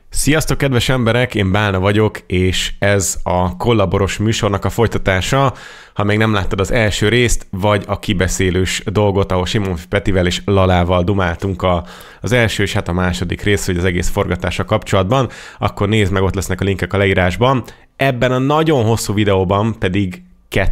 Sziasztok, kedves emberek! Én Bálna vagyok, és ez a kollaboros műsornak a folytatása. Ha még nem láttad az első részt, vagy a kibeszélős dolgot, ahol Simonfi Petivel és Lalával dumáltunk az első és a második rész, hogy az egész forgatással kapcsolatban, akkor nézd meg, ott lesznek a linkek a leírásban. Ebben a nagyon hosszú videóban pedig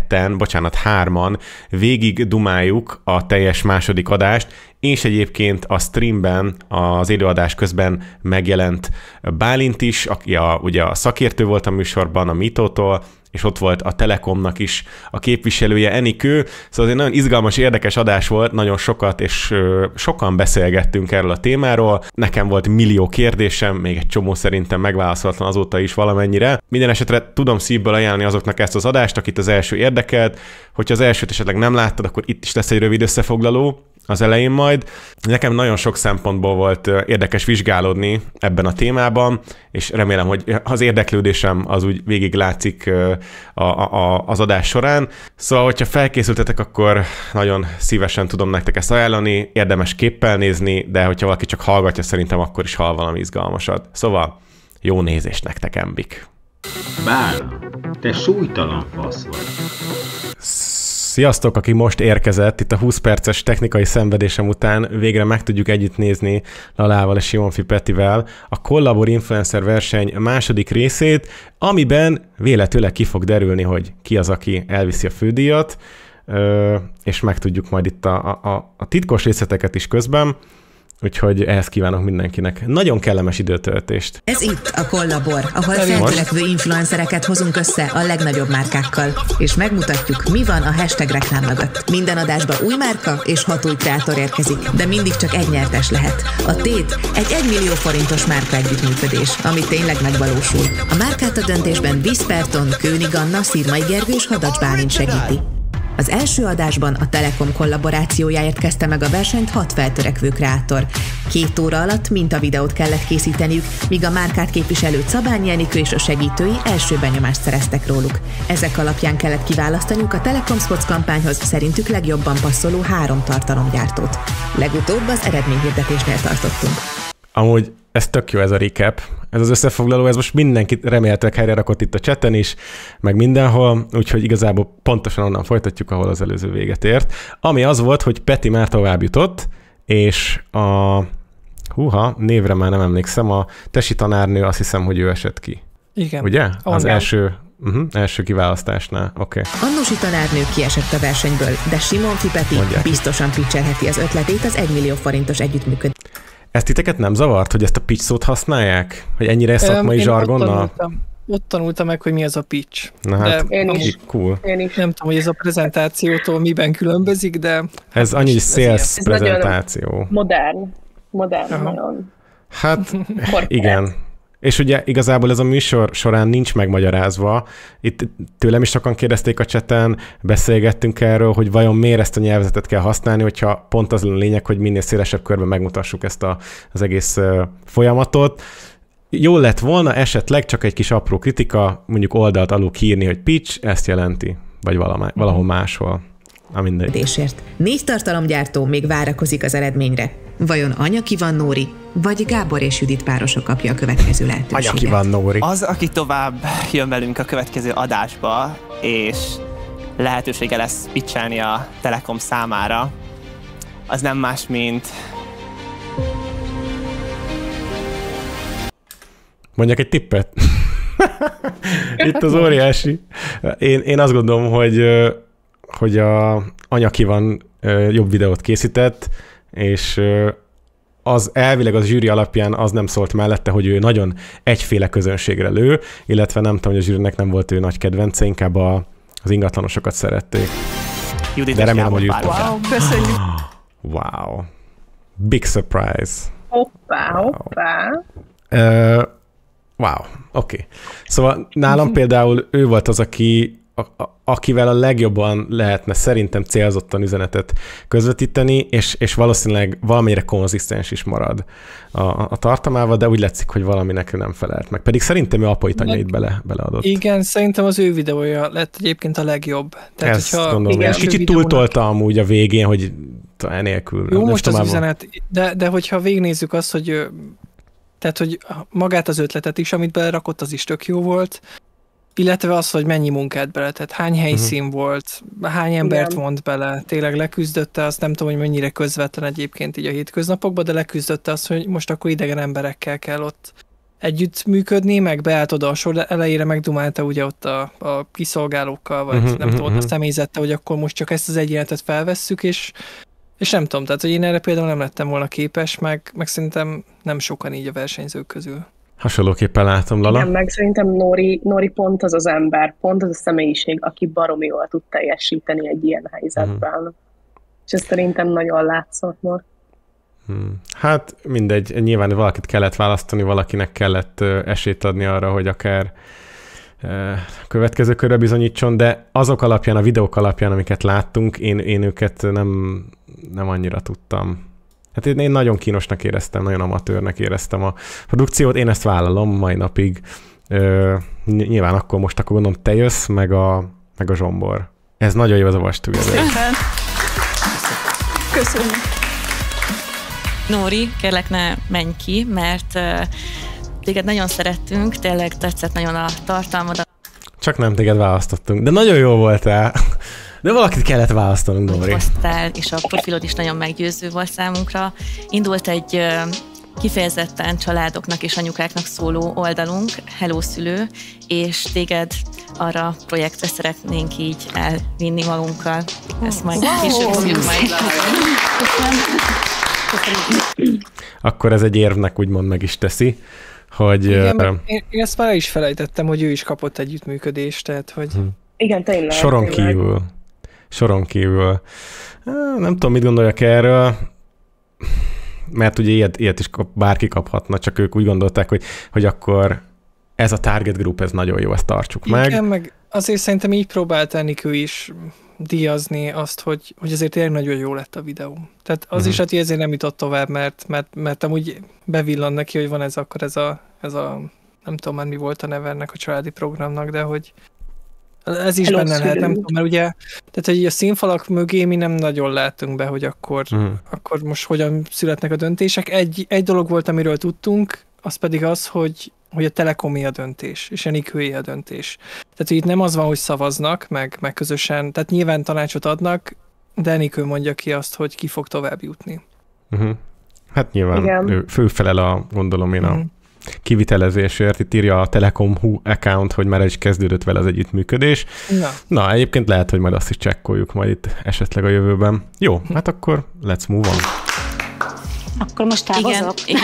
hárman végig dumáljuk a teljes második adást, és egyébként a streamben, az élőadás közben megjelent Bálint is, aki ugye a szakértő volt a műsorban, a Mitótól, és ott volt a Telekomnak is a képviselője, Enikő. Szóval egy nagyon izgalmas, érdekes adás volt, nagyon sokat és sokan beszélgettünk erről a témáról. Nekem volt millió kérdésem, még egy csomó szerintem megválaszolatlan azóta is valamennyire. Minden esetre tudom szívből ajánlani azoknak ezt az adást, akit az első érdekelt. Hogyha az elsőt esetleg nem láttad, akkor itt is lesz egy rövid összefoglaló az elején majd. Nekem nagyon sok szempontból volt érdekes vizsgálódni ebben a témában, és remélem, hogy az érdeklődésem az úgy végig látszik az adás során. Szóval, hogyha felkészültetek, akkor nagyon szívesen tudom nektek ezt ajánlani, érdemes képpel nézni, de hogyha valaki csak hallgatja, szerintem akkor is hall valami izgalmasat. Szóval jó nézést nektek, embik! Bálna, te súlytalan fasz vagy. Sziasztok, aki most érkezett, itt a 20 perces technikai szenvedésem után végre meg tudjuk együtt nézni Lalával és Simonfi Petivel a Kollabor Influencer verseny második részét, amiben véletlenül ki fog derülni, hogy ki az, aki elviszi a fődíjat, és megtudjuk majd itt a titkos részleteket is közben. Úgyhogy ehhez kívánok mindenkinek nagyon kellemes időtöltést. Ez itt a Kollabor, ahol feltörekvő influencereket hozunk össze a legnagyobb márkákkal, és megmutatjuk, mi van a hashtag reklám mögött. Minden adásba új márka és 6 új kreátor érkezik, de mindig csak egy nyertes lehet. A tét egy 1 millió forintos márka együttműködés, ami tényleg megvalósul. A márkát a döntésben Viszperton, Kőnig Anna, Szirmai Gergő és Hadacs Bálint segíti. Az első adásban a Telekom kollaborációjáért kezdte meg a versenyt 6 feltörekvő kreátor. 2 óra alatt mintavideót kellett készíteniük, míg a márkát képviselő Szabányi Enikő és a segítői első benyomást szereztek róluk. Ezek alapján kellett kiválasztaniuk a Telekom Spots kampányhoz szerintük legjobban passzoló 3 tartalomgyártót. Legutóbb az eredményhirdetésnél tartottunk. Amúgy ez tök jó, ez a recap. Ez az összefoglaló, ez most mindenkit remélhetőleg helyre rakott itt a chaten is, meg mindenhol, úgyhogy igazából pontosan onnan folytatjuk, ahol az előző véget ért. Ami az volt, hogy Peti már tovább jutott, és névre már nem emlékszem, a tesi tanárnő, azt hiszem, hogy ő esett ki. Igen. Ugye? Az első kiválasztásnál. Oké. Annusi tanárnő kiesett a versenyből, de Simonfi Peti biztosan pitchelheti az ötletét az 1 millió forintos együttműködés. Ezt titeket nem zavart, hogy ezt a pitch szót használják? Hogy ennyire szakmai zsargonnal? Ott tanultam meg, hogy mi az a pitch. Na hát, én is. Cool. Én is. Nem tudom, hogy ez a prezentációtól miben különbözik, de... Ez annyi sales prezentáció. Modern nagyon. Hát, igen. És ugye igazából ez a műsor során nincs megmagyarázva. Itt tőlem is sokan kérdezték a chaten, beszélgettünk erről, hogy vajon miért ezt a nyelvezetet kell használni, hogyha pont az a lényeg, hogy minél szélesebb körben megmutassuk ezt az egész folyamatot. Jó lett volna esetleg csak egy kis apró kritika, mondjuk oldalt alul kiírni, hogy pitch, ezt jelenti, vagy valahol máshol. Désért. 4 tartalomgyártó még várakozik az eredményre. Vajon Anyaki van Nóri, vagy Gábor és Judit párosa kapja a következő lehetőséget? Anyaki van Nóri. Az, aki tovább jön velünk a következő adásba, és lehetősége lesz pitchelni a Telekom számára, az nem más, mint... Mondjak egy tippet? Itt az óriási. Én azt gondolom, hogy a Anyaki van jobb videót készített, és az elvileg az zsűri alapján az nem szólt mellette, hogy ő nagyon egyféle közönségre lő, illetve nem tudom, hogy a zsűrinek nem volt ő nagy kedvence, inkább az ingatlanosokat szerették. De remélem, hogy Wow, köszönjük! Wow. Big surprise. Hoppá. Wow, oké. Szóval nálam például ő volt az, akivel a legjobban lehetne szerintem célzottan üzenetet közvetíteni, és valószínűleg valamennyire konzisztens is marad a tartalmával, de úgy látszik, hogy valaminek nem felelt meg. Pedig szerintem ő apai tanyait beleadott. Igen, szerintem az ő videója lett egyébként a legjobb. Tehát, ezt gondolom, és kicsit túltolta amúgy a végén, hogy enélkül. Jó, most az üzenet, de hogyha végignézzük azt, hogy Tehát, hogy magát az ötletet is, amit belerakott, az is tök jó volt, illetve az, hogy mennyi munkát bele, tehát hány helyszín volt, hány embert vont bele, tényleg leküzdötte, azt nem tudom, hogy mennyire közvetlen egyébként így a hétköznapokban, de leküzdötte azt, hogy most akkor idegen emberekkel kell ott együttműködni, meg beállt oda a sor elejére, megdumálta ugye ott a kiszolgálókkal, vagy nem tudom, a személyzettel, hogy akkor most csak ezt az egy jelenetet felvesszük, és nem tudom, tehát hogy én erre például nem lettem volna képes, meg szerintem nem sokan így a versenyzők közül. Hasonlóképpen látom, Lala. Igen, meg szerintem Nori pont az az ember, pont az a személyiség, aki baromi jól tud teljesíteni egy ilyen helyzetben. És ez szerintem nagyon látszott most. Hát mindegy, nyilván valakit kellett választani, valakinek kellett esélyt adni arra, hogy akár következő körre bizonyítson, de azok alapján, a videók alapján, amiket láttunk, én őket nem annyira tudtam. Hát én nagyon kínosnak éreztem, nagyon amatőrnek éreztem a produkciót, én ezt vállalom mai napig. Nyilván akkor gondolom te jössz, meg a Zsombor. Ez nagyon jó, az a vastúj. Köszönöm. Nóri, kérlek ne menj ki, mert téged nagyon szerettünk, tényleg tetszett nagyon a tartalmad. Csak nem téged választottunk, de nagyon jó voltál. De valakit kellett választanunk, Nóri. És a profilod is nagyon meggyőző volt számunkra. Indult egy kifejezetten családoknak és anyukáknak szóló oldalunk, Hello Szülő, és téged arra a projektre szeretnénk így elvinni magunkkal. Ezt majd később fogjuk majd. Akkor ez egy érvnek úgymond meg is teszi, hogy... Igen, én ezt már is felejtettem, hogy ő is kapott együttműködést, tehát hogy... Igen, tényleg. Soron kívül. Nem tudom, mit gondoljak erről, mert ugye ilyet is bárki kaphatna, csak ők úgy gondolták, hogy akkor ez a target group, ez nagyon jó, ezt tartsuk meg. Igen, meg azért szerintem így próbált Enikő is díjazni azt, hogy azért tényleg nagyon jó lett a videó. Tehát az is, hogy ezért nem jutott tovább, mert amúgy bevillan neki, hogy van ez a nem tudom már mi volt a neve ennek a családi programnak, de hogy ez is benne lehet, nem tudom, mert ugye, tehát hogy a színfalak mögé mi nem nagyon látunk be, hogy akkor most hogyan születnek a döntések. Egy dolog volt, amiről tudtunk, az pedig az, hogy a Telekomé a döntés, és Enikőé a döntés. Tehát, hogy itt nem az van, hogy szavaznak, meg közösen, tehát nyilván tanácsot adnak, de Enikő mondja ki azt, hogy ki fog tovább jutni. Hát nyilván ő főfelel gondolom én a kivitelezésért. Itt írja a Telekom.hu account, hogy már is kezdődött vele az együttműködés. Na, egyébként lehet, hogy majd azt is csekkoljuk majd itt esetleg a jövőben. Jó, hát akkor let's move on. Akkor most távozok? Igen,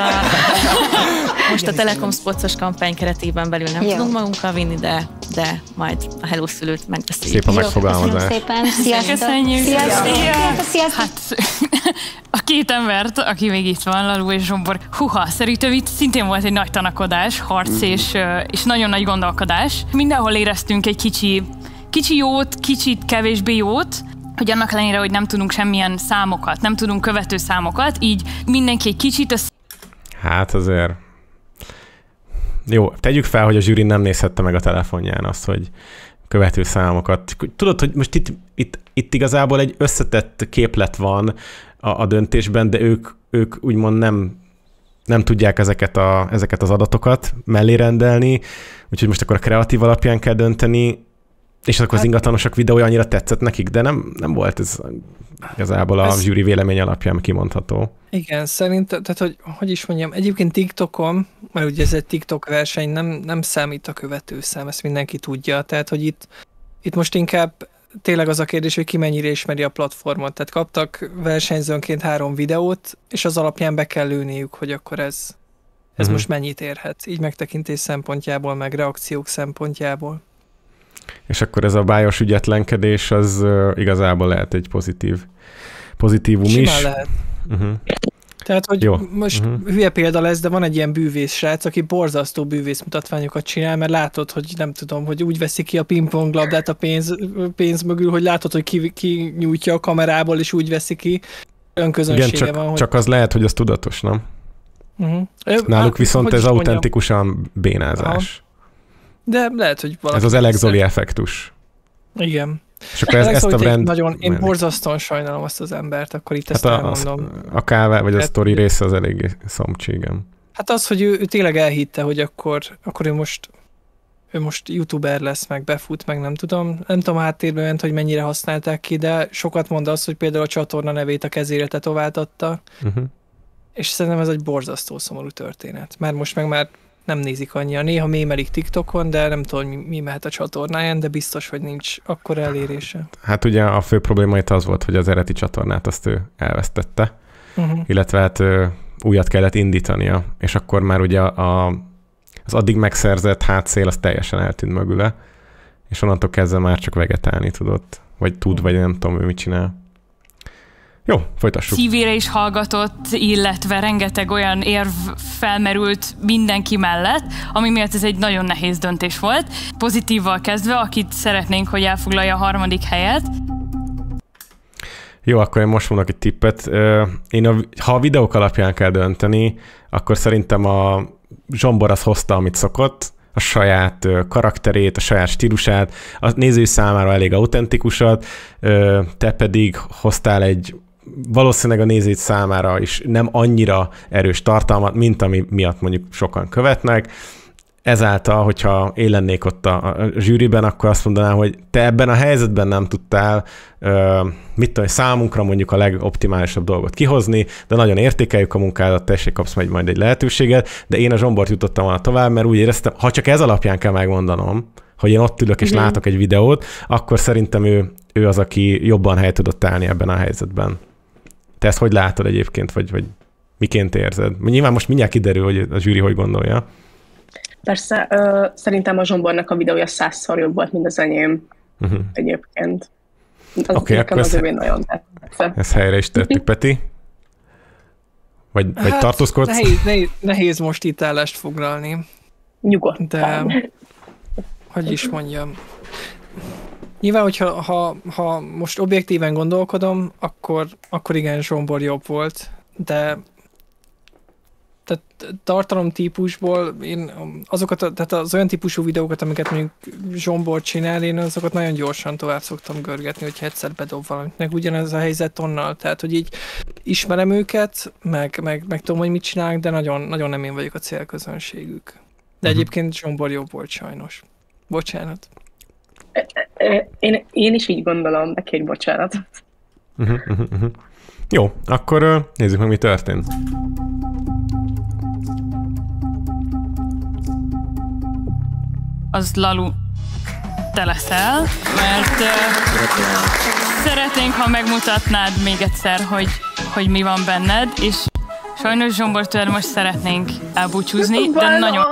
most a Telekom Sportsos kampány keretében belül nem tudunk magunkkal vinni, de majd a Hello Szülőt megbeszéljük. Szép a megfogalmazás. Köszönöm szépen. Sziasztok. Köszönjük. Sziasztok. Hát a két embert, aki még itt van, Lalu és Zsombor, szerintem itt szintén volt egy nagy tanakodás, harc és nagyon nagy gondolkodás. Mindenhol éreztünk egy kicsi jót, kicsit kevésbé jót, hogy annak ellenére, hogy nem tudunk semmilyen számokat, nem tudunk követő számokat, így mindenki egy kicsit Hát azért... Jó, tegyük fel, hogy a zsűri nem nézhette meg a telefonján azt, hogy követő számokat. Tudod, hogy most itt igazából egy összetett képlet van a döntésben, de ők úgymond nem tudják ezeket az adatokat mellé rendelni, úgyhogy most akkor a kreatív alapján kell dönteni, és akkor az ingatlanosok videója annyira tetszett nekik, de nem volt ez igazából a zsűri vélemény alapján kimondható. Igen, szerintem, tehát hogy is mondjam, egyébként TikTokon, mert ugye ez egy TikTok verseny, nem számít a követőszám, ezt mindenki tudja, tehát hogy itt most inkább tényleg az a kérdés, hogy ki mennyire ismeri a platformot, tehát kaptak versenyzőnként 3 videót, és az alapján be kell lőniük, hogy akkor ez most mennyit érhet, így megtekintés szempontjából, meg reakciók szempontjából. És akkor ez a bájos ügyetlenkedés, az igazából lehet egy pozitívum is. Simán lehet. Tehát, hogy most hülye példa lesz, de van egy ilyen bűvész srác, aki borzasztó bűvész mutatványokat csinál, mert látod, hogy nem tudom, hogy úgy veszi ki a pingponglabdát a pénz mögül, hogy látod, hogy ki nyújtja a kamerából, és úgy veszi ki. Önközönsége van. Csak az lehet, hogy az tudatos, nem? Náluk viszont ez autentikusan bénázás. De lehet, hogy valaki... Ez az Alex Zoli effektus. Igen. És akkor ezt a brand... Én borzasztóan sajnálom azt az embert, akkor itt ezt elmondom. A kávé, vagy a sztori része az eléggé szomcsí, igen. Hát az, hogy ő tényleg elhitte, hogy akkor ő most youtuber lesz, meg befut, meg nem tudom háttérben ment, hogy mennyire használták ki, de sokat mond az, hogy például a csatorna nevét a kezére tetováltatta, és szerintem ez egy borzasztó szomorú történet. Mert most meg már nem nézik annyian. Néha mémelik TikTokon, de nem tudom, mi mehet a csatornáján, de biztos, hogy nincs akkora elérése. Hát ugye a fő probléma itt az volt, hogy az eredeti csatornát azt ő elvesztette, illetve hát újat kellett indítania, és akkor már ugye az addig megszerzett hátszél az teljesen eltűnt mögüle, és onnantól kezdve már csak vegetálni tudott, vagy vagy nem tudom, ő mit csinál. Jó, folytassuk. Szívére is hallgatott, illetve rengeteg olyan érv felmerült mindenki mellett, ami miatt ez egy nagyon nehéz döntés volt. Pozitívval kezdve, akit szeretnénk, hogy elfoglalja a 3. helyet. Jó, akkor én most mondok egy tippet. Ha a videók alapján kell dönteni, akkor szerintem a Zsombor az hozta, amit szokott, a saját karakterét, a saját stílusát, a néző számára elég autentikusat, te pedig hoztál egy valószínűleg a nézőt számára is nem annyira erős tartalmat, mint ami miatt mondjuk sokan követnek. Ezáltal, hogyha én lennék ott a zsűriben, akkor azt mondanám, hogy te ebben a helyzetben nem tudtál mit tudom, számunkra mondjuk a legoptimálisabb dolgot kihozni, de nagyon értékeljük a munkádat, tessék, kapsz majd egy lehetőséget, de én a Zsombort jutottam volna tovább, mert úgy éreztem, ha csak ez alapján kell megmondanom, hogy én ott ülök és látok egy videót, akkor szerintem ő az, aki jobban helyt tudott állni ebben a helyzetben. Te ezt hogy látod egyébként, vagy miként érzed? Nyilván most mindjárt kiderül, hogy a zsűri hogy gondolja. Persze, szerintem a Zsombornak a videója 100-szor jobb volt, mint az enyém egyébként. Oké, akkor az nagyon tetszett. Ezt helyre is tettük, Peti? Vagy tartózkodsz? Nehéz most itt állást foglalni. Nyugodtan. De, hogy is mondjam. Nyilván, hogyha ha most objektíven gondolkodom, akkor igen, Zsombor jobb volt, de tehát tartalomtípusból én tehát az olyan típusú videókat, amiket mondjuk Zsombor csinál, én azokat nagyon gyorsan tovább szoktam görgetni, hogyha egyszer bedob valamit. Meg ugyanez a helyzet onnal, tehát hogy így ismerem őket, meg tudom, hogy mit csinálnak, de nagyon, nagyon nem én vagyok a célközönségük. De egyébként Zsombor jobb volt sajnos. Bocsánat. Én is így gondolom, de kérj bocsánatot. Jó, akkor nézzük meg, mi történt. Az Lalu, te leszel, mert szeretnénk, ha megmutatnád még egyszer, hogy mi van benned, és sajnos Zsombortól most szeretnénk elbúcsúzni, de nagyon...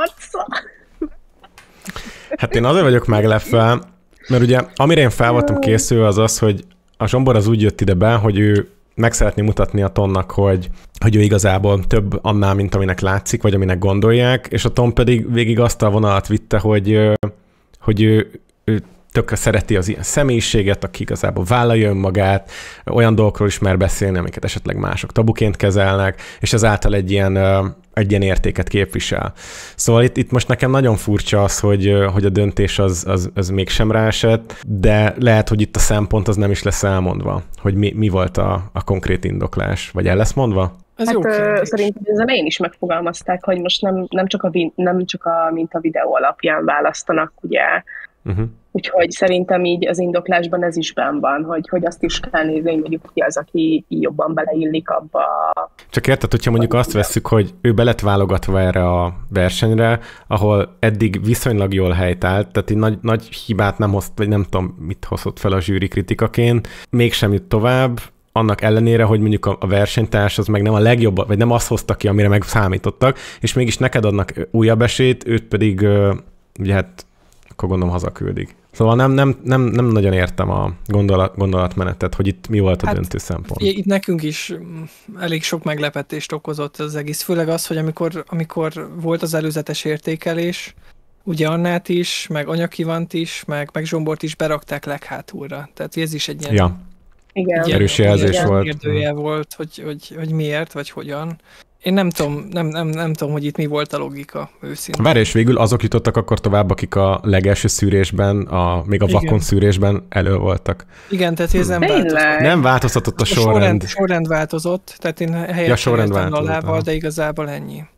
Hát én azért vagyok meglepve, mert ugye amire én fel voltam készülve az az, hogy a Zsombor az úgy jött ide be, hogy ő meg szeretné mutatni a Tomnak, hogy ő igazából több annál, mint aminek látszik, vagy aminek gondolják, és a Tom pedig végig azt a vonalat vitte, hogy ő tökre szereti az ilyen személyiséget, aki igazából vállalja önmagát, olyan dolgokról is mer beszélni, amiket esetleg mások tabuként kezelnek, és ezáltal egy ilyen értéket képvisel. Szóval itt most nekem nagyon furcsa az, hogy a döntés az mégsem ráesett, de lehet, hogy itt a szempont az nem is lesz elmondva, hogy mi volt a konkrét indoklás, vagy el lesz mondva? Szerintem az elején is megfogalmazták, hogy most nem csak a minta videó alapján választanak, ugye. Úgyhogy szerintem így az indoklásban ez is benn van, hogy azt is kell nézni, hogy ki az, aki jobban beleillik abba. Csak érted, hogyha mondjuk azt vesszük, hogy ő be lett válogatva erre a versenyre, ahol eddig viszonylag jól helytált, tehát egy nagy hibát nem hozott, vagy nem tudom, mit hozott fel a zsűri kritikaként, mégsem jut tovább, annak ellenére, hogy mondjuk a versenytárs az meg nem a legjobb, vagy nem azt hozta ki, amire meg számítottak, és mégis neked adnak újabb esélyt, őt pedig ugye hát akkor gondolom hazaküldik. Szóval nem nagyon értem a gondolatmenetet, hogy itt mi volt a döntő szempont. Itt nekünk is elég sok meglepetést okozott az egész, főleg az, hogy amikor volt az előzetes értékelés, ugye Annát is, meg Anyakivant is, meg Zsombort is berakták leghátulra. Tehát ez is egy ilyen erős jelzés volt. Kérdője volt, hogy miért, vagy hogyan. Én nem tudom, hogy itt mi volt a logika őszintén. Várj, és végül azok jutottak akkor tovább, akik a legelső szűrésben, még a vakon szűrésben elő voltak. Igen, tehát ez nem változott. Nem változtatott a sorrend. Sorrend változott, tehát én helyett Lalával, de igazából ennyi.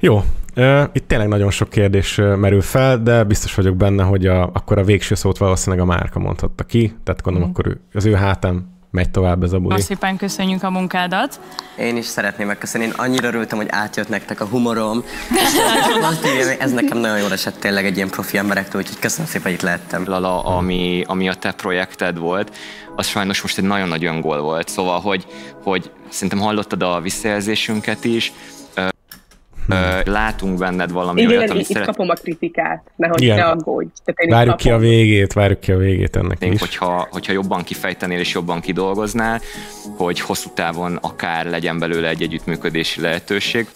Jó, itt tényleg nagyon sok kérdés merül fel, de biztos vagyok benne, hogy akkor a végső szót valószínűleg a Márka mondhatta ki, tehát gondolom akkor az ő hátán megy tovább ez a buli. Azt szépen köszönjük a munkádat. Én is szeretném megköszönni. Én annyira örültem, hogy átjött nektek a humorom. Ez nekem nagyon jól esett tényleg egy ilyen profi emberektől, úgyhogy köszönöm szépen, hogy itt lehettem. Lala, ami a te projekted volt, az sajnos most egy nagyon nagy öngól volt. Szóval, hogy szerintem hallottad a visszajelzésünket is, látunk benned valami olyat, amit itt kapom a kritikát, nehogy ne aggódj. Várjuk ki a végét ennek is. Hogyha jobban kifejtenél és jobban kidolgoznál, hogy hosszú távon akár legyen belőle egy együttműködési lehetőség.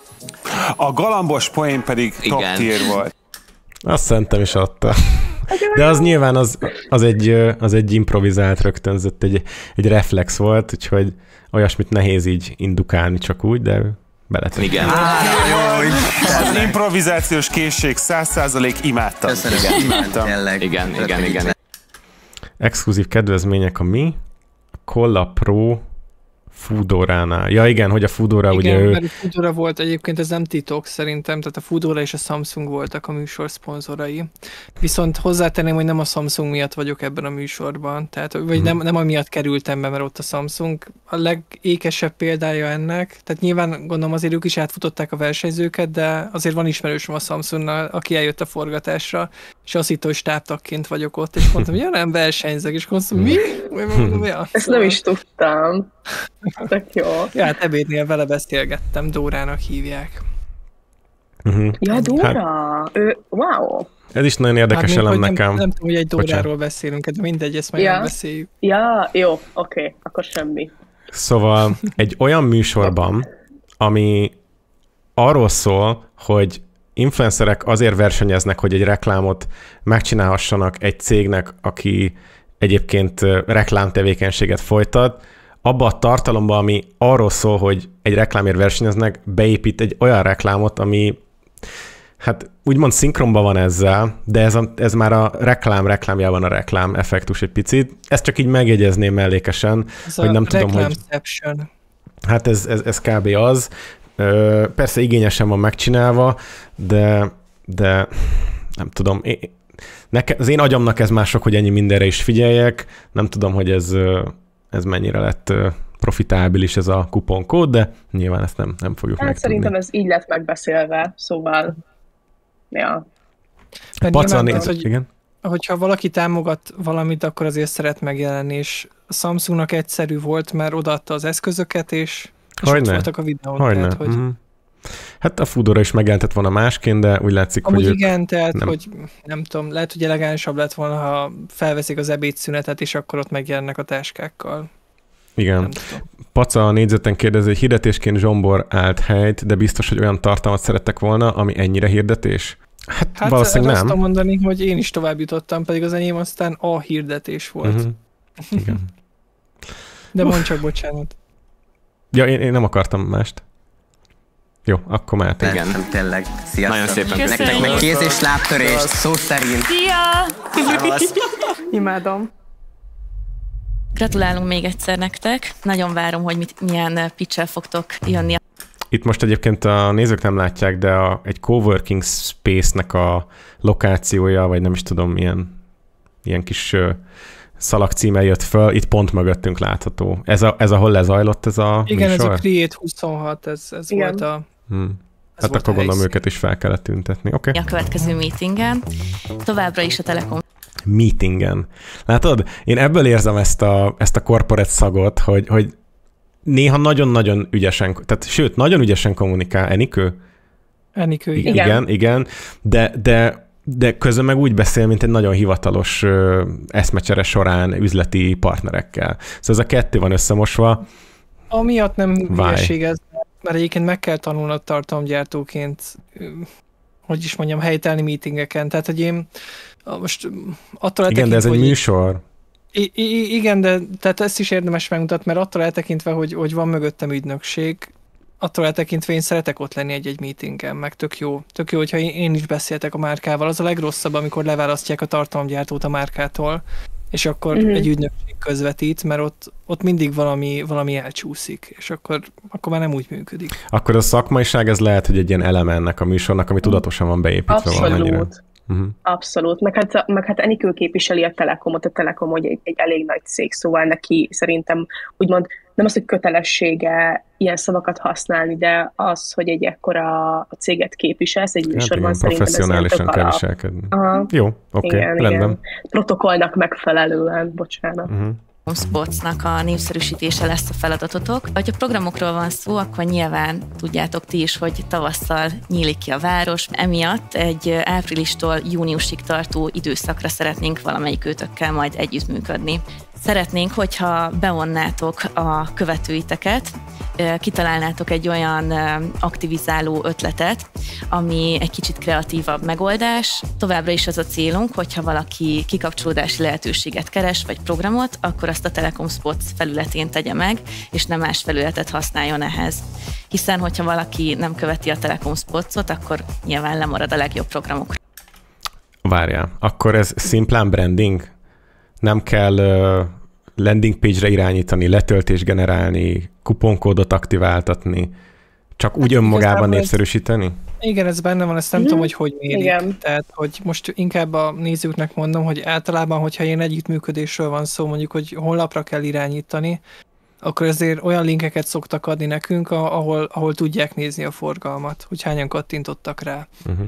A galambos poén pedig top tier volt. Azt szerintem is adta. De az nyilván az egy improvizált, rögtönzött, egy reflex volt, úgyhogy olyasmit nehéz így indukálni csak úgy, de beletek. Igen. Az improvizációs készség 100% imádtam. Köszönöm. Imádtam. Igen. Exkluzív kedvezmények a mi? A Colla Pro Foodoránál. Ja igen, hogy a Foodora ugye ő... mert a Foodora volt egyébként, ez nem titok szerintem, tehát a Foodora és a Samsung voltak a műsor szponzorai. Viszont hozzátenném, hogy nem a Samsung miatt vagyok ebben a műsorban, tehát, vagy nem amiatt kerültem be, mert ott a Samsung a legékesebb példája ennek, tehát nyilván gondolom azért ők is átfutották a versenyzőket, de azért van ismerősöm a Samsungnál, aki eljött a forgatásra, és azt hitt, hogy stábtagként vagyok ott, és mondtam, hogy nem versenyzek, és mondtam, mi? Ezt nem is tudtam. Tök jó. Ja, hát ebédnél vele beszélgettem, Dórának hívják. Ja, Dóra! Wow! Ez is nagyon érdekes elem nekem. Nem tudom, hogy egy Dóráról beszélünk, de mindegy, ezt majd beszéljük. Ja, jó, oké, akkor semmi. Szóval egy olyan műsorban, ami arról szól, hogy influencerek azért versenyeznek, hogy egy reklámot megcsinálhassanak egy cégnek, aki egyébként reklámtevékenységet folytat, abba a tartalomba, ami arról szól, hogy egy reklámért versenyeznek, beépít egy olyan reklámot, ami hát úgymond szinkronban van ezzel, de ez már a reklámjában a reklám effektus egy picit. Ezt csak így megjegyezném mellékesen, ez hogy nem tudom, hogy... Hát ez kb. Az. Persze igényesen van megcsinálva, de nem tudom. Az én agyamnak ez mások, hogy ennyi mindenre is figyeljek. Nem tudom, hogy ez mennyire lett profitábilis ez a kuponkód, de nyilván ezt nem fogjuk megtudni. Szerintem ez így lett megbeszélve, szóval ja. Igen? Hogyha valaki támogat valamit, akkor azért szeret megjelenni, és a Samsungnak egyszerű volt, mert odaadta az eszközöket, és ott voltak a videón. Tehát, hogy... Hát a Foodora is megjelentett volna másként, de úgy látszik, amúgy hogy igen, tehát, hogy nem tudom, lehet, hogy elegánsabb lett volna, ha felveszik az ebédszünetet, és akkor ott megjelennek a táskákkal. Igen. Paca a négyzeten kérdezi, hogy hirdetésként Zsombor állt helyt, de biztos, hogy olyan tartalmat szerettek volna, ami ennyire hirdetés? Hát valószínűleg nem. Azt mondani, hogy én is tovább jutottam, pedig az enyém aztán a hirdetés volt. Igen. De mondd csak, bocsánat. Ja, én nem akartam mást. Jó, akkor mehetünk. Igen, tényleg. Sziasztok. Nagyon szépen nektek meg kéz és lábtörés, szó szerint. Szia! Imádom. Gratulálunk még egyszer nektek. Nagyon várom, hogy milyen pitch-el fogtok jönni. Itt most egyébként a nézők nem látják, de egy coworking space-nek a lokációja, vagy nem is tudom, ilyen kis szalagcímmel jött föl, itt pont mögöttünk látható. Ez ahol lezajlott ez a igen, műsor? Ez a Create 26, ez volt a... Hát akkor gondolom őket is fel kellett tüntetni. Okay. A következő meetingen. Továbbra is a Telekom. Meetingen. Látod? Én ebből érzem ezt a corporate szagot, hogy néha nagyon-nagyon ügyesen, tehát sőt, nagyon ügyesen kommunikál Enikő. Enikő, igen. De közben meg úgy beszél, mint egy nagyon hivatalos eszmecsere során üzleti partnerekkel. Szóval ez a kettő van összemosva. Amiatt nem hülyeség ez, mert egyébként meg kell tanulnod tartalomgyártóként, hogy is mondjam, helytelni meetingeken. Tehát, hogy én most attól igen, de ez egy műsor. Igen, de tehát ezt is érdemes megmutatni, mert attól eltekintve, hogy van mögöttem ügynökség, attól eltekintve én szeretek ott lenni egy meetingen, meg tök jó, hogyha én is beszéltek a márkával. Az a legrosszabb, amikor leválasztják a tartalomgyártót a márkától, és akkor egy ügynökség közvetít, mert ott mindig valami elcsúszik, és akkor már nem úgy működik. Akkor a szakmaiság ez lehet, hogy egy ilyen eleme ennek a műsornak, ami tudatosan van beépítve valamennyire. Abszolút. Meg hát Enikő képviseli a Telekomot, a Telekom hogy egy elég nagy cég, szóval neki szerintem úgymond nem az, hogy kötelessége ilyen szavakat használni, de az, hogy egy ekkora céget képviselsz, egy műsorban szerintem professzionálisan kell viselkedni. Jó, oké, rendben. Protokollnak megfelelően, bocsánat. Spotsnak a népszerűsítése lesz a feladatotok. Ha a programokról van szó, akkor nyilván tudjátok ti is, hogy tavasszal nyílik ki a város. Emiatt egy áprilistól júniusig tartó időszakra szeretnénk valamelyik őtökkel majd együttműködni. Szeretnénk, hogyha bevonnátok a követőiteket, kitalálnátok egy olyan aktivizáló ötletet, ami egy kicsit kreatívabb megoldás. Továbbra is az a célunk, hogyha valaki kikapcsolódási lehetőséget keres, vagy programot, akkor azt a Telekom Spots felületén tegye meg, és nem más felületet használjon ehhez. Hiszen, hogyha valaki nem követi a Telekom Spotsot, akkor nyilván lemarad a legjobb programokra. Várjál, akkor ez szimplán branding? Nem kell landing page-re irányítani, letöltés generálni, kuponkódot aktiváltatni, csak úgy önmagában népszerűsíteni? Igen, ez benne van, ezt nem tudom, hogy mérik. Igen. Tehát, hogy most inkább a nézőknek mondom, hogy általában, hogyha ilyen együttműködésről van szó, mondjuk, hogy honlapra kell irányítani, akkor azért olyan linkeket szoktak adni nekünk, ahol tudják nézni a forgalmat, hogy hányan kattintottak rá.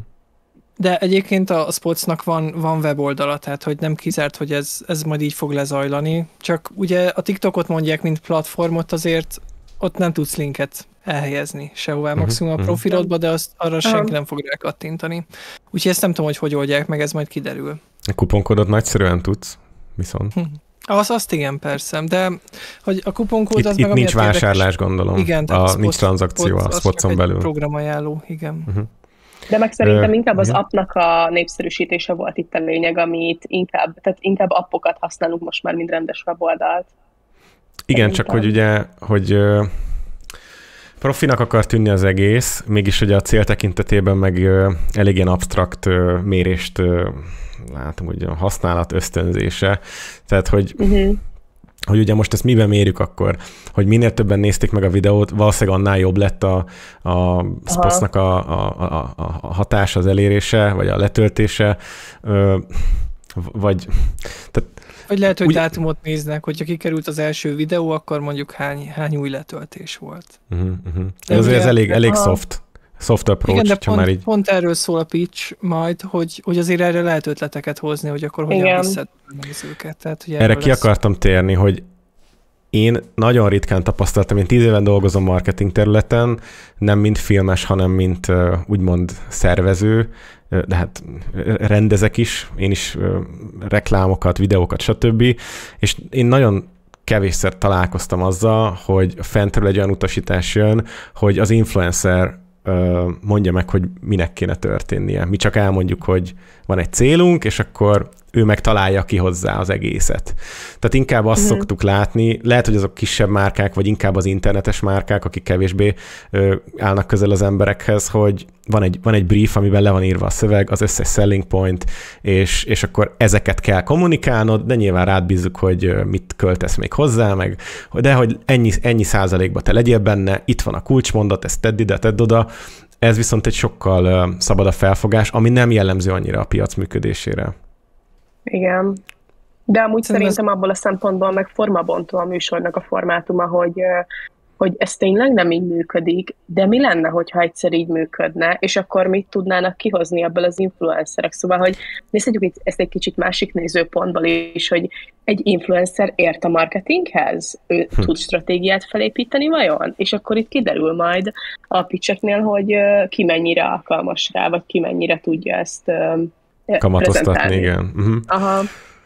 De egyébként a Spotsnak van weboldala, tehát hogy nem kizárt, hogy ez majd így fog lezajlani. Csak ugye a TikTokot mondják, mint platformot, azért ott nem tudsz linket elhelyezni sehová, maximum a profilodba, de arra senki nem fog rá kattintani. Úgyhogy ezt nem tudom, hogy oldják meg, ez majd kiderül. A kuponkódot nagyszerűen tudsz, viszont. Azt igen, persze, de hogy a kuponkód az itt meg nincs vásárlás, gondolom. Igen, nincs tranzakció a Spotson belül. Programajánló, igen. De meg szerintem inkább az appnak a népszerűsítése volt itt a lényeg, amit inkább appokat használunk most már, mint rendes weboldalt. Igen, csak hogy ugye, hogy profinak akar tűnni az egész, mégis ugye a cél tekintetében meg elég ilyen absztrakt mérést látom, hogy a használat ösztönzése. Tehát, hogy hogy ugye most ezt miben mérjük akkor, hogy minél többen nézték meg a videót, valószínűleg annál jobb lett a Spotsnak a hatás, az elérése, vagy a letöltése, vagy lehet, hogy dátumot néznek, hogyha kikerült az első videó, akkor mondjuk hány új letöltés volt. Ez elég soft approach. Igen, de pont erről szól a pitch majd, hogy azért erre lehet ötleteket hozni, hogy akkor hogyan visszed a nézőket. Tehát, hogy erre ki akartam térni, hogy én nagyon ritkán tapasztaltam, én 10 éven dolgozom marketing területen, nem mint filmes, hanem mint úgymond szervező, de hát rendezek is, én is reklámokat, videókat, stb. És én nagyon kevésszer találkoztam azzal, hogy fentről egy olyan utasítás jön, hogy az influencer mondja meg, hogy minek kéne történnie. Mi csak elmondjuk, hogy van egy célunk, és akkor ő meg találja ki hozzá az egészet. Tehát inkább azt szoktuk látni, lehet, hogy azok kisebb márkák, vagy inkább az internetes márkák, akik kevésbé állnak közel az emberekhez, hogy van egy brief, amiben le van írva a szöveg, az összes selling point, és akkor ezeket kell kommunikálnod, de nyilván rád bízzuk, hogy mit költesz még hozzá, de hogy ennyi százalékban te legyél benne, itt van a kulcsmondat, ezt tedd ide, tedd oda. Ez viszont egy sokkal szabadabb felfogás, ami nem jellemző annyira a piac működésére. Igen. De amúgy szerintem abból a szempontból meg formabontó a műsornak a formátuma, hogy ez tényleg nem így működik, de mi lenne, hogyha egyszer így működne, és akkor mit tudnának kihozni ebből az influencerek? Szóval, hogy nézzük ezt egy kicsit másik nézőpontból is, hogy egy influencer ért a marketinghez? Ő tud stratégiát felépíteni vajon? És akkor itt kiderül majd a pitcheknél, hogy ki mennyire alkalmas rá, vagy ki mennyire tudja ezt kamatoztatni, igen. Aha.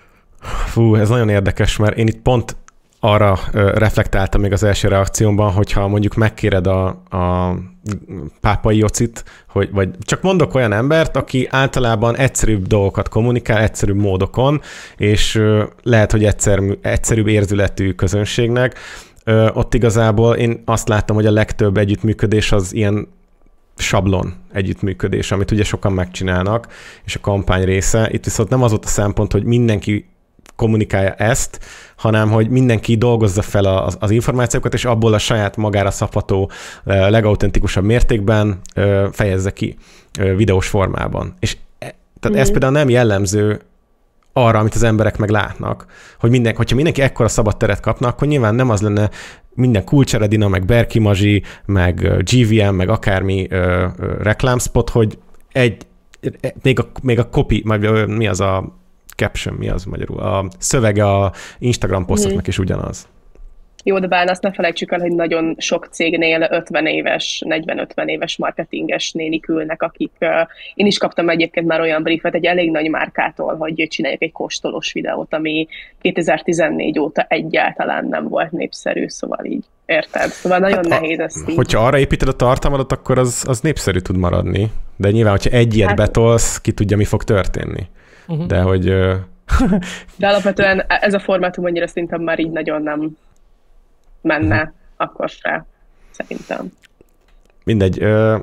Fú, ez nagyon érdekes, mert én itt pont arra reflektáltam még az első reakciómban, hogyha mondjuk megkéred a Pápai Jocit, vagy csak mondok olyan embert, aki általában egyszerűbb dolgokat kommunikál, egyszerűbb módokon, és lehet, hogy egyszerűbb érzületű közönségnek. Ott igazából én azt láttam, hogy a legtöbb együttműködés az ilyen sablon együttműködés, amit ugye sokan megcsinálnak, és a kampány része. Itt viszont nem az volt a szempont, hogy mindenki kommunikálja ezt, hanem hogy mindenki dolgozza fel az információkat, és abból a saját magára szabható, legautentikusabb mértékben fejezze ki videós formában. És tehát ez például nem jellemző arra, amit az emberek meg látnak, hogy hogyha mindenki ekkora szabad teret kapna, akkor nyilván nem az lenne minden Kulcseredina, meg Berki Mazsi, meg GVM, meg akármi reklámspot, hogy még a copy, mi az a caption, mi az magyarul, a szövege a Instagram posztoknak is ugyanaz. Jó, de bár azt ne felejtsük el, hogy nagyon sok cégnél 50 éves, 40-50 éves marketinges nénik ülnek, akik... Én is kaptam egyébként már olyan briefet egy elég nagy márkától, hogy csináljak egy kóstolós videót, ami 2014 óta egyáltalán nem volt népszerű, szóval így érted? Szóval nagyon nehéz ezt így. Hogyha arra építed a tartalmadat, akkor az népszerű tud maradni. De nyilván, hogyha egy ilyet betolsz, ki tudja, mi fog történni. De hogy... De alapvetően ez a formátum annyira szerintem már így nagyon nem menne akkor se, szerintem. Mindegy.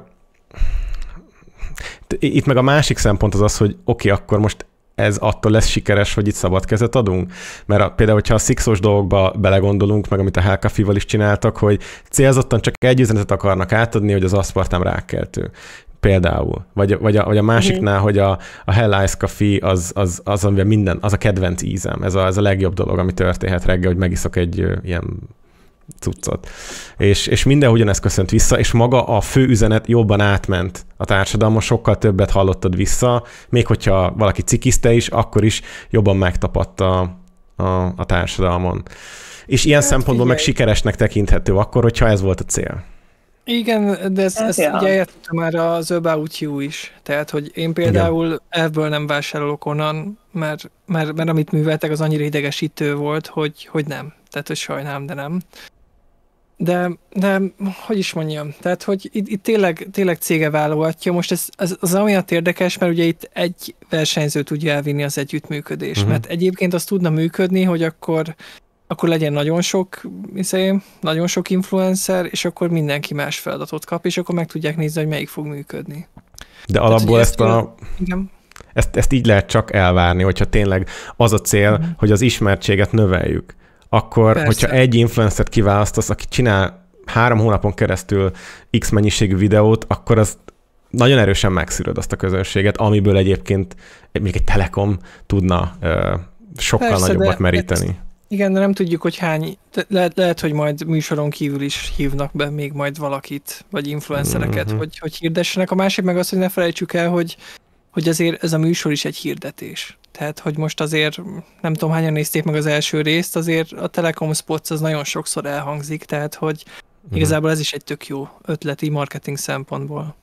Itt meg a másik szempont az, hogy oké, akkor most ez attól lesz sikeres, hogy itt szabad kezet adunk? Mert például, hogyha a Sixos dolgokba belegondolunk, meg amit a Hellcaféval is csináltak, hogy célzottan csak egy üzenetet akarnak átadni, hogy az aszpartám rákkeltő. Például. Vagy a másiknál, hogy a Hell Ice Coffee az amivel minden, az a kedvenc ízem. Ez a legjobb dolog, ami történhet reggel, hogy megiszok egy ilyen cuccot. És mindenhol ugyanezt köszönt vissza, és maga a fő üzenet jobban átment a társadalmon, sokkal többet hallottad vissza, még hogyha valaki cikizte is, akkor is jobban megtapadt a társadalmon. És ilyen szempontból meg sikeresnek tekinthető akkor, hogyha ez volt a cél. Igen, de ezt ugye eljöttem már az About You is. Tehát, hogy én például elvből nem vásárolok onnan, mert amit műveltek, az annyira idegesítő volt, hogy nem. Tehát, hogy sajnálom, de nem. De hogy is mondjam, tehát, hogy itt tényleg cége válogatja. Most ez az amiatt érdekes, mert ugye itt egy versenyző tudja elvinni az együttműködést. Mert egyébként az tudna működni, hogy akkor legyen nagyon sok influencer, és akkor mindenki más feladatot kap, és akkor meg tudják nézni, hogy melyik fog működni. De alapból ezt így lehet csak elvárni, hogyha tényleg az a cél, hogy az ismertséget növeljük. Akkor, hogyha egy influencert kiválasztasz, aki csinál 3 hónapon keresztül X mennyiségű videót, akkor az nagyon erősen megszűröd azt a közönséget, amiből egyébként még egy Telekom tudna sokkal nagyobbat meríteni. Igen, de nem tudjuk, hogy hány, lehet, hogy majd műsoron kívül is hívnak be még majd valakit, vagy influencereket, hogy hirdessenek. A másik meg az, hogy ne felejtsük el, hogy azért ez a műsor is egy hirdetés. Tehát, hogy most azért, nem tudom, hányan nézték meg az első részt, azért a Telekom Spots az nagyon sokszor elhangzik, tehát, hogy igazából ez is egy tök jó ötleti marketing szempontból.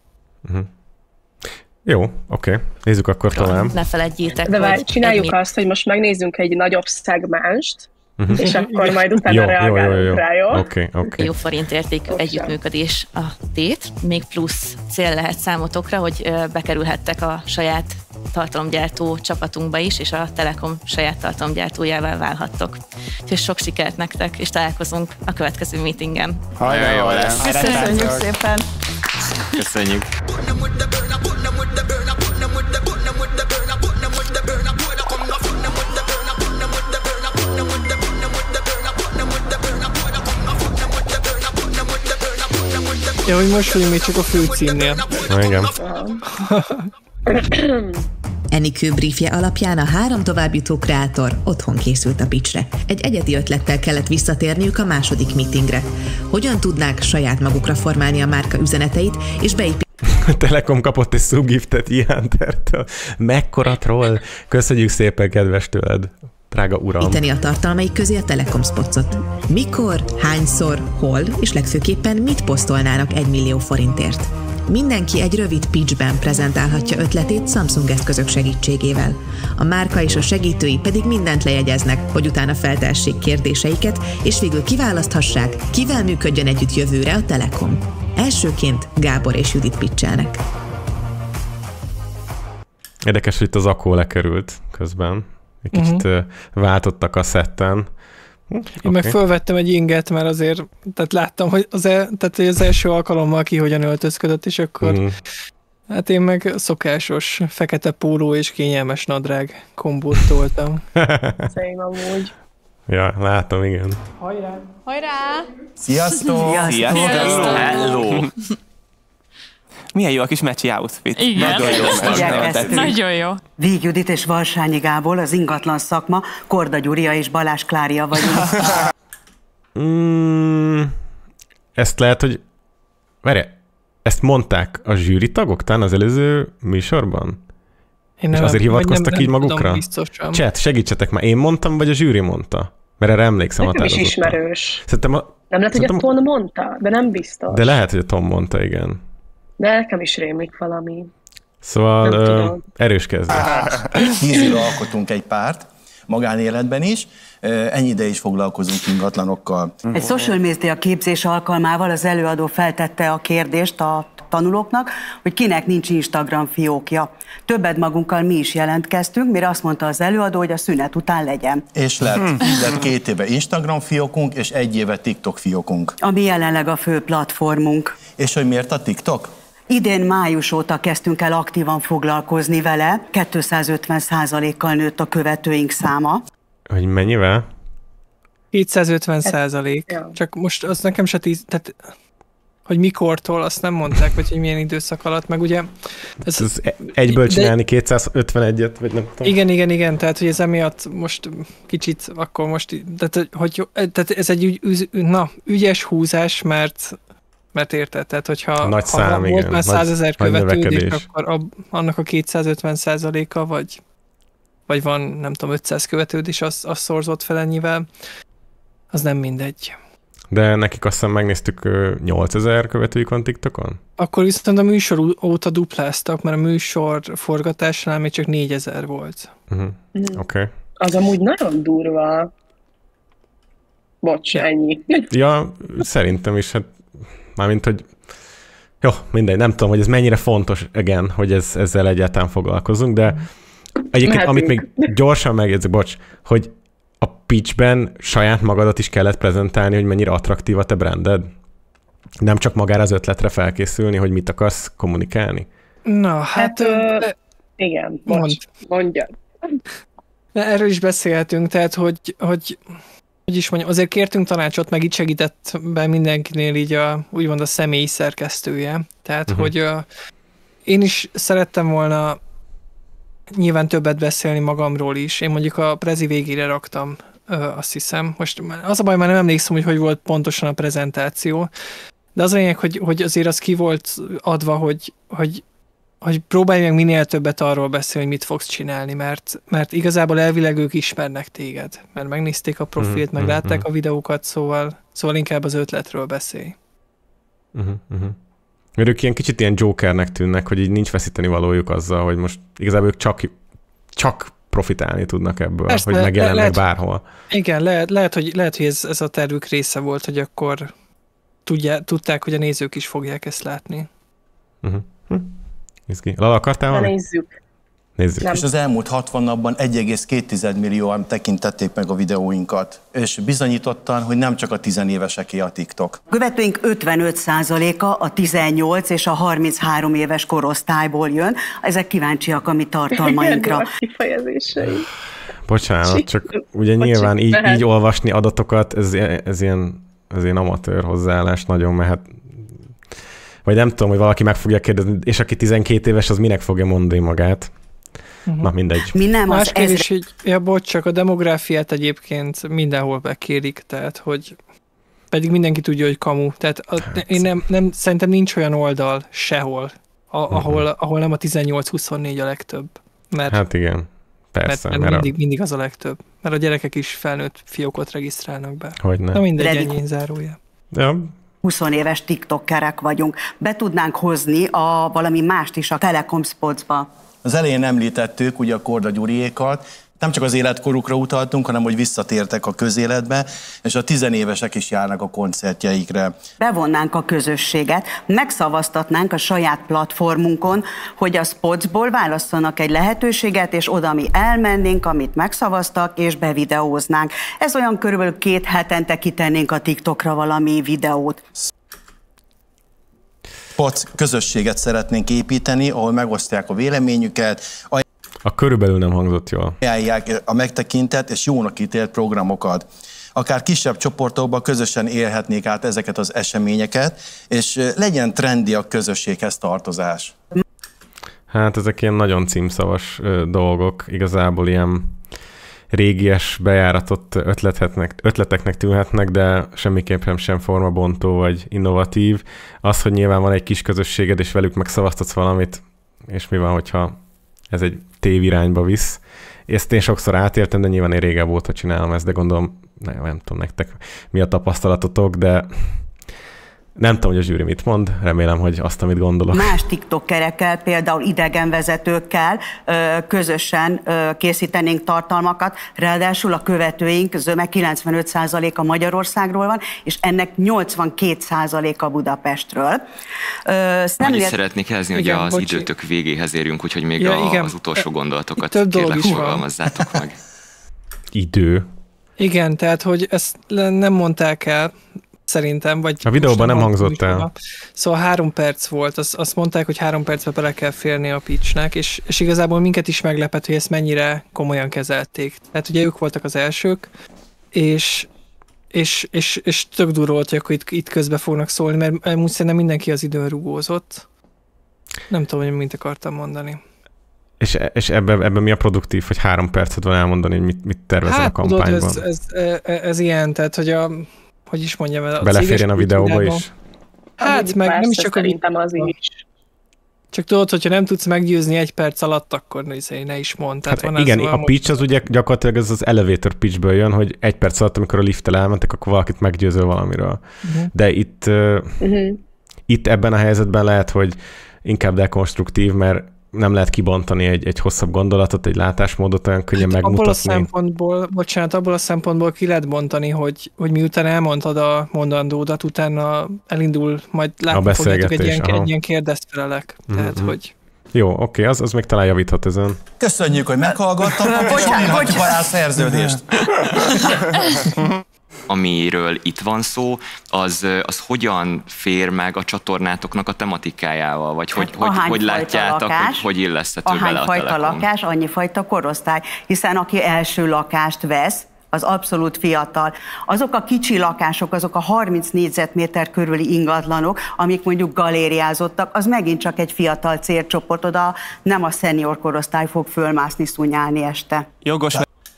Jó, oké. Nézzük akkor tovább. Ne feledjétek, de hogy csináljuk azt, hogy most megnézzünk egy nagyobb szegmást, és akkor majd utána reagálunk rá, jó? Oké. Jó forintértékű együttműködés a tét. Még plusz cél lehet számotokra, hogy bekerülhettek a saját tartalomgyártó csapatunkba is, és a Telekom saját tartalomgyártójával válhattok. Úgyhogy sok sikert nektek, és találkozunk a következő meetingen. Jó lesz. Köszönjük szépen! Köszönjük! Ja, hogy most vagyunk még csak a főcímnél. Igen. Enikő briefje alapján a 3 továbbjutó kreátor otthon készült a pitchre. Egy egyedi ötlettel kellett visszatérniük a második meetingre. Hogyan tudnák saját magukra formálni a márka üzeneteit, és Telekom kapott egy subgiftet Iántertől. Mekkora troll! Köszönjük szépen, kedves tőled, drága uram! építeni a tartalmaik közé a Telekom Spotsot. Mikor, hányszor, hol, és legfőképpen mit posztolnának 1 millió forintért. Mindenki egy rövid pitchben prezentálhatja ötletét Samsung eszközök segítségével. A márka és a segítői pedig mindent lejegyeznek, hogy utána feltehessék kérdéseiket, és végül kiválaszthassák, kivel működjön együtt jövőre a Telekom. Elsőként Gábor és Judit pitchelnek. Érdekes, hogy itt az Akó lekerült közben. Egy kicsit váltottak a szetten. Én meg fölvettem egy inget, mert azért, tehát láttam, hogy az első alkalommal ki hogyan öltözködött, és akkor Hát én meg szokásos fekete póló és kényelmes nadrág kombót toltam. Szép amúgy. Ja, látom, igen. Hajrá! Hajrá! Sziasztok! Sziasztok! Hello! Milyen jó a kis mecsi outfit. Igen. Nagyon jó. Víg Judit és Valsányi Gábor, az ingatlan szakma, Korda Gyuria és Balázs Klária vagyunk. Ezt lehet, hogy... Várj, ezt mondták a zsűri tagok talán az előző műsorban? És azért hivatkoztak így magukra? Chat, segítsetek már, én mondtam, vagy a zsűri mondta? Mert erre emlékszem határozottan. Nekem is ismerős. Nem lehet, hogy a Tom mondta, de nem biztos. De lehet, hogy a Tom mondta, igen. De nekem is rémlik valami. Szóval erős kezdés. 10 éve alkotunk egy párt, magánéletben is, ennyi ide is foglalkozunk ingatlanokkal. Egy social media képzés alkalmával az előadó feltette a kérdést a tanulóknak, hogy kinek nincs Instagram fiókja. Többet magunkkal mi is jelentkeztünk, mire azt mondta az előadó, hogy a szünet után legyen. És lett 2 éve Instagram fiókunk, és 1 éve TikTok fiókunk. Ami jelenleg a fő platformunk. És hogy miért a TikTok? Idén május óta kezdtünk el aktívan foglalkozni vele, 250%-kal nőtt a követőink száma. Hogy mennyivel? 250%. Csak most az nekem se 10, tehát hogy mikortól, azt nem mondták, vagy hogy milyen időszak alatt, meg ugye... Ez egyből csinálni 251-et, vagy nem tudom. Igen, tehát hogy ez emiatt most kicsit, akkor most, tehát ez egy ügyes húzás, mert érted, tehát hogyha nagy szám, volt már 100 000 követődés, akkor annak a 250%-a, vagy van, nem tudom, 500 követődés, az szorzott fel ennyivel, az nem mindegy. De nekik azt hiszem megnéztük 8000 követőjük van TikTokon? Akkor viszont a műsor óta dupláztak, mert a műsor forgatásnál még csak 4000 volt. Oké. Az amúgy nagyon durva. Bocs, ennyi. Ja, szerintem is, hát mármint, hogy jó, mindegy, nem tudom, hogy ez mennyire fontos, hogy ezzel egyáltalán foglalkozunk, de egyébként, amit még gyorsan megjegyzek, bocs, hogy a pitchben saját magadat is kellett prezentálni, hogy mennyire attraktív a te branded? Nem csak magára az ötletre felkészülni, hogy mit akarsz kommunikálni? Na, hát igen, mondjad. Erről is beszélhetünk, tehát, hogy is mondjam, azért kértünk tanácsot, meg itt segített be mindenkinél így úgymond a személyi szerkesztője. Tehát, hogy én is szerettem volna nyilván többet beszélni magamról is. Én mondjuk a prezi végére raktam, azt hiszem. Most az a baj, már nem emlékszem, hogy volt pontosan a prezentáció, de az a lényeg, hogy azért az ki volt adva, hogy próbálj meg minél többet arról beszélni, hogy mit fogsz csinálni, mert igazából elvileg ők ismernek téged, mert megnézték a profilt, meg látták a videókat, szóval inkább az ötletről beszélj. Mert ők kicsit ilyen jokernek tűnnek, hogy így nincs veszíteni valójuk azzal, hogy most igazából ők csak profitálni tudnak ebből, persze, hogy megjelennek bárhol. Igen, lehet, hogy ez a tervük része volt, hogy akkor tudták, hogy a nézők is fogják ezt látni. Lala, akartál valami? Nézzük. És az elmúlt 60 napban 1,2 millióan tekintették meg a videóinkat, és bizonyítottan, hogy nem csak a 10 éveseké a TikTok. Követőink 55%-a a 18 és a 33 éves korosztályból jön. Ezek kíváncsiak a mi tartalmainkra. Igen, kifejezései. Bocsánat, csak ugye nyilván így olvasni adatokat, ez ilyen amatőr hozzáállás nagyon mehet. Vagy nem tudom, hogy valaki meg fogja kérdezni, és aki 12 éves, az minek fogja mondani magát. Na, mindegy. Mi nem más kérdés, hogy bocs, csak a demográfiát egyébként mindenhol bekérik, tehát hogy pedig mindenki tudja, hogy kamu. Tehát én nem szerintem nincs olyan oldal sehol, ahol nem a 18-24 a legtöbb. Hát igen, persze. Mert mindig az a legtöbb. Mert a gyerekek is felnőtt fiókot regisztrálnak be. Hogyne. Na mindegy, ennyi zárója. Ja. 20 éves tiktokerek vagyunk. Be tudnánk hozni valami mást is a Telekom Spotsba. Az elején említettük ugye a Korda Gyuriékat, nem csak az életkorukra utaltunk, hanem hogy visszatértek a közéletbe, és a 10 évesek is járnak a koncertjeikre. Bevonnánk a közösséget, megszavaztatnánk a saját platformunkon, hogy a Spotsból válasszanak egy lehetőséget, és oda mi elmennénk, amit megszavaztak, és bevideóznánk. Ez olyan körülbelül 2 hetente kitennénk a TikTokra valami videót. POC közösséget szeretnénk építeni, ahol megosztják a véleményüket, a körülbelül nem hangzott jól. Ajánlják a megtekintett és jónak ítélt programokat. Akár kisebb csoportokban közösen élhetnék át ezeket az eseményeket, és legyen trendi a közösséghez tartozás. Hát ezek ilyen nagyon címszavas dolgok, igazából ilyen régies, bejáratott ötleteknek tűnhetnek, de semmiképpen sem formabontó vagy innovatív. Az, hogy nyilván van egy kis közösséged, és velük megszavaztatsz valamit, és mi van, hogyha ez egy tévirányba visz. Ezt én sokszor átéltem, de nyilván én régebb óta csinálom ezt, de gondolom, nem tudom nektek mi a tapasztalatotok, de nem tudom, hogy a zsűri mit mond, remélem, hogy azt, amit gondolok. Más tiktokerekkel, például idegenvezetőkkel közösen készítenénk tartalmakat, ráadásul a követőink zöme 95%-a Magyarországról van, és ennek 82%-a Budapestről. Annyit szeretnék jelezni, hogy az időtök végéhez érjünk, úgyhogy még az utolsó gondolatokat kérlek fogalmazzátok meg. Idő? Igen, tehát, hogy ezt nem mondták el, szerintem, vagy... A videóban nem hangzott el. Szóval 3 perc volt, azt mondták, hogy 3 percbe bele kell férni a pitchnek, és igazából minket is meglepett, hogy ezt mennyire komolyan kezelték. Tehát ugye ők voltak az elsők, és tök durva volt, hogy akkor itt közbe fognak szólni, mert úgy szerintem mindenki az időn rugózott. Nem tudom, hogy mit akartam mondani. És ebben mi a produktív, hogy 3 percet van elmondani, hogy mit tervezel a kampányban? Tudod, ez ilyen, tehát, hogy hogy is mondjam el. Beleférjen a videóba is? Hát, meg nem is csak szerintem az is. Csak tudod, hogyha nem tudsz meggyőzni 1 perc alatt, akkor ne is mondd. Hát igen, a pitch az ugye gyakorlatilag ez az elevator pitchből jön, hogy 1 perc alatt, amikor a lifttel elmentek, akkor valakit meggyőzöl valamiről. De itt ebben a helyzetben lehet, hogy inkább dekonstruktív, mert nem lehet kibontani egy hosszabb gondolatot, egy látásmódot olyan könnyen megmutatni. Abból a szempontból ki lehet bontani, hogy miután elmondtad a mondandódat, utána elindul, majd látni fogjátok egy ilyen kérdezfelelek. Tehát, hogy... Jó, oké, az még talán javíthat ezen. Köszönjük, hogy meghallgattak, és mondhatjuk alá a szerződést. Amiről itt van szó, az hogyan fér meg a csatornátoknak a tematikájával? Vagy hogy látjátok, hogy illeszthető bele a Telekom? Ahányfajta lakás, annyifajta korosztály. Hiszen aki első lakást vesz, az abszolút fiatal. Azok a kicsi lakások, azok a 30 négyzetméter körüli ingatlanok, amik mondjuk galériázottak, az megint csak egy fiatal célcsoport, oda nem a szenior korosztály fog fölmászni, szúnyálni este. Jogos.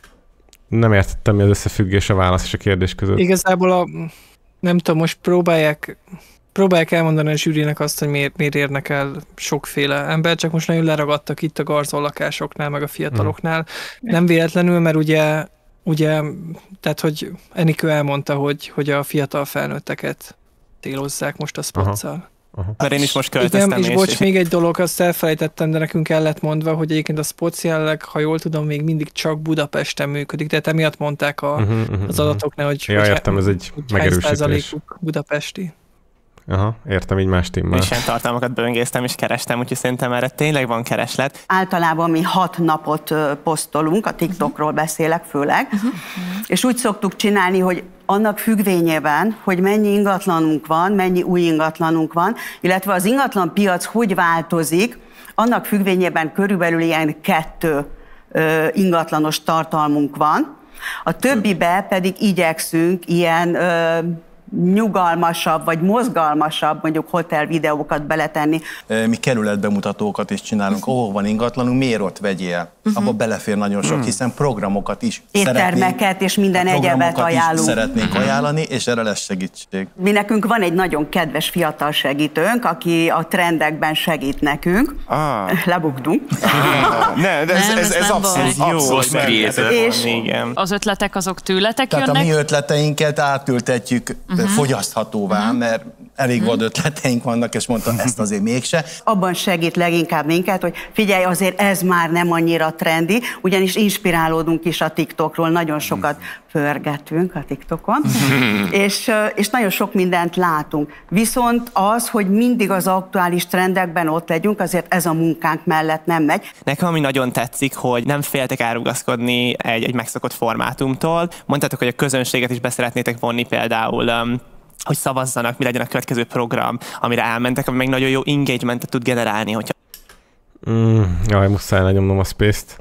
Nem értettem, mi az összefüggés a válasz és a kérdés között. Igazából nem tudom, most próbálják elmondani a zsűrinek azt, hogy miért érnek el sokféle ember, csak most nagyon leragadtak itt a garzon lakásoknál, meg a fiataloknál. Nem véletlenül, mert ugye tehát, hogy Enikő elmondta, hogy a fiatal felnőtteket célozzák most a spotszal. Mert én is most költöztem. És bocs, még egy dolog, azt elfelejtettem, de nekünk el lett mondva, hogy egyébként a Spoc jelenleg, ha jól tudom, még mindig csak Budapesten működik, tehát emiatt mondták az adatoknál, hogy értem, ez egy megerősítés. budapesti. Aha, értem, így más témmel. És ilyen tartalmakat böngésztem és kerestem, úgyhogy szerintem erre tényleg van kereslet. Általában mi 6 napot posztolunk, a TikTokról beszélek főleg, és úgy szoktuk csinálni, hogy annak függvényében, hogy mennyi ingatlanunk van, mennyi új ingatlanunk van, illetve az ingatlan piac hogy változik, annak függvényében körülbelül ilyen 2 ingatlanos tartalmunk van. A többibe pedig igyekszünk ilyen nyugalmasabb vagy mozgalmasabb, mondjuk hotel videókat beletenni. Mi kerületbemutatókat is csinálunk, ahol van ingatlanunk, miért ott vegyél? Abba belefér nagyon sok, hiszen programokat is éttermeket és minden egyebet ajánlunk. Szeretnénk ajánlani, és erre lesz segítség. Mi nekünk van egy nagyon kedves fiatal segítőnk, aki a trendekben segít nekünk. Lebuktunk. Nem, de ez abszolút jó. Az ötletek azok tőletek jönnek? Tehát a mi ötleteinket átültetjük fogyaszthatóvá, mert elég vad ötleteink vannak, és mondtam, ezt azért mégse. Abban segít leginkább minket, hogy figyelj, azért ez már nem annyira trendi, ugyanis inspirálódunk is a TikTokról, nagyon sokat pörgetünk a TikTokon, és nagyon sok mindent látunk. Viszont az, hogy mindig az aktuális trendekben ott legyünk, azért ez a munkánk mellett nem megy. Nekem ami nagyon tetszik, hogy nem féltek elrugaszkodni egy megszokott formátumtól. Mondtátok, hogy a közönséget is be szeretnétek vonni például hogy szavazzanak, mi legyen a következő program, amire elmentek, ami meg nagyon jó engagementet tud generálni, hogyha... Jaj, muszáj lenyomnom a space-t.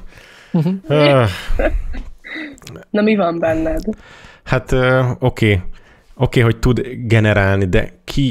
Na, mi van benned? Hát oké, hogy tud generálni, de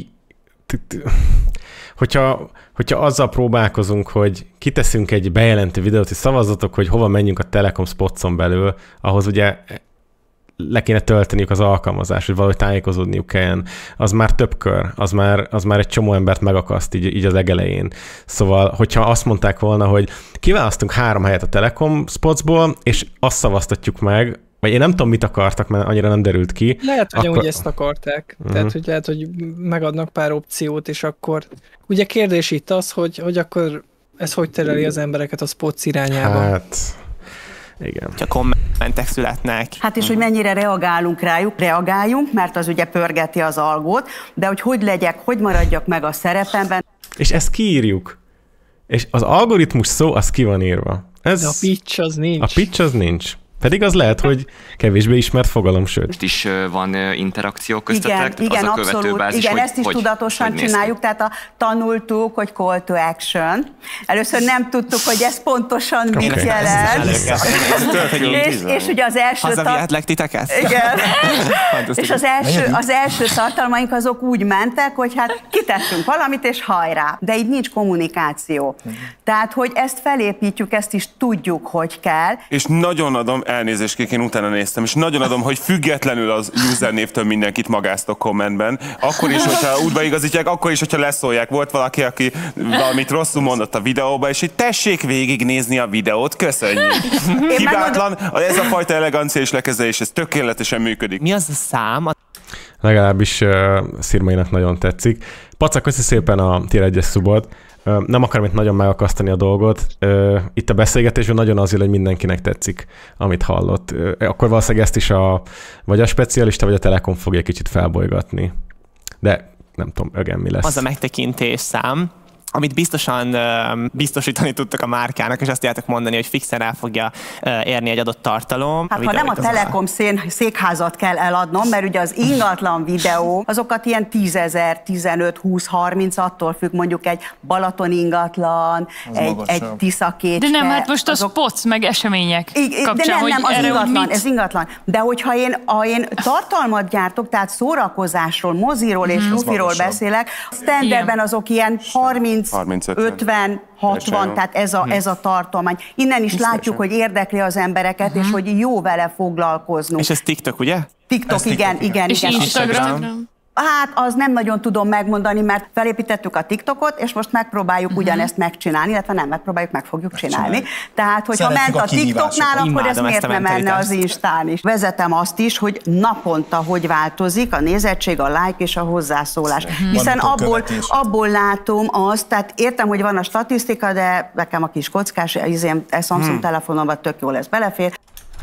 hogyha azzal próbálkozunk, hogy kiteszünk egy bejelentő videót, és szavazzatok, hogy hova menjünk a Telekom Spotson belül, ahhoz ugye le kéne tölteniük az alkalmazást, hogy valahogy tájékozódniuk kelljen, az már több kör, az már egy csomó embert megakaszt így az legelején. Szóval, hogyha azt mondták volna, hogy kiválasztunk 3 helyet a Telekom Spotsból, és azt szavaztatjuk meg, vagy én nem tudom, mit akartak, mert annyira nem derült ki. Lehet, hogy úgy ezt akarták. Tehát, hogy lehet, hogy megadnak pár opciót, és akkor... Ugye kérdés itt az, hogy akkor ez hogy tereli az embereket a Spots irányába? Hát... Igen. Ha kommentek születnek. Hát és hogy mennyire reagálunk rájuk, reagáljunk, mert az ugye pörgeti az algót, de hogy legyek, hogy maradjak meg a szerepemben. És ezt kiírjuk. És az algoritmus szó, az ki van írva. De a pitch az nincs. A pitch az nincs. Pedig az lehet, hogy kevésbé ismert fogalom, sőt. Most is van interakció köztetek? Igen, az a abszolút. Igen, ezt is tudatosan csináljuk, tehát tanultuk, hogy call to action. Először nem tudtuk, hogy ez pontosan mit jelent. És ugye az első... Hazavihetlek titeket? Igen. És az első tartalmaink azok úgy mentek, hogy hát kitettünk valamit, és hajrá. De így nincs kommunikáció. Tehát, hogy ezt felépítjük, ezt is tudjuk, hogy kell. És nagyon adom, elnézést, én utána néztem, és nagyon adom, hogy függetlenül az usernévtől mindenkit magáztok kommentben. Akkor is, hogyha útbaigazítják, akkor is, hogyha leszólják. Volt valaki, aki valamit rosszul mondott a videóba, és így tessék végignézni a videót, köszönjük. Hibátlan, ez a fajta elegancia és lekezelés, ez tökéletesen működik. Mi az a szám? Legalábbis Szirmainak nagyon tetszik. Paca, köszi szépen a tier 1-es szubot. Nem akarom itt nagyon megakasztani a dolgot. Itt a beszélgetésben nagyon az hogy mindenkinek tetszik, amit hallott. Akkor valószínűleg ezt is vagy a specialista, vagy a Telekom fogja egy kicsit felbolygatni. De nem tudom, ögen mi lesz. Az a megtekintés szám, amit biztosan biztosítani tudtak a márkának, és azt tudjátok mondani, hogy fixen el fogja érni egy adott tartalom. Hát ha nem a Telekom székházat kell eladnom, mert ugye az ingatlan videó, azokat ilyen 10 000, 15, 20, 30, attól függ, mondjuk egy Balaton ingatlan, egy Tiszakécske. De nem, hát most a spots meg események kapcsán, de nem, az ingatlan, ez ingatlan. De hogyha én tartalmat gyártok, tehát szórakozásról, moziról és lufiról beszélek, standardben azok ilyen 30, 50, 60, tehát ez a tartomány. Innen is látjuk, hogy érdekli az embereket, és hogy jó vele foglalkoznunk. És ez TikTok, ugye? TikTok, igen. És Instagram? Hát az nem nagyon tudom megmondani, mert felépítettük a TikTokot, és most megpróbáljuk ugyanezt megcsinálni, illetve nem megpróbáljuk, meg fogjuk csinálni. Tehát, hogyha ment a TikToknál, akkor ez miért nem menne az Instán is? Vezetem azt is, hogy naponta hogy változik a nézettség, a like és a hozzászólás. Hiszen abból látom azt, tehát értem, hogy van a statisztika, de nekem a kis kockás, Samsung telefonomban tök jól ez belefér.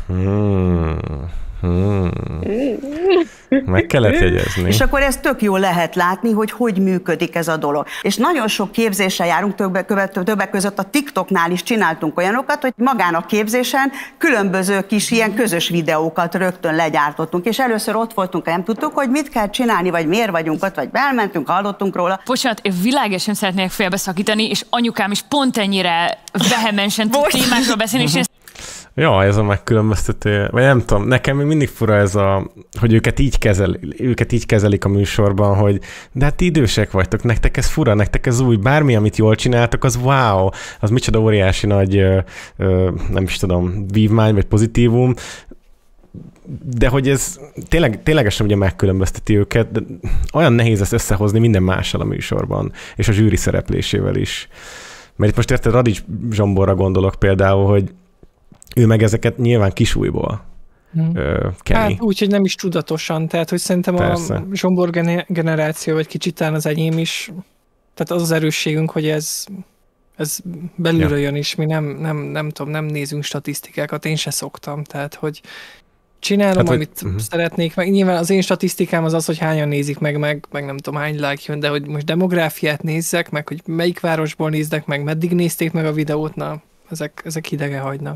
Meg kellett jegyezni. És akkor ezt tök jól lehet látni, hogy működik ez a dolog. És nagyon sok képzéssel járunk, többek között a TikToknál is csináltunk olyanokat, hogy magán a képzésen különböző kis ilyen közös videókat rögtön legyártottunk, és először ott voltunk, nem tudtuk, hogy mit kell csinálni, vagy miért vagyunk ott, vagy elmentünk, hallottunk róla. Bocsánat, én világosan szeretnék félbeszakítani, és anyukám is pont ennyire vehemensen tud témákról beszélni, és Ja, ez a megkülönböztető, vagy nem tudom, nekem még mindig fura ez hogy őket így kezelik a műsorban, hogy de hát idősek vagytok, nektek ez fura, nektek ez új, bármi, amit jól csináltok, az wow, az micsoda óriási nagy, nem is tudom, vívmány, vagy pozitívum, de hogy ez ténylegesen ugye megkülönbözteti őket, de olyan nehéz ezt összehozni minden mással a műsorban, és a zsűri szereplésével is. Mert itt most érted, Radics Zsomborra gondolok például, hogy ő meg ezeket nyilván kisújból keni. Hát úgy, hogy nem is tudatosan, tehát hogy szerintem persze. A Zsombor generáció, vagy kicsit talán az enyém is, tehát az erősségünk, hogy ez belülről jön is, mi nem tudom, nem nézünk statisztikákat, én se szoktam, tehát hogy csinálom, hát, amit szeretnék, meg nyilván az én statisztikám az, hogy hányan nézik meg nem tudom hány like jön, de hogy most demográfiát nézzek, meg hogy melyik városból néznek meg, meddig nézték meg a videót, na, ezek hidege hagynak.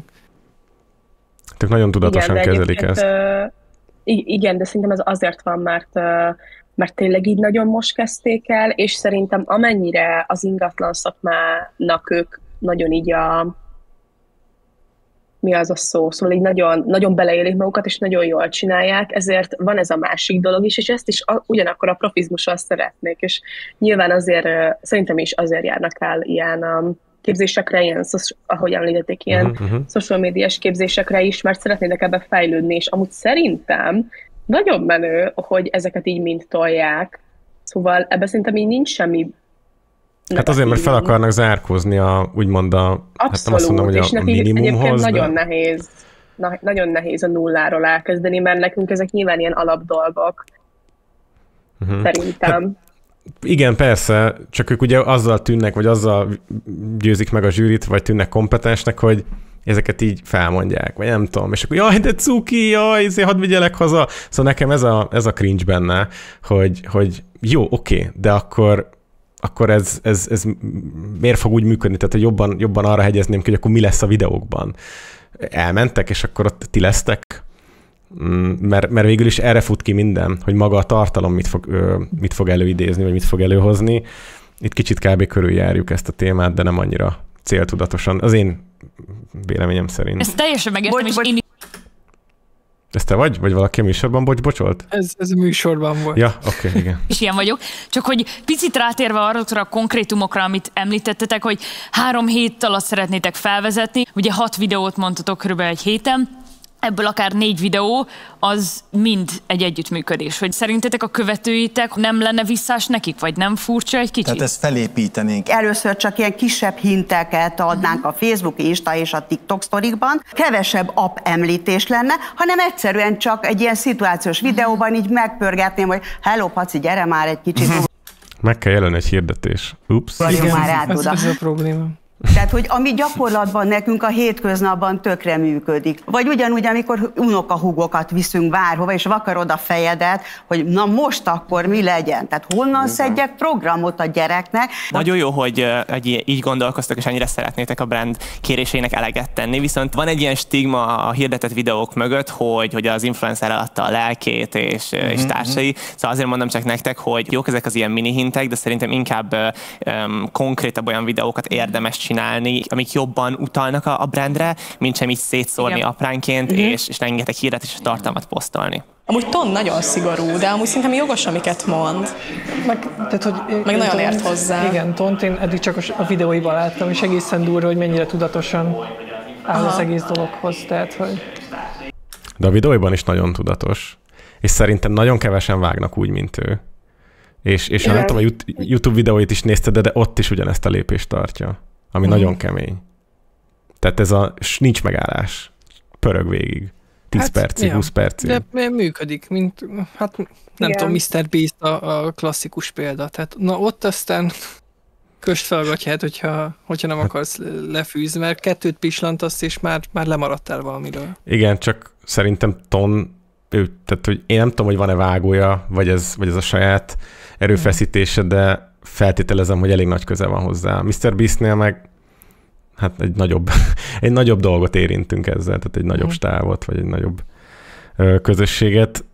Tök nagyon tudatosan kezelik ezt. Igen, de szerintem ez azért van, mert mert tényleg így nagyon most kezdték el, és szerintem amennyire az ingatlan szakmának ők nagyon így mi az a szó, szóval így nagyon, nagyon beleélik magukat, és nagyon jól csinálják, ezért van ez a másik dolog is, és ezt is ugyanakkor a profizmussal szeretnék, és nyilván azért, szerintem is azért járnak el ilyen képzésekre, ilyen, ahogy említették, ilyen social médiás képzésekre is, mert szeretnének ebbe fejlődni, és amúgy szerintem nagyon menő, hogy ezeket így mind tolják, szóval ebben szerintem így nincs semmi. Hát azért, mert fel akarnak zárkózni úgymond hát nem azt mondom, hogy a minimumhoz. Nagyon nehéz a nulláról elkezdeni, mert nekünk ezek nyilván ilyen alapdolgok. Szerintem. Hát, igen, persze, csak ők ugye azzal tűnnek, vagy azzal győzik meg a zsűrit, vagy tűnnek kompetensnek, hogy ezeket így felmondják, vagy nem tudom, és akkor jaj, de cuki, jaj, hadd vigyelek haza. Szóval nekem ez a cringe benne, hogy jó, oké, de akkor ez miért fog úgy működni? Tehát, hogy jobban arra hegyezném ki, hogy akkor mi lesz a videókban. Elmentek, és akkor ott ti lesztek? Mert végül is erre fut ki minden, hogy maga a tartalom mit fog előidézni, vagy mit fog előhozni. Itt kicsit kb. Körüljárjuk ezt a témát, de nem annyira céltudatosan. Az én véleményem szerint. Ez teljesen megértem, és én... Ez te vagy? Vagy valaki a műsorban bocsolt? Ez a műsorban volt. Ja, oké, igen. És ilyen vagyok. Csak hogy picit rátérve arra a konkrétumokra, amit említettetek, hogy 3 hét alatt szeretnétek felvezetni. Ugye 6 videót mondtatok körülbelül egy héten. Ebből akár 4 videó, az mind egy együttműködés. Hogy szerintetek a követőitek nem lenne visszás nekik, vagy nem furcsa egy kicsit? Tehát ezt felépítenénk. Először csak ilyen kisebb hinteket adnánk a Facebook, Insta és a TikTok sztorikban. Kevesebb app említés lenne, hanem egyszerűen csak egy ilyen szituációs videóban így megpörgetném, hogy hello, Paci, gyere már egy kicsit. Meg kell jelenni egy hirdetés. Ups. Ez a probléma. Tehát, hogy ami gyakorlatban nekünk a hétköznapban tökre működik. Vagy ugyanúgy, amikor unokahúgokat viszünk bárhova, és vakarod a fejedet, hogy na most akkor mi legyen. Tehát honnan szedjek programot a gyereknek. Nagyon jó, hogy így gondolkoztak, és ennyire szeretnétek a brand kérésének eleget tenni, viszont van egy ilyen stigma a hirdetett videók mögött, hogy az influencer eladta a lelkét és társai. Szóval azért mondom csak nektek, hogy jók ezek az ilyen mini hintek, de szerintem inkább konkrétabb olyan videókat érdemes csinálni, amik jobban utalnak a brandre, mint sem így szétszórni apránként, és rengeteg híret és tartalmat posztolni. Amúgy Ton nagyon szigorú, de amúgy szerintem jogos, amiket mond. Meg nagyon ért hozzá. Igen, Tont én eddig csak a videóiban láttam, és egészen durva, hogy mennyire tudatosan áll az egész dologhoz. Tehát, hogy... De a videóiban is nagyon tudatos. És szerintem nagyon kevesen vágnak úgy, mint ő. És nem tudom, a YouTube videóit is nézted, de ott is ugyanezt a lépést tartja. Ami nagyon kemény. Tehát nincs megállás. Pörög végig. 10 percig, 20 percig. De működik, mint, nem tudom, Mr. Beast a klasszikus példa. Tehát na ott aztán köst fel a gatyát, hogyha nem akarsz lefűzni, mert 2 pislantasz, és már lemaradtál valamiről. Igen, csak szerintem Ton, tehát hogy én nem tudom, hogy van-e vágója, vagy ez a saját erőfeszítése, de feltételezem, hogy elég nagy köze van hozzá. Mr. Beastnél meg hát egy nagyobb dolgot érintünk ezzel, tehát egy nagyobb stávot, vagy egy nagyobb közösséget.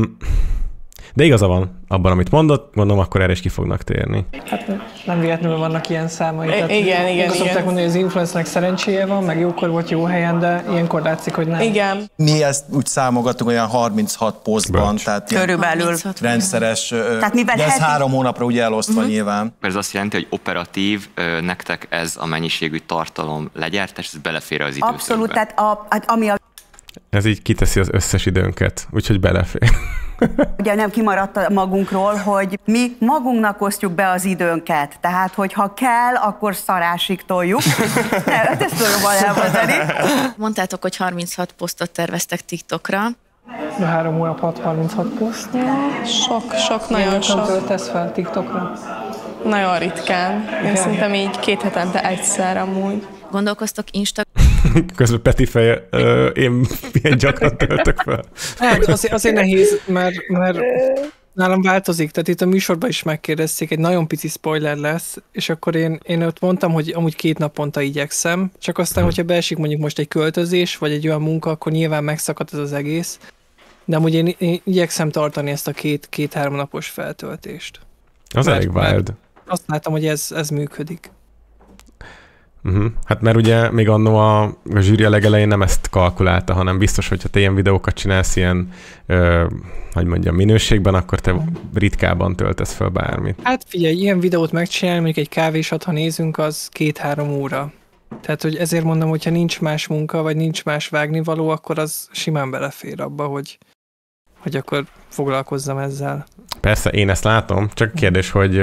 De igaza van abban, amit mondott, gondolom, akkor erre is ki fognak térni. Hát nem véletlenül vannak ilyen számai. Igen. Szokták mondani, hogy az influencernek szerencséje van, meg jókor volt jó helyen, de ilyenkor látszik, hogy nem. Igen. Mi ezt úgy számogatunk olyan 36 posztban, tehát körülbelül rendszeres, de ez 3 hónapra ugye elosztva nyilván. Ez azt jelenti, hogy operatív, nektek ez a mennyiségű tartalom legyártás, ez belefér az időszakba. Abszolút, tehát ami a... Ez így kiteszi az összes időnket, úgyhogy belefér. Ugye nem kimaradt magunkról, hogy mi magunknak osztjuk be az időnket. Tehát, hogyha kell, akkor szarásig toljuk. Hát ezt tudom elmondani. Mondtátok, hogy 36 posztot terveztek TikTokra. 3 hónap 36 poszt. Sok, nagyon sok. Töltesz fel TikTokra? Nagyon ritkán. Én szerintem így 2 hetente egyszer amúgy. Gondolkoztok Közben Peti feje, én milyen gyakran töltök fel. Hát, azért nehéz, mert nálam változik. Tehát itt a műsorban is megkérdezték, egy nagyon pici spoiler lesz, és akkor én ott mondtam, hogy amúgy 2 naponta igyekszem, csak aztán, hogyha beesik mondjuk most egy költözés, vagy egy olyan munka, akkor nyilván megszakad ez az egész. De amúgy én igyekszem tartani ezt a 2-3 napos feltöltést. Az elég wild. Azt látom, hogy ez működik. Hát mert ugye még annó a zsűri a legelején nem ezt kalkulálta, hanem biztos, hogyha te ilyen videókat csinálsz ilyen, hogy mondjam, minőségben, akkor te ritkában töltesz fel bármit. Hát figyelj, ilyen videót megcsinálni, mondjuk egy kávésat, ha nézünk, az 2-3 óra. Tehát, hogy ezért mondom, hogyha nincs más munka, vagy nincs más vágnivaló, akkor az simán belefér abba, hogy akkor foglalkozzam ezzel. Persze, én ezt látom, csak kérdés, hogy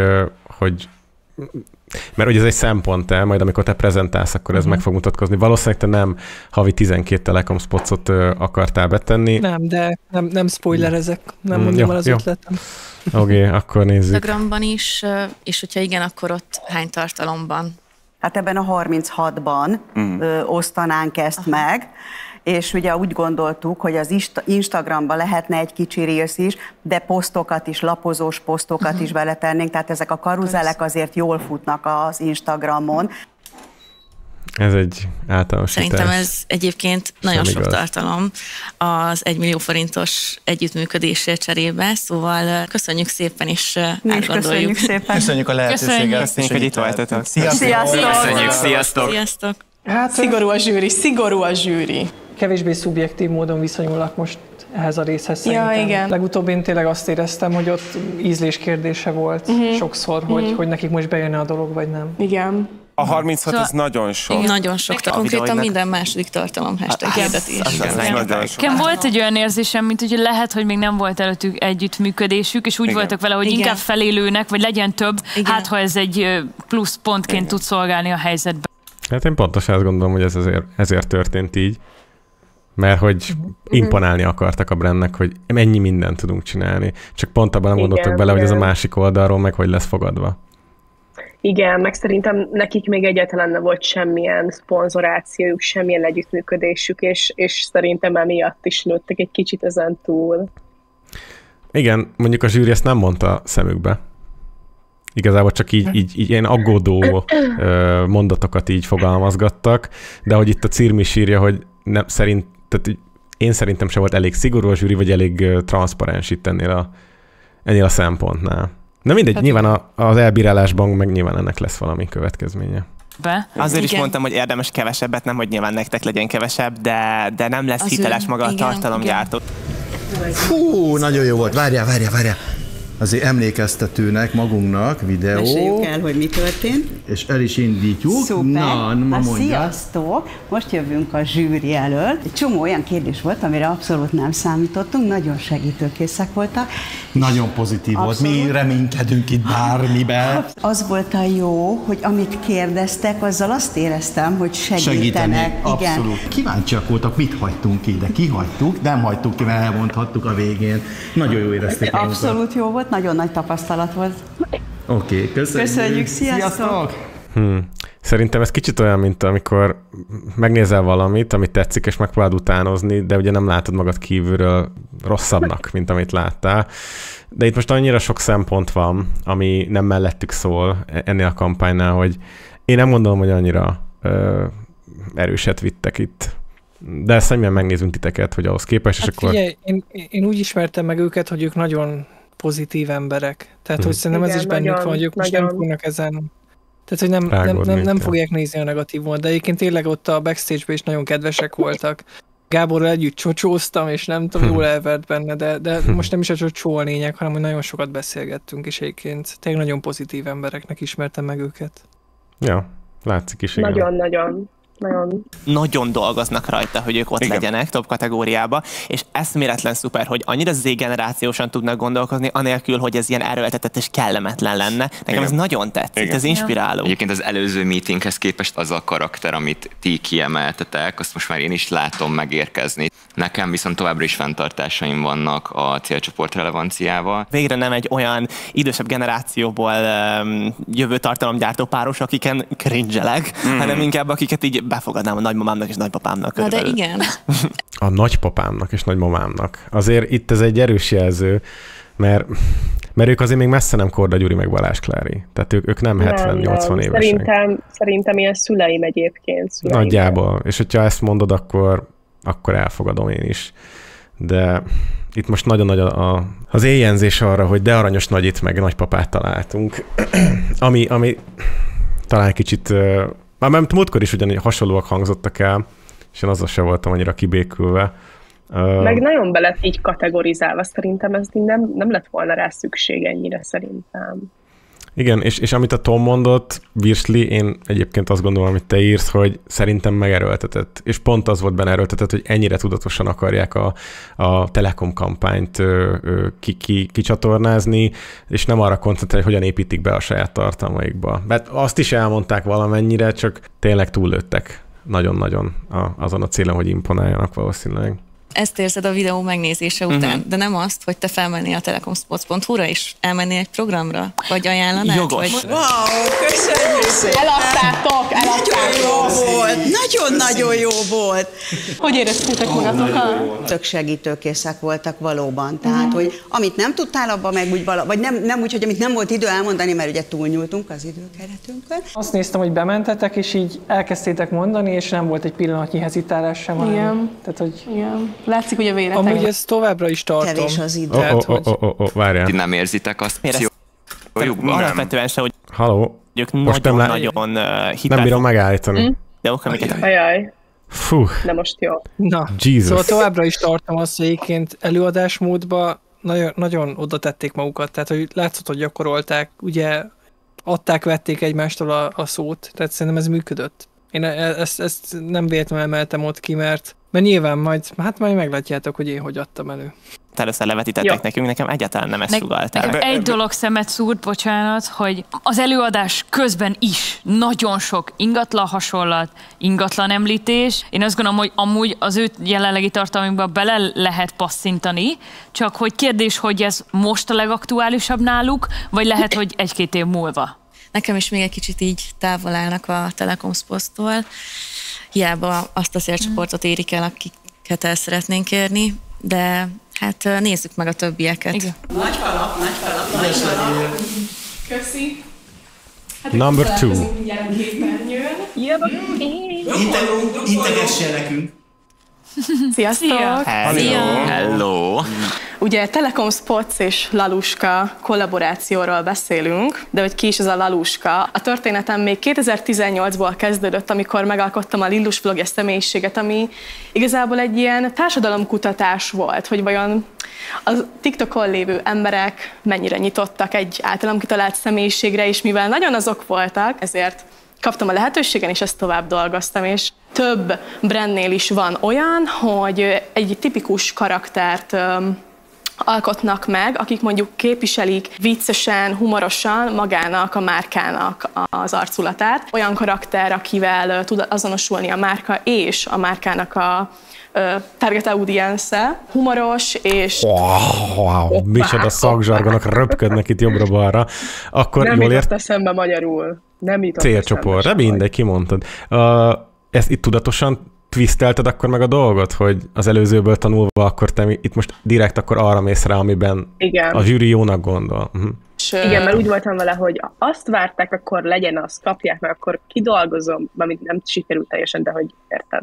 mert ugye ez egy szempont, majd amikor te prezentálsz, akkor ez meg fog mutatkozni. Valószínűleg te nem havi 12 Telekom spotot akartál betenni. Nem, de nem spoilerezek, nem mondjam el az ötletem. Oké, akkor nézzük. Instagramban is, és hogyha igen, akkor ott hány tartalomban? Hát ebben a 36-ban osztanánk ezt meg, és ugye úgy gondoltuk, hogy az Instagramban lehetne egy kicsi Reels is, de posztokat is, lapozós posztokat is beletennénk, tehát ezek a karuzelek azért jól futnak az Instagramon. Ez egy általánosítás. Szerintem ez egyébként nagyon sok tartalom az 1 millió forintos együttműködésért cserébe, szóval köszönjük szépen, és átgondoljuk. Köszönjük szépen. Köszönjük a lehetőséget. Köszönjük, hogy itt voltatok. Sziasztok! Sziasztok! Hát szigorú a zsűri. Kevésbé szubjektív módon viszonyulok most ehhez a részhez szerintem. Ja, igen. Legutóbb én tényleg azt éreztem, hogy ott ízlés kérdése volt sokszor, hogy nekik most bejönne a dolog, vagy nem. Igen. A 36 az nagyon sok. Nagyon sok. Konkrétan minden második tartalom hashtag hirdetés. Nekem volt egy olyan érzésem, mint hogy lehet, hogy még nem volt előttük együttműködésük, és úgy voltak vele, hogy inkább felélőnek, vagy legyen több, hát ha ez egy plusz pontként tud szolgálni a helyzetben. Hát én pontosan azt gondolom, hogy ez ezért történt így. Mert hogy imponálni akartak a brandnek, hogy ennyi mindent tudunk csinálni. Csak pont abban nem gondoltak bele, hogy ez a másik oldalról meg hogy lesz fogadva. Igen, meg szerintem nekik még egyáltalán nem volt semmilyen szponzorációjuk, semmilyen együttműködésük, és szerintem emiatt is nőttek egy kicsit ezen túl. Igen, mondjuk a zsűri ezt nem mondta szemükbe. Igazából csak így ilyen aggódó mondatokat így fogalmazgattak, de hogy itt a Cirmi is írja, hogy tehát én szerintem sem volt elég szigorú a zsűri, vagy elég transzparens itt ennél a szempontnál. Na mindegy, nyilván az elbírálásban meg nyilván ennek lesz valami következménye. Azért is mondtam, hogy érdemes kevesebbet, nem hogy nyilván nektek legyen kevesebb, de nem lesz hiteles maga a tartalomgyártó. Fú, nagyon jó volt. Várjál. Azért emlékeztetőnek magunknak videó. Meséljük el, hogy mi történt. És el is indítjuk. Szuper. Na mondjad. Sziasztok! Most jövünk a zsűri elől. Egy csomó olyan kérdés volt, amire abszolút nem számítottunk, nagyon segítőkészek voltak. Nagyon pozitív volt. Mi reménykedünk itt bármiben. Az volt a jó, hogy amit kérdeztek, azzal azt éreztem, hogy segítenek. Abszolút. Igen. Kíváncsiak voltak, mit hagytunk ki, de kihagytuk, nem hagytuk ki, mert elmondhattuk a végén. Nagyon jó érezték magunkat. Abszolút jó volt, nagyon nagy tapasztalat volt. Oké, köszönjük. Sziasztok! Szerintem ez kicsit olyan, mint amikor megnézel valamit, amit tetszik, és megpróbálod utánozni, de ugye nem látod magad kívülről rosszabbnak, mint amit láttál. De itt most annyira sok szempont van, ami nem mellettük szól ennél a kampánynál, hogy én nem gondolom, hogy annyira erőset vittek itt. De szemben megnézünk titeket, hogy ahhoz képest, és akkor... Figyelj, én úgy ismertem meg őket, hogy ők nagyon pozitív emberek. Tehát, hogy szerintem ez is bennük van, hogy ők most nem fognak ezen... Tehát, hogy nem fogják nézni a negatívumot, de egyébként tényleg ott a backstage-ben is nagyon kedvesek voltak. Gáborral együtt csocsóztam, és nem tudom, jól elvert benne, de most nem is a csocsó a lényeg, hanem hogy nagyon sokat beszélgettünk, és egyébként tényleg nagyon pozitív embereknek ismertem meg őket. Ja, látszik is. Nagyon dolgoznak rajta, hogy ők ott legyenek top kategóriába, és eszméletlen szuper, hogy annyira Z-generációsan tudnak gondolkozni, anélkül, hogy ez ilyen erőltetett és kellemetlen lenne. Nekem ez nagyon tetszik, ez inspiráló. Egyébként az előző meetinghez képest az a karakter, amit ti kiemeltetek, azt most már én is látom megérkezni. Nekem viszont továbbra is fenntartásaim vannak a célcsoport relevanciával. Végre nem egy olyan idősebb generációból jövő tartalomgyártó páros, akiken cringe-elek, hanem inkább akiket így befogadnám a nagymamámnak és nagypapámnak. Na de igen. A nagypapámnak és nagymamámnak. Azért itt ez egy erős jelző, mert ők azért még messze nem Korda Gyuri meg Balázs Klári. Tehát ők nem 70-80 évesek. Szerintem ilyen szüleim egyébként. Nagyjából. És hogyha ezt mondod, akkor elfogadom én is. De itt most nagyon-nagyon az éjjenzés arra, hogy de aranyos nagyit meg nagypapát találtunk, ami talán kicsit, mert múltkor is ugyan hasonlóak hangzottak el, és én azzal sem voltam annyira kibékülve. Meg nagyon be lett így kategorizálva, szerintem ez nem lett volna rá szükség ennyire szerintem. Igen, és amit a Tom mondott, Virsli, én egyébként azt gondolom, amit te írsz, hogy szerintem megerőltetett. És pont az volt benne erőltetett, hogy ennyire tudatosan akarják a Telekom kampányt kicsatornázni, és nem arra koncentrálni, hogy hogyan építik be a saját tartalmaikba. Mert azt is elmondták valamennyire, csak tényleg túllőttek nagyon-nagyon azon a célon, hogy imponáljanak valószínűleg. Ezt érzed a videó megnézése után, de nem azt, hogy te felmennél a telekomsports.hu-ra és elmennél egy programra, vagy ajánlanád? Jogos. Vagy... Wow, köszönjük szépen! Eladtátok! Nagyon jó volt! Nagyon-nagyon jó volt! Hogy éreztétek magatokat? Tök segítőkészek voltak valóban. Tehát, hogy amit nem tudtál, abban meg úgy vagy nem úgy, hogy amit nem volt idő elmondani, mert ugye túlnyúltunk az időkeretünkön. Azt néztem, hogy bementetek, és így elkezdtétek mondani, és nem volt egy pillanatnyi hezitálás sem. Igen. Tehát, hogy... Igen. Látszik, hogy a véletek. Amúgy ezt továbbra is tartom. Kevés az idő. Várjál. Ti nem érzitek azt pszichójukban? Alapvetően se, hogy Halló? ők nagyon hitet. Nem bírom megállítani. De oké, amiket... Ajaj. Fú. De most jó. Na, Jesus. Szóval továbbra is tartom azt, hogy egyébként előadásmódban nagyon oda tették magukat, tehát hogy látszott, hogy gyakorolták, ugye adták-vették egymástól a szót, tehát szerintem ez működött. Én ezt nem véletlenül emeltem ott ki, mert nyilván majd meglátjátok, hogy én hogy adtam elő. Először levetítettek nekünk, nekem egyáltalán nem ezt sugalták. Egy dolog szemet szúrt, bocsánat, hogy az előadás közben is nagyon sok ingatlan hasonlat, ingatlan említés. Én azt gondolom, hogy amúgy az ő jelenlegi tartalmukba bele lehet passzintani, csak hogy kérdés, hogy ez most a legaktuálisabb náluk, vagy lehet, hogy egy-két év múlva. Nekem is még egy kicsit így távol állnak a Telekom Sportstól. Hiába azt a célcsoportot érik el, akiket el szeretnénk érni, de hát nézzük meg a többieket. Nagy falap. Köszi. Hát Number 2. Integessen nekünk. Sziasztok! Hello! Ugye Telekom Sports és Laluska kollaborációról beszélünk, de hogy ki is ez a Laluska? A történetem még 2018-ból kezdődött, amikor megalkottam a Lillus vlogja személyiséget, ami igazából egy ilyen társadalomkutatás volt, hogy vajon a TikTokon lévő emberek mennyire nyitottak egy általam kitalált személyiségre, és mivel nagyon azok voltak, ezért kaptam a lehetőségen, és ezt tovább dolgoztam, és több brandnél is van olyan, hogy egy tipikus karaktert alkotnak meg, akik mondjuk képviselik viccesen, humorosan magának, a márkának az arculatát. Olyan karakter, akivel tud azonosulni a márka és a márkának a target audience-e, humoros és... Wow, micsoda szakzsargonok röpködnek itt jobbra-balra. Akkor nem jól jutott eszembe magyarul. Nem jutott célcsoport, de mindegy, kimondtad. Ezt itt tudatosan twistelted akkor meg a dolgot, hogy az előzőből tanulva akkor te itt most direkt akkor arra mész rá, amiben a zsűri jónak gondol. Igen, mert úgy voltam vele, hogy azt várták, akkor legyen azt, kapják meg, akkor kidolgozom, amit nem sikerült teljesen, de hogy érted.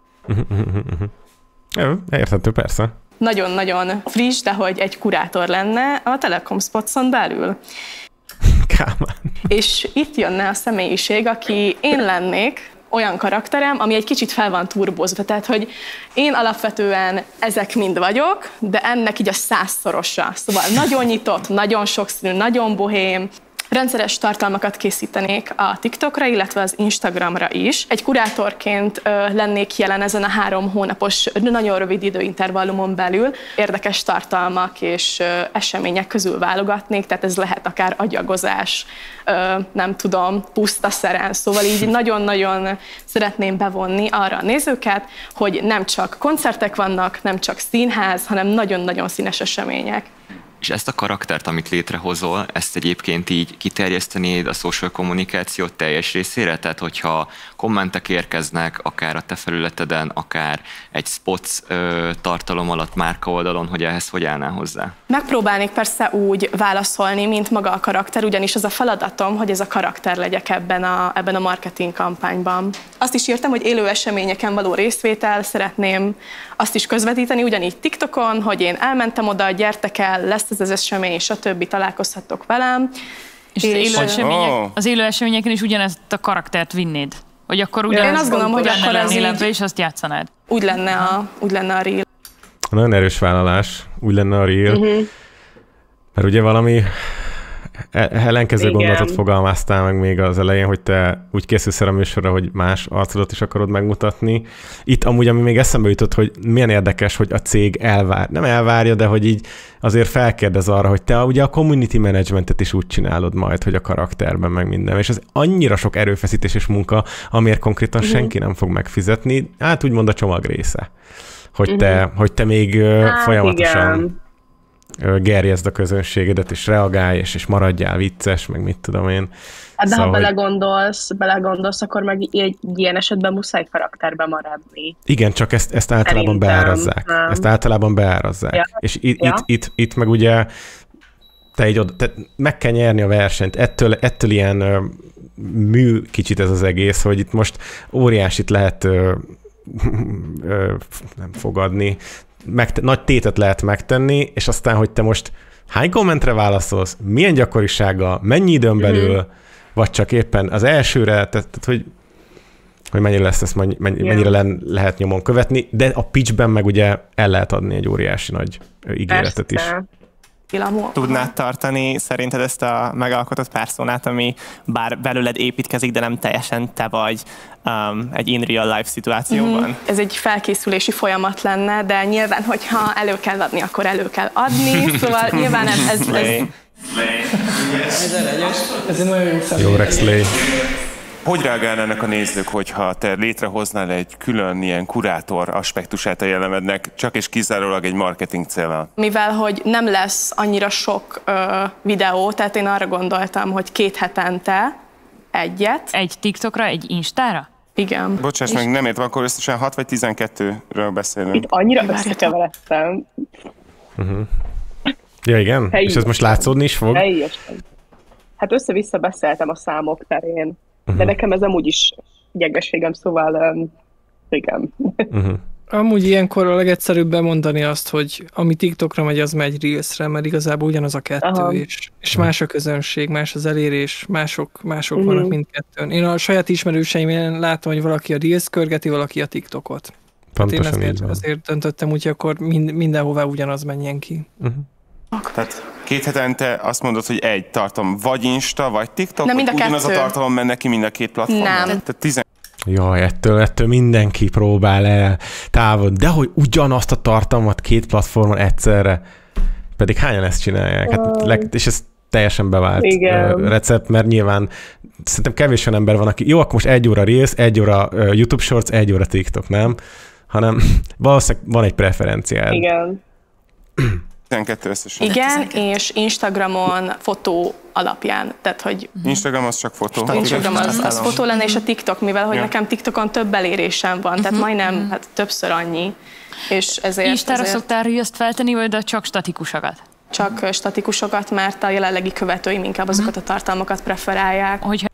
Érthető, persze. Nagyon-nagyon friss, de hogy egy kurátor lenne a Telekom Sportson belül. Kámán. És itt jönne a személyiség, aki én lennék, olyan karakterem, ami egy kicsit fel van turbózva. Tehát, hogy én alapvetően ezek mind vagyok, de ennek így a 100-szorosa. Szóval nagyon nyitott, nagyon sokszínű, nagyon bohém, rendszeres tartalmakat készítenék a TikTokra, illetve az Instagramra is. Egy kurátorként lennék jelen ezen a 3 hónapos, nagyon rövid időintervallumon belül. Érdekes tartalmak és események közül válogatnék, tehát ez lehet akár agyagozás, nem tudom, puszta szeren. Szóval így nagyon-nagyon szeretném bevonni arra a nézőket, hogy nem csak koncertek vannak, nem csak színház, hanem nagyon-nagyon színes események. És ezt a karaktert, amit létrehozol, ezt egyébként így kiterjesztenéd a social kommunikáció teljes részére? Tehát, hogyha kommentek érkeznek, akár a te felületeden, akár egy spots tartalom alatt márka oldalon, hogy ehhez hogy állnál hozzá? Megpróbálnék persze úgy válaszolni, mint maga a karakter, ugyanis az a feladatom, hogy ez a karakter legyek ebben a marketing kampányban. Azt is írtam, hogy élő eseményeken való részvétel, szeretném azt is közvetíteni, ugyanígy TikTokon, hogy én elmentem oda, gyertek el, lesz ez az esemény, stb. Találkozhattok velem. És az élő eseményeken is ugyanezt a karaktert vinnéd? Vagy akkor én azt gondolom, hogy akkor ez így, és azt játszanád? Úgy lenne a reel. Nagyon erős vállalás, úgy lenne a reel. Mert ugye valami ellenkező gondolatot fogalmaztál meg még az elején, hogy te úgy készülsz a műsorra, hogy más arcodat is akarod megmutatni. Itt amúgy, ami még eszembe jutott, hogy milyen érdekes, hogy a cég nem elvárja, de hogy így azért felkérdez arra, hogy te ugye a community managementet is úgy csinálod majd, hogy a karakterben meg minden. És ez annyira sok erőfeszítés és munka, amiért konkrétan senki nem fog megfizetni. Hát úgymond a csomag része. Hogy te még folyamatosan... Igen. Gerjezd a közönségedet, és reagálj, és maradjál vicces, meg mit tudom én. Hát de szóval, ha belegondolsz, akkor meg egy ilyen esetben muszáj karakterbe maradni. Igen, csak ezt általában beárazzák. Ezt általában beárazzák. Ja. És itt meg ugye te meg kell nyerni a versenyt. Ettől ilyen mű kicsit ez az egész, hogy itt most óriásit lehet nem fogadni, nagy tétet lehet megtenni, és aztán, hogy te most hány kommentre válaszolsz, milyen gyakorisággal, mennyi időn belül, vagy csak éppen az elsőre, tehát hogy mennyire lesz ezt, mennyire lehet nyomon követni, de a pitchben meg ugye el lehet adni egy óriási nagy ígéretet is. Tudnád tartani szerinted ezt a megalkotott personát, ami bár belőled építkezik, de nem teljesen te vagy egy in real life szituációban? Ez egy felkészülési folyamat lenne, de nyilván, hogyha elő kell adni, akkor elő kell adni, szóval nyilván ez egy nagyon jó személy. Jó Rexley. Hogy reagálnának a nézők, hogyha te létrehoznál egy külön ilyen kurátor aspektusát a jellemednek, csak és kizárólag egy marketing céllal? Mivel, hogy nem lesz annyira sok videó, tehát én arra gondoltam, hogy 2 hetente egyet. Egy TikTokra, egy Instára? Igen. Bocsáss meg, nem értem, akkor összesen 6 vagy 12-ről beszélünk. Itt annyira összekeveredtem. Ja, igen? És ez most látszódni is fog? Teljesen. Hát össze-vissza beszéltem a számok terén. De nekem ez amúgy is gyengeségem, szóval igen. Amúgy ilyenkor a legegyszerűbb bemondani azt, hogy ami TikTokra megy, az megy Reelsre, mert igazából ugyanaz a kettő, és más a közönség, más az elérés, mások vannak mindkettőn. Én a saját ismerőseimén látom, hogy valaki a Reels körgeti, valaki a TikTokot. Pontosan én azért döntöttem úgy, hogy akkor mindenhová ugyanaz menjen ki. Tehát 2 hetente azt mondod, hogy egy tartalom vagy Insta, vagy TikTok, nem, vagy ugyanaz a tartalom menne ki mind a 2 platformon? Nem. Tehát Jaj, ettől mindenki próbál el távolodni, de hogy ugyanazt a tartalmat 2 platformon egyszerre, pedig hányan ezt csinálják? Hát, és ez teljesen bevált recept, mert nyilván szerintem kevés olyan ember van, aki jó, akkor most 1 óra Reels, 1 óra YouTube Shorts, 1 óra TikTok, nem? Hanem valószínűleg van egy preferenciád. Igen. 12 összesen. Igen, és Instagramon fotó alapján, tehát hogy... Instagram az csak fotó. Instagram az fotó lenne, és a TikTok, mivel hogy nekem TikTokon több elérésem van, tehát majdnem többször annyi, és ezért... Instára szoktál Reels-t feltenni, vagy de csak statikusokat? Csak statikusokat, mert a jelenlegi követőim inkább azokat a tartalmakat preferálják. Hogyha...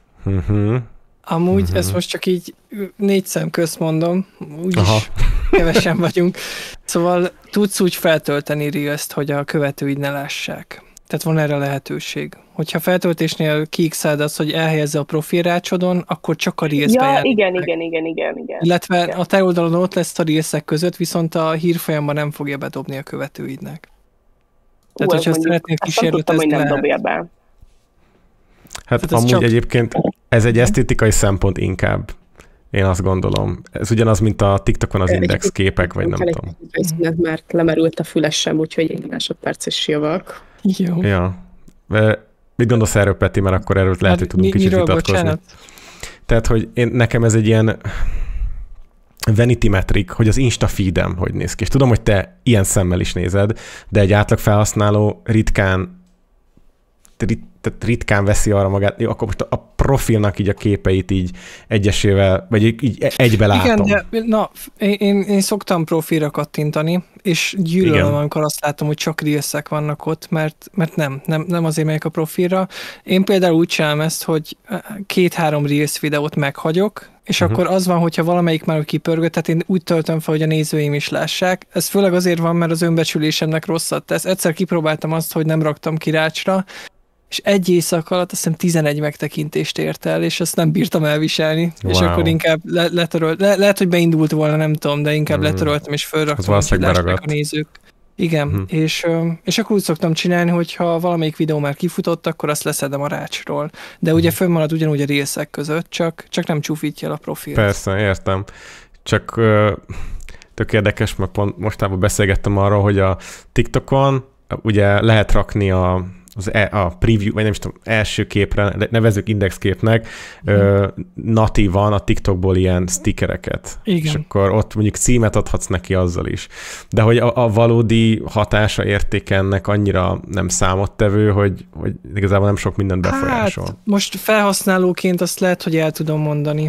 Amúgy ezt most csak így 4 szem közt mondom, úgyis kevesen vagyunk. Szóval tudsz úgy feltölteni Reels-t, hogy a követőid ne lássák. Tehát van erre lehetőség. Hogyha feltöltésnél kiixeld azt, hogy elhelyezze a profilrácsodon, akkor csak a Reels-be jelenik. Igen. Illetve a te oldalon ott lesz a Reelsek között, viszont a hírfolyamban nem fogja bedobni a követőidnek. Tehát, hogyha szeretnél kísérletezni, nem dobja be. Hát amúgy egyébként ez egy esztétikai szempont inkább. Én azt gondolom. Ez ugyanaz, mint a TikTokon az index képek, vagy nem tudom. Mert lemerült a fülesem, úgyhogy 1 másodperc is jövök. Jó. Ja. Mit gondolsz erről, Peti, mert akkor erről lehet, hogy tudunk kicsit vitatkozni. Tehát, hogy nekem ez egy ilyen vanity metric, hogy az Insta feedem hogy néz ki. És tudom, hogy te ilyen szemmel is nézed, de egy átlag felhasználó ritkán veszi arra magát, akkor most a profilnak így a képeit így egyesével, vagy így egybe látom. Igen, de én szoktam profilra kattintani, és gyűlölöm, amikor azt látom, hogy csak reelsek vannak ott, mert nem azért megyek a profilra. Én például úgy csinálom ezt, hogy 2-3 reels videót meghagyok, és akkor az van, hogyha valamelyik már kipörgött, tehát én úgy töltöm fel, hogy a nézőim is lássák. Ez főleg azért van, mert az önbecsülésemnek rosszat tesz. Egyszer kipróbáltam azt, hogy nem raktam ki rácsra, és egy éjszak alatt azt hiszem 11 megtekintést ért el, és azt nem bírtam elviselni, és akkor inkább lehet, hogy beindult volna, nem tudom, de inkább letöröltem, és fölraktam, hogy lássák a nézők. Igen, és akkor úgy szoktam csinálni, hogyha valamelyik videó már kifutott, akkor azt leszedem a rácsról. De ugye fönnmarad ugyanúgy a reelsek között, csak nem csúfítja el a profilt. Persze, értem. Csak tök érdekes, mert pont mostában beszélgettem arról, hogy a TikTokon ugye lehet rakni a preview, vagy nem is tudom, első képre, nevezzük indexképnek, natívan a TikTokból ilyen stickereket. Igen. És akkor ott mondjuk címet adhatsz neki azzal is. De hogy a valódi hatása, értéke ennek annyira nem számottevő, hogy igazából nem sok mindent befolyásol. Hát, most felhasználóként azt lehet, hogy el tudom mondani,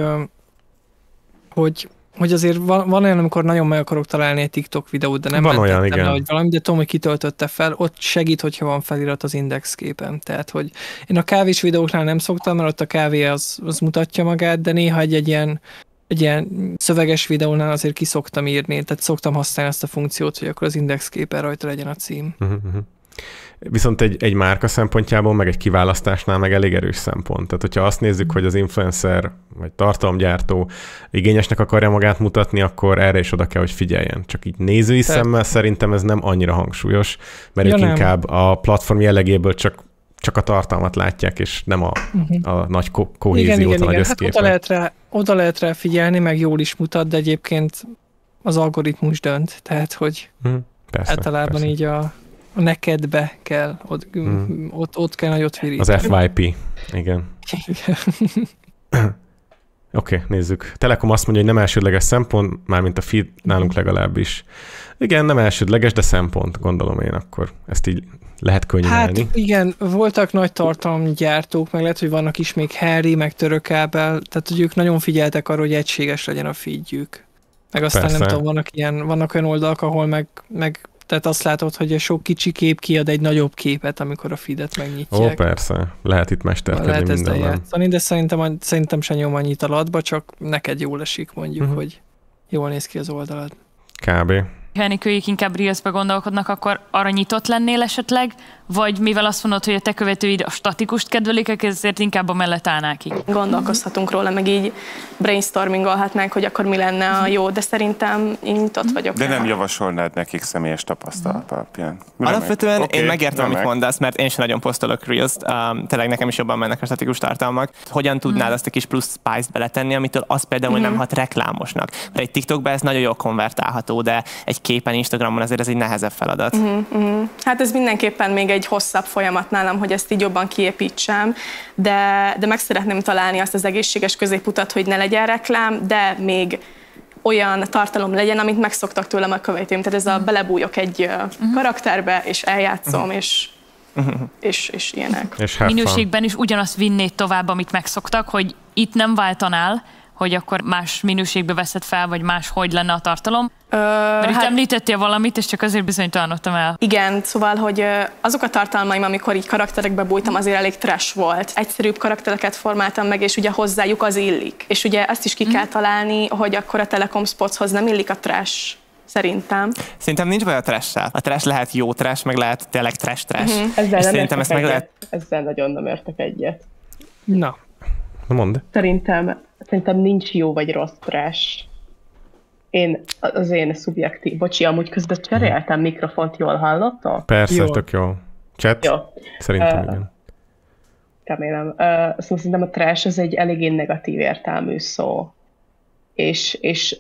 hogy azért van olyan, amikor nagyon meg akarok találni egy TikTok videót, de nem van olyan, igen. Vagy valami, de tudom, hogy kitöltötte fel, ott segít, hogyha van felirat az indexképen. Tehát, hogy én a kávés videóknál nem szoktam, mert ott a kávé az mutatja magát, de néha egy ilyen szöveges videónál azért ki szoktam írni, tehát szoktam használni azt a funkciót, hogy akkor az indexképen rajta legyen a cím. Viszont egy márka szempontjából, meg egy kiválasztásnál meg elég erős szempont. Tehát, hogyha azt nézzük, hogy az influencer vagy tartalomgyártó igényesnek akarja magát mutatni, akkor erre is oda kell, hogy figyeljen. Csak így nézői szemmel szerintem ez nem annyira hangsúlyos, mert ők inkább a platform jellegéből csak a tartalmat látják, és nem a nagy kohéziót, a nagy összképet. Hát oda lehet rá figyelni, meg jól is mutat, de egyébként az algoritmus dönt. Tehát, hogy általában így a nekedbe kell, ott kell nagyot virítani. Az FYP, igen. Oké, nézzük. Telekom azt mondja, hogy nem elsődleges szempont, mármint a feed nálunk legalábbis. Igen, nem elsődleges, de szempont, gondolom én akkor. Ezt így lehet könnyelni. Hát igen, voltak nagy tartalomgyártók, meg lehet, hogy vannak is még Harry, meg Törökábel, tehát hogy ők nagyon figyeltek arra, hogy egységes legyen a feedjük. Meg aztán persze. Nem tudom, vannak olyan oldalak, ahol meg tehát azt látod, hogy a sok kicsi kép kiad egy nagyobb képet, amikor a feedet megnyitják. Ó, persze. Lehet itt mesterkedni mindenben. Lehet játszani, de szerintem se nyom annyit alatba, csak neked jól esik mondjuk, hogy jól néz ki az oldalad. Kb. Ha Enikőjék inkább Reelsbe gondolkodnak, akkor arra nyitott lennél esetleg? Vagy mivel azt mondod, hogy a te követőid a statikust kedvelik, ezért inkább a mellett állnál ki? Gondolkozhatunk róla, meg így brainstormingolhatnánk, hogy akkor mi lenne a jó, de szerintem én nyitott vagyok. De nem javasolnád nekik személyes tapasztalat alapján? Alapvetően én megértem, amit mondasz, mert én sem nagyon posztolok Reels-t, tényleg nekem is jobban mennek a statikus tartalmak. Hogyan tudnád azt a kis plusz spice-t beletenni, amitől az például nem hat reklámosnak? Mert egy TikTokban ez nagyon jól konvertálható, de egy képen Instagramon azért ez egy nehezebb feladat. Hát ez mindenképpen még egy hosszabb folyamat nálam, hogy ezt így jobban kiépítsem, de meg szeretném találni azt az egészséges középutat, hogy ne legyen reklám, de még olyan tartalom legyen, amit megszoktak tőlem a követőim. Tehát ez a belebújok egy karakterbe, és eljátszom, és ilyenek. És minőségben is ugyanazt vinnéd tovább, amit megszoktak, hogy itt nem váltanál, hogy akkor más minőségbe veszed fel, vagy más hogy lenne a tartalom? Mert itt említettél valamit, és csak azért bizonytalanodtam el. Igen, szóval, hogy azok a tartalmaim, amikor így karakterekbe bújtam, azért elég trash volt. Egyszerűbb karaktereket formáltam meg, és ugye hozzájuk az illik. És ugye ezt is ki kell találni, hogy akkor a Telekom Spotshoz nem illik a trash. Szerintem. Szerintem nincs baj a trash-szel. A trash lehet jó trash, meg lehet tényleg trash. Ezzel nem szerintem ezt meg lehet... Ezzel nagyon nem értek egyet. Na. Mondd. Szerintem nincs jó vagy rossz trash. Az én szubjektív... Bocsi, amúgy közben cseréltem mikrofont, jól hallottok? Persze, tök jó. Chat? Jó. Szerintem igen. Remélem. Szerintem a trash az egy eléggé negatív értelmű szó. És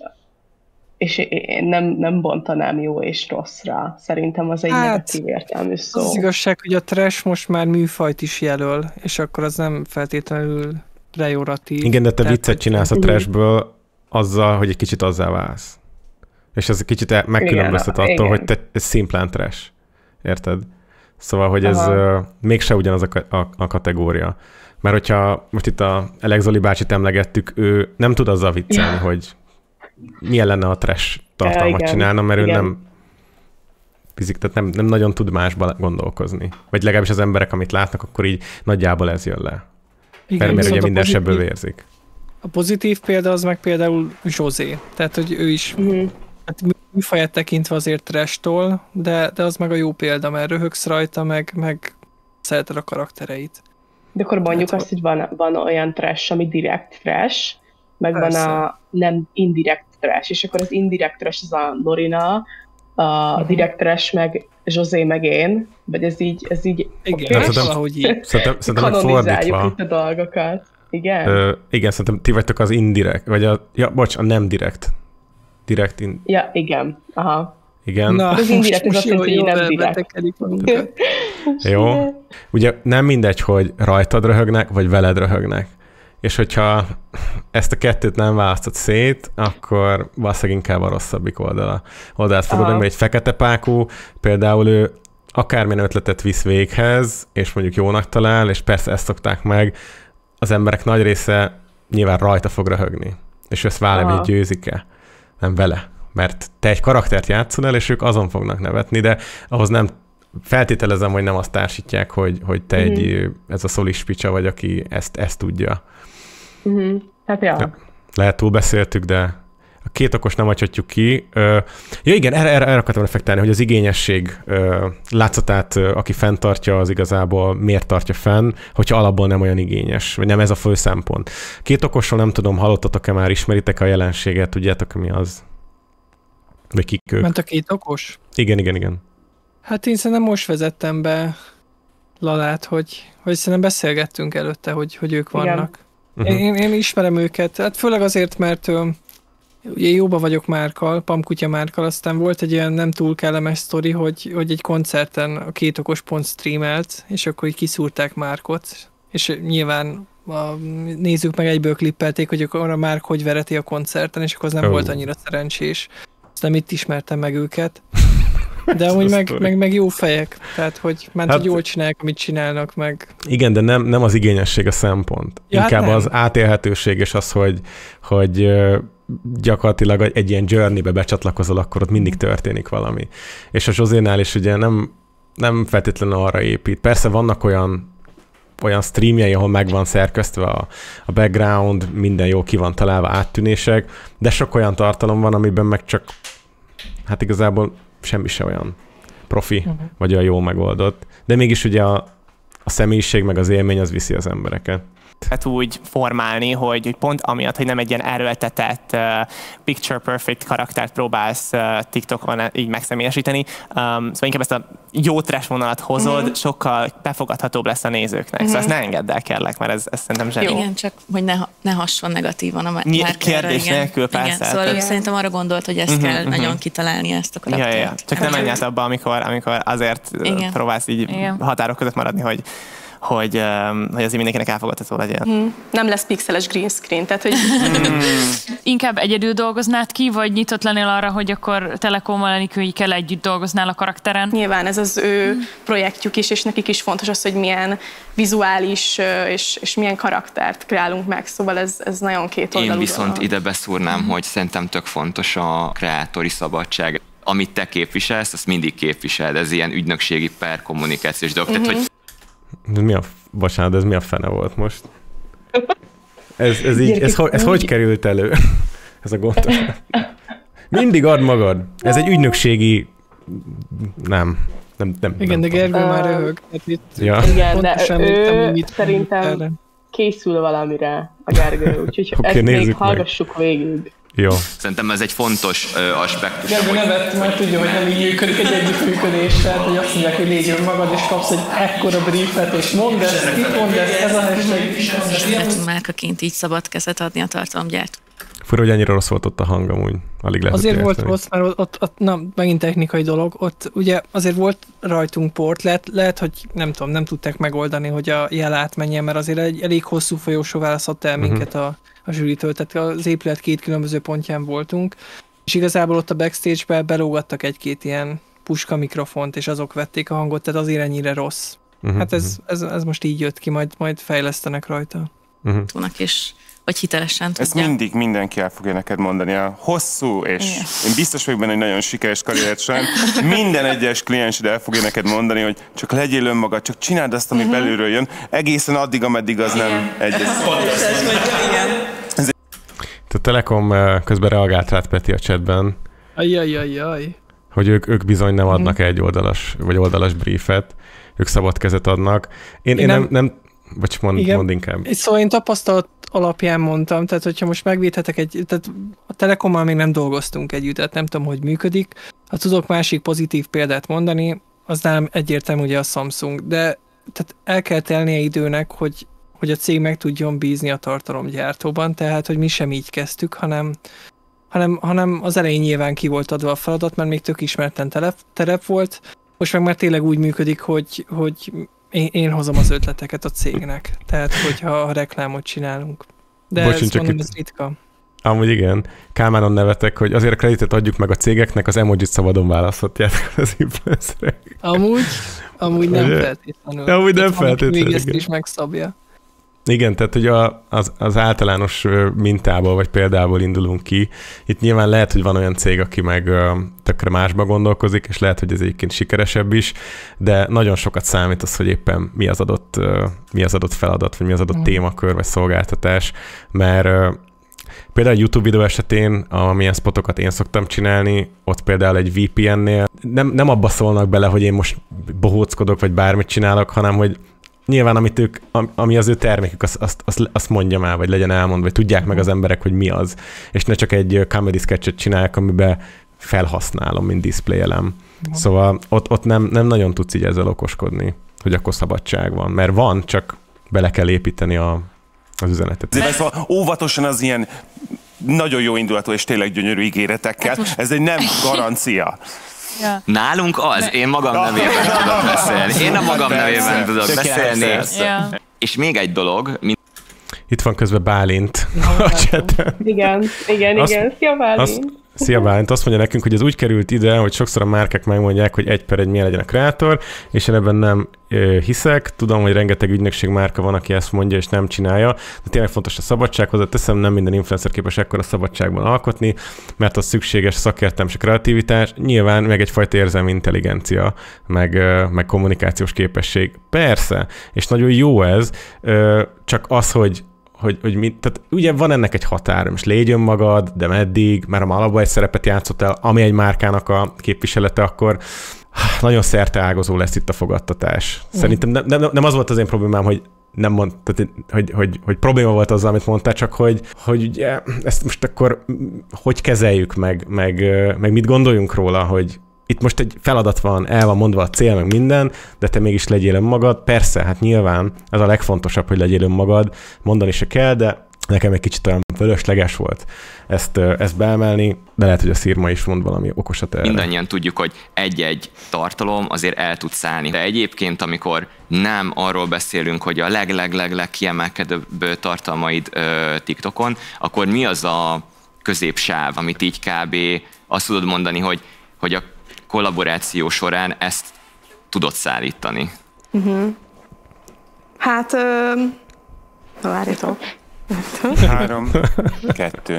én nem bontanám jó és rosszra. Szerintem az egy negatív értelmű szó. Az igazság, hogy a trash most már műfajt is jelöl, és akkor az nem feltétlenül pejoratív. Igen, de te viccet csinálsz a trashből, azzal, hogy egy kicsit azzá válsz. És ez egy kicsit megkülönböztet attól, hogy te szimplán trash. Érted? Szóval, hogy ez mégse ugyanaz a kategória. Mert hogyha most itt a Elek Zoli bácsit emlegettük, ő nem tud azzal viccelni, hogy milyen lenne a trash tartalmat csinálna, mert ő nem fizik, tehát nem nagyon tud másba gondolkozni. Vagy legalábbis az emberek, amit látnak, akkor így nagyjából ez jön le. Igen, mert ugye minden sebből vérzik. A pozitív példa az meg például José. Tehát, hogy ő is hát műfaját tekintve azért trash-tól, de az meg a jó példa, mert röhögsz rajta, meg szereted a karaktereit. De akkor mondjuk azt, hogy van olyan trash, ami direkt trash, meg persze. Van a nem indirekt trash, és akkor az indirekt trash az a Norina, a direkt trash meg José meg én, vagy ez így igen, valahogy így. Szerintem kanonizáljuk itt a dolgokat. Igen? Igen, szerintem ti vagytok az indirekt, vagy a nem direkt. Ja, igen. Aha. Igen. Na, az indirekt az azt jelenti, hogy nem direkt. Jó. Ugye nem mindegy, hogy rajtad röhögnek, vagy veled röhögnek. És hogyha ezt a kettőt nem választod szét, akkor valószínűleg inkább a rosszabbik oldalt fogod, mert egy fekete pákú, például ő akármilyen ötletet visz véghez, és mondjuk jónak talál, és persze ezt szokták meg, az emberek nagy része nyilván rajta fog röhögni. És ezt vállal, hogy győzik-e? Nem vele. Mert te egy karaktert játszol el, és ők azon fognak nevetni, de ahhoz nem feltételezem, hogy nem azt társítják, hogy te ez a szolis picsa vagy, aki ezt tudja. Hát ja. Lehet túlbeszéltük, de a két okos nem hagyhatjuk ki. Ja igen, erre akartam reflektálni, hogy az igényesség látszatát, aki fenntartja, az igazából miért tartja fenn, hogyha alapból nem olyan igényes, vagy nem ez a fő szempont. Két okosról nem tudom, hallottatok-e már, ismeritek a jelenséget, tudjátok, mi az? Vagy kik ők? Ment a két okos? Igen. Hát én szerintem most vezettem be Lalát, hogy szerintem beszélgettünk előtte, hogy ők vannak. Én ismerem őket, hát főleg azért, mert ugye jóba vagyok Márkkal, Pamkutya Márkkal, aztán volt egy ilyen nem túl kellemes sztori, hogy egy koncerten a Két Okos pont streamelt, és akkor így kiszúrták Márkot, és nyilván a nézők meg egyből klippelték, hogy akkor a Márk hogy vereti a koncerten, és akkor az nem volt annyira szerencsés. Aztán itt ismertem meg őket. De amúgy meg jó fejek, tehát hogy hogy jól csinálják, amit csinálnak meg. Igen, de nem az igényesség a szempont. Ja, inkább az átélhetőség, és az, hogy gyakorlatilag egy ilyen journey-be becsatlakozol, akkor ott mindig történik valami. És a Josénál is ugye nem feltétlenül arra épít. Persze vannak olyan streamjei, ahol meg van szerkesztve a background, minden jó ki van találva, áttűnések, de sok olyan tartalom van, amiben meg csak hát igazából semmi se olyan profi, vagy olyan jól megoldott. De mégis ugye a személyiség meg az élmény az viszi az embereket. Hát úgy formálni, hogy pont amiatt, hogy nem egy ilyen erőltetett picture perfect karaktert próbálsz TikTokon így megszemélyesíteni, szóval inkább ezt a jó trash vonalat hozod, sokkal befogadhatóbb lesz a nézőknek. Szóval ezt ne engedd el, kérlek, mert ez szerintem zseni. Igen, csak hogy ne hasson negatívan a márkára. Kérdés nélkül, persze. Igen, szóval ő szerintem arra gondolt, hogy ezt kell nagyon kitalálni, ezt a karaktert. Ja. Csak nem menj át abba, amikor azért próbálsz így határok között maradni, hogy azért mindenkinek elfogadható legyen. Nem lesz pixeles green screen, tehát hogy... Inkább egyedül dolgoznád ki, vagy nyitott lennél arra, hogy akkor Telekommal Enikőikkel együtt dolgoznál a karakteren? Nyilván ez az ő projektjük is, és nekik is fontos az, hogy milyen vizuális és milyen karaktert kreálunk meg, szóval ez nagyon kétoldalú. Én viszont ide beszúrnám, hogy szerintem tök fontos a kreátori szabadság. Amit te képviselsz, azt mindig képviseled, ez ilyen ügynökségi per kommunikációs dolog. Tehát, hogy Bocsánat, ez mi a fene volt most? Ez hogy került elő? Ez a gondolat. Mindig add magad. Ez egy ügynökségi... Nem. Igen, de Gergő már röhög. Igen, de ő szerintem készül valamire a Gergő, úgyhogy ezt még hallgassuk végig. Jó. Szerintem ez egy fontos aspektus. Gergő nevet, mert tudja, hogy nem így működik egy együttműködéssel, hogy azt mondják, hogy légy önmagad, és kapsz egy ekkora briefet, és mondd ezt, itt mondd ezt, ez a hashtag. Nekünk márkaként így szabad kezet adni a tartalomgyárt. Fura, hogy annyira rossz volt ott a hang amúgy. Alig lehet azért volt rossz, mert ott megint technikai dolog, ott ugye azért volt rajtunk port, lehet, hogy nem tudom, nem tudták megoldani, hogy a jel átmenjen, mert azért egy elég hosszú folyósó választott el minket a zsűritől, tehát az épület 2 különböző pontján voltunk, és igazából ott a backstage-be belógattak egy-két ilyen puska mikrofont, és azok vették a hangot, tehát azért ennyire rossz. Hát ez most így jött ki, majd fejlesztenek rajta. És vagy hitelesen tudja. Ezt mindig mindenki el fogja neked mondani, a hosszú, és én biztos vagyok benne, hogy nagyon sikeres karriert során. Minden egyes kliensed el fogja neked mondani, hogy csak legyél önmagad, csak csináld azt, ami belülről jön, egészen addig, ameddig az nem egyezik. A Telekom közben reagált rád, Peti, a chatben. Ajjajajjaj. Hogy ők bizony nem adnak egy oldalas briefet, ők szabad kezet adnak. Én nem vagy mondd inkább. Szóval én tapasztalat alapján mondtam, tehát hogyha most megvédhetek tehát a Telekommal még nem dolgoztunk együtt, tehát nem tudom, hogy működik. Ha tudok másik pozitív példát mondani, az nálam egyértelmű ugye a Samsung, de tehát el kell telnie időnek, hogy a cég meg tudjon bízni a tartalomgyártóban, tehát hogy mi sem így kezdtük, hanem az elején nyilván ki volt adva a feladat, mert még tök ismerten terep volt, most meg már tényleg úgy működik, hogy én hozom az ötleteket a cégnek, tehát hogyha reklámot csinálunk. De ezt mondom, ez ritka. Amúgy igen. Kálmánon nevetek, hogy azért a kreditet adjuk meg a cégeknek, az emojit szabadon választhatják az influencerek. Amúgy nem feltétlenül. Amúgy nem feltétlenül. Még ezt is megszabja. Igen, tehát hogy az általános mintából vagy példából indulunk ki. Itt nyilván lehet, hogy van olyan cég, aki meg tökre másba gondolkozik, és lehet, hogy ez egyébként sikeresebb is, de nagyon sokat számít az, hogy éppen mi az adott feladat, vagy mi az adott témakör, vagy szolgáltatás, mert például a YouTube videó esetén, amilyen spotokat én szoktam csinálni, ott például egy VPN-nél nem abba szólnak bele, hogy én most bohóckodok, vagy bármit csinálok, hanem hogy nyilván, ami az ő termékük, azt mondjam el, vagy legyen elmondva, vagy tudják meg az emberek, hogy mi az. És ne csak egy comedy sketchet csinálják, amiben felhasználom, mint diszpléjelem. Szóval ott nem nagyon tudsz így ezzel okoskodni, hogy akkor szabadság van. Mert van, csak bele kell építeni az üzenetet. Szóval óvatosan az ilyen nagyon jó indulatú és tényleg gyönyörű ígéretekkel. Ez egy nem garancia. Ja. Nálunk az, én magam nevében tudok beszélni. Én a magam nevében tudok beszélni. Ja. És még egy dolog. Itt van közben Bálint a chaten. Igen. Szia Bálint. Szia Bálint, azt mondja nekünk, hogy ez úgy került ide, hogy sokszor a márkák megmondják, hogy 1/1 milyen legyen a kreator, és én ebben nem hiszek. Tudom, hogy rengeteg ügynökség márka van, aki ezt mondja, és nem csinálja, de tényleg fontos a szabadság. Hozzáteszem, nem minden influencer képes ekkora szabadságban alkotni, mert az szükséges szakértelem és kreativitás, nyilván meg egyfajta érzelmi intelligencia, meg kommunikációs képesség. Persze, és nagyon jó ez, csak az, hogy tehát ugye van ennek egy határ, most légy önmagad, de meddig, mert ha alapban egy szerepet játszottál, ami egy márkának a képviselete, akkor nagyon szerteágazó lesz itt a fogadtatás. Szerintem nem az volt az én problémám, hogy nem mondtad, hogy probléma volt azzal, amit mondtál, csak hogy ugye ezt most akkor hogy kezeljük meg mit gondoljunk róla, hogy itt most egy feladat van, el van mondva a cél, meg minden, de te mégis legyél önmagad. Persze, hát nyilván ez a legfontosabb, hogy legyél önmagad, mondani se kell, de nekem egy kicsit olyan fölösleges volt ezt beemelni, de lehet, hogy a Szirma is mond valami okosat erre. Mindannyian tudjuk, hogy egy-egy tartalom azért el tud szállni. De egyébként, amikor nem arról beszélünk, hogy a leg kiemelkedőbb tartalmaid TikTokon, akkor mi az a középsáv, amit így kb. Azt tudod mondani, hogy a kollaboráció során ezt tudod szállítani? Hát, várjatok. 3, 2.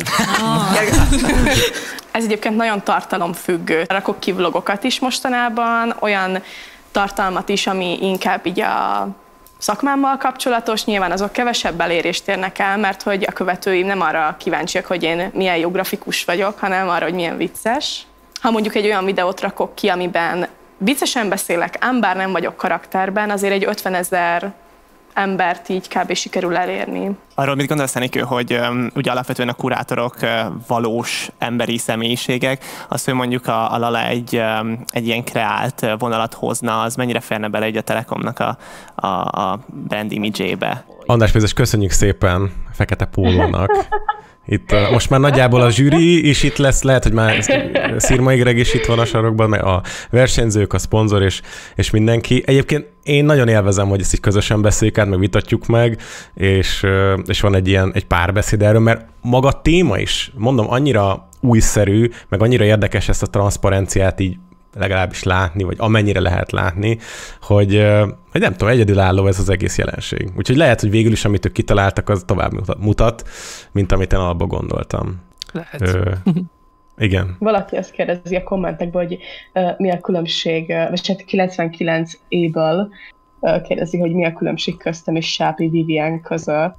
Ez egyébként nagyon tartalomfüggő. Rakok ki vlogokat is mostanában, olyan tartalmat is, ami inkább így a szakmámmal kapcsolatos, nyilván azok kevesebb elérést érnek el, mert hogy a követőim nem arra kíváncsiak, hogy én milyen jó grafikus vagyok, hanem arra, hogy milyen vicces. Ha mondjuk egy olyan videót rakok ki, amiben viccesen beszélek, ám bár nem vagyok karakterben, azért egy 50 000 embert így kb. Sikerül elérni. Arról mit gondolsz, Enikő, hogy ugye alapvetően a kurátorok valós emberi személyiségek, az, hogy mondjuk a Lala egy ilyen kreált vonalat hozna, az mennyire férne bele egy a Telekomnak a brand image-ébe? András Pézes, köszönjük szépen Fekete Pólónak. Itt most már nagyjából a zsűri is itt lesz, lehet, hogy már Szirmai Greg is itt van a sarokban, meg a versenyzők, a szponzor és mindenki. Egyébként én nagyon élvezem, hogy ezt így közösen beszéljük át, meg vitatjuk meg, és van egy párbeszéd erről, mert maga a téma is, mondom, annyira újszerű, meg annyira érdekes ezt a transzparenciát így legalábbis látni, vagy amennyire lehet látni, hogy nem tudom, egyedülálló ez az egész jelenség. Úgyhogy lehet, hogy végül is, amit ők kitaláltak, az tovább mutat, mint amit én alapban gondoltam. Lehet. Igen. Valaki azt kérdezi a kommentekben, hogy mi a különbség, vagy hát 99 évből kérdezi, hogy mi a különbség köztem és Sápi Vivien között.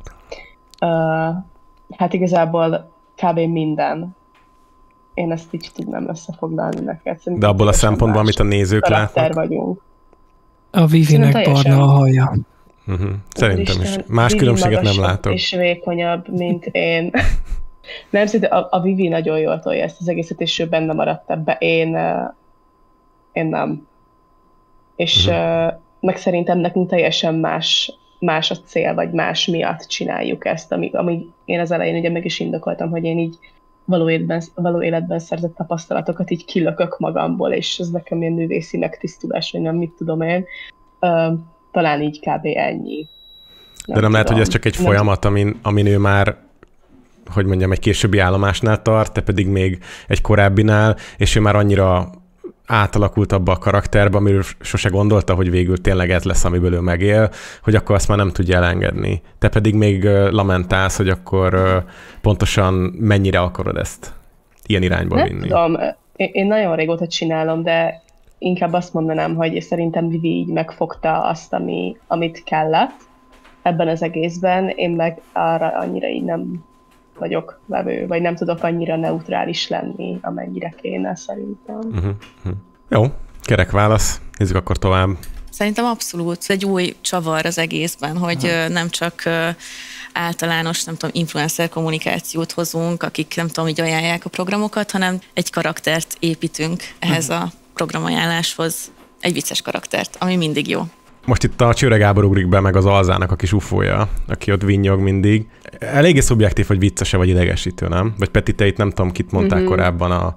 Hát igazából kb. Minden. Én ezt így tudnám összefoglalni neked. Szerintem de abból a szempontból, amit a nézők látnak? Vagyunk. A Vivinek barna a haja. Szerintem is. Más különbséget nem látok. És vékonyabb, mint én. Nem, szerintem a Vivi nagyon jól tolja ezt az egészet, és ő benne maradt ebbe. Én nem. És meg szerintem nekünk teljesen más a cél, vagy más miatt csináljuk ezt, amíg én az elején ugye meg is indokoltam, hogy én így való életben szerzett tapasztalatokat így kilökök magamból, és ez nekem ilyen művészi megtisztulás, vagy nem, mit tudom én. Talán így kb. Ennyi. De nem lehet, hogy ez csak egy folyamat, amin ő már, hogy mondjam, egy későbbi állomásnál tart, te pedig még egy korábbinál, és ő már annyira átalakult abba a karakterbe, amiről sose gondolta, hogy végül tényleg ez lesz, amiből ő megél, hogy akkor azt már nem tudja elengedni. Te pedig még lamentálsz, hogy akkor pontosan mennyire akarod ezt ilyen irányba vinni. Nem tudom, én nagyon régóta csinálom, de inkább azt mondanám, hogy szerintem Vivi így megfogta azt, amit kellett ebben az egészben, én meg arra annyira így nem vagyok vevő, vagy nem tudok annyira neutrális lenni, amennyire kéne szerintem. Jó, kerek válasz. Nézzük akkor tovább. Szerintem abszolút egy új csavar az egészben, hogy nem csak általános, nem tudom, influencer kommunikációt hozunk, akik nem tudom, így ajánlják a programokat, hanem egy karaktert építünk ehhez a programajánláshoz, egy vicces karaktert, ami mindig jó. Most itt a Csőre Gábor ugrik be, meg az Alzának a kis ufója, aki ott vinnyog mindig. Eléggé szubjektív, hogy vicces-e vagy idegesítő, nem? Vagy Peti, te itt nem tudom, kit mondták korábban,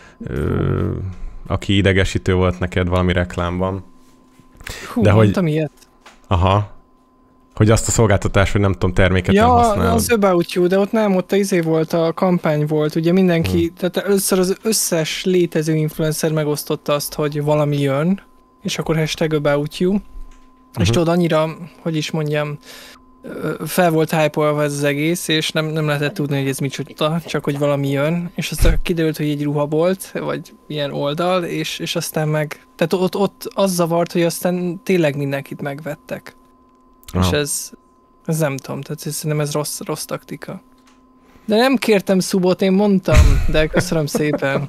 aki idegesítő volt neked valami reklámban. De hogy... mondtam ilyet. Aha. Hogy azt a szolgáltatás, hogy nem tudom, terméket nem használod. Ja, az About You, de ott nem, ott volt, a kampány volt, ugye mindenki, tehát először az összes létező influencer megosztotta azt, hogy valami jön, és akkor hashtag About You. És tudod, annyira, hogy is mondjam, fel volt hype-olva ez az egész, és nem lehetett tudni, hogy ez micsoda, csak hogy valami jön, és aztán kiderült, hogy egy ruhabolt, vagy ilyen oldal, és aztán tehát ott az zavart, hogy aztán tényleg mindenkit megvettek. És ez nem tudom, tehát szerintem ez rossz taktika. De nem kértem szubot, én mondtam, de köszönöm szépen.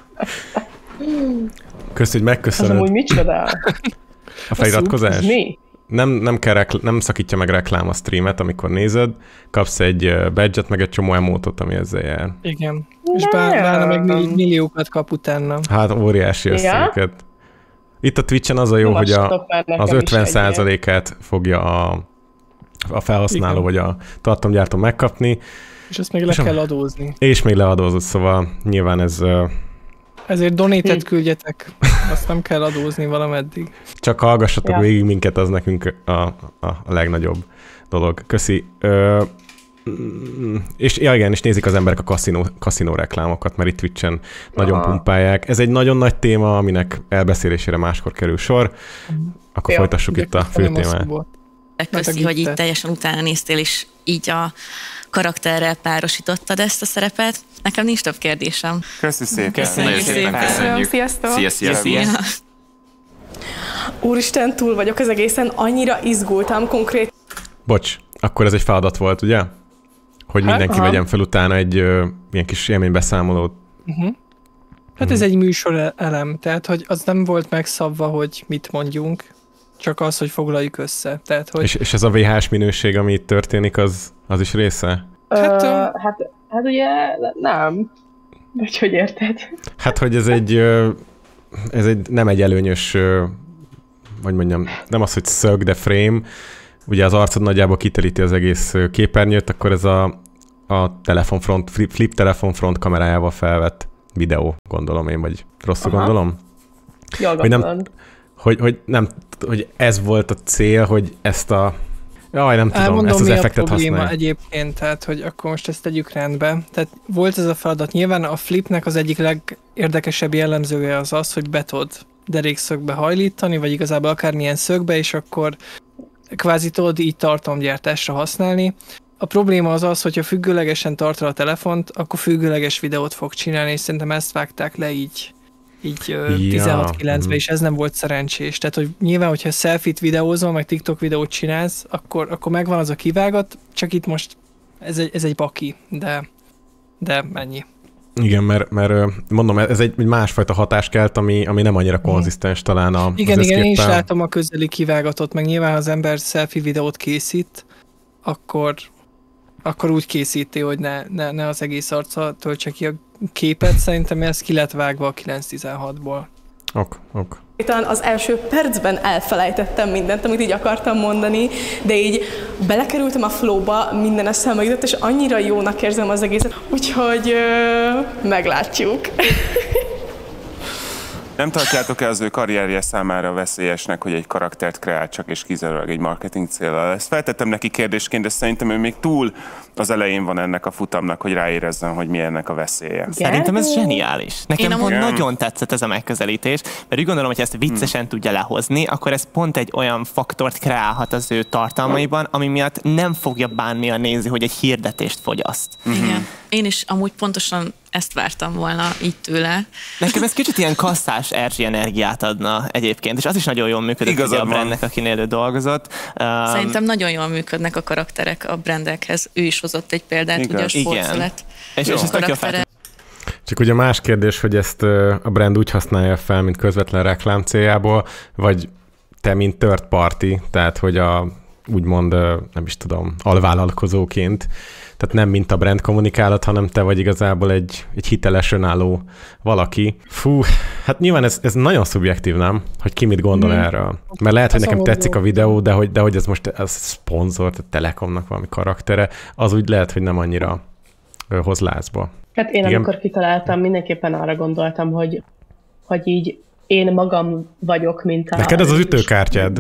Köszönöm, hogy megköszönöd. Az amúgy micsoda? A feliratkozás? Mi? Nem szakítja meg reklám a streamet, amikor nézed, kapsz egy badge-et, meg egy csomó emótot, ami ezzel jár. Igen. És Bálna meg milliókat kap utána. Hát óriási összegeket. Itt a Twitch-en az a jó, hogy az 50%-át fogja a felhasználó vagy a tartalomgyártó megkapni. És ezt még le kell adózni. És még leadózott, szóval nyilván ez... Ezért donétet küldjetek, azt nem kell adózni valameddig. Csak hallgassatok végig minket, az nekünk a legnagyobb dolog. Köszi. És igen, és nézik az emberek a kaszinó reklámokat, mert itt Twitch-en nagyon pumpálják. Ez egy nagyon nagy téma, aminek elbeszélésére máskor kerül sor. Akkor folytassuk itt a fő témát. Köszi, hogy így teljesen utána néztél, és így a karakterrel párosítottad ezt a szerepet. Nekem nincs több kérdésem. Köszi szépen. Köszönjük szépen. Köszönjük. Sziasztok. Szia. Úristen, túl vagyok az egészen, annyira izgultam konkrét. Bocs, akkor ez egy feladat volt, ugye? Hogy mindenki vegyen fel utána egy ilyen kis élménybeszámolót. Hát ez egy műsor elem, tehát hogy az nem volt megszabva, hogy mit mondjunk, csak az, hogy foglaljuk össze. Tehát, hogy... És ez a VHS minőség, ami itt történik, az is része? Hát ugye nem. Vagy hogy érted? Hát, hogy ez egy nem egy előnyös, vagy mondjam, nem az, hogy szög, de frame, ugye az arcod nagyjából kiteríti az egész képernyőt, akkor ez a telefonfront, flip telefonfront kamerájával felvett videó, gondolom én, vagy rosszul gondolom? Jól gondolom. Hogy ez volt a cél, hogy ezt a nem tudom, ezt az effektet használja. Egyébként, tehát, hogy akkor most ezt tegyük rendbe. Tehát volt ez a feladat. Nyilván a flipnek az egyik legérdekesebb jellemzője az, hogy be tudod derékszögbe hajlítani, vagy igazából akármilyen szögbe, és akkor kvázi tudod így tartalomgyártásra használni. A probléma az, hogyha függőlegesen tartod a telefont, akkor függőleges videót fog csinálni, és szerintem ezt vágták le így 16-9-ben, és ez nem volt szerencsés. Tehát, hogy nyilván, hogyha selfie-t videózol, meg TikTok videót csinálsz, akkor megvan az a kivágat, csak itt most ez egy baki, de ennyi. Igen, mert mondom, ez egy másfajta hatást kelt, ami nem annyira konzisztens talán az Igen, én is látom a közeli kivágatot, meg nyilván az ember selfie videót készít, akkor úgy készíti, hogy ne az egész arca töltse ki a képet, szerintem ez ki lett vágva a 9-16-ból. Ok. Talán az első percben elfelejtettem mindent, amit így akartam mondani, de így belekerültem a flowba, minden eszembe jutott, és annyira jónak érzem az egészet, úgyhogy meglátjuk. Nem tartjátok-e az ő karrierje számára veszélyesnek, hogy egy karaktert kreál csak és kizárólag egy marketing céllal? Ezt feltettem neki kérdésként, de szerintem ő még túl az elején van ennek a futamnak, hogy ráérezzen, hogy mi ennek a veszélye. Szerintem ez zseniális. Nekem pont nagyon tetszett ez a megközelítés, mert úgy gondolom, hogy ezt viccesen tudja lehozni, akkor ez pont egy olyan faktort kreálhat az ő tartalmaiban, ami miatt nem fogja bánni a néző, hogy egy hirdetést fogyaszt. Igen. Én is amúgy pontosan ezt vártam volna így tőle. Nekem ez kicsit ilyen kasszás Erzsi energiát adna egyébként, és az is nagyon jól működik a brandnek, akinél ő dolgozott. Szerintem nagyon jól működnek a karakterek a brandekhez. Ő is hozott egy példát, igaz. Ugye a sportszölet. És ezt karaktere. Csak ugye más kérdés, hogy ezt a brand úgy használja fel, mint közvetlen reklám céljából, vagy te, mint third party, tehát hogy úgymond, nem is tudom, alvállalkozóként, tehát nem mint a brand kommunikálod, hanem te vagy igazából egy hiteles, önálló valaki. Fú, hát nyilván ez nagyon szubjektív, nem? Hogy ki mit gondol erről. Mert lehet, hogy nekem tetszik a videó, de hogy ez most szponzor, a Telekomnak valami karaktere, az úgy lehet, hogy nem annyira hoz lázba. Hát én amikor kitaláltam, mindenképpen arra gondoltam, hogy így én magam vagyok, mint a... Neked ez az ütőkártyád.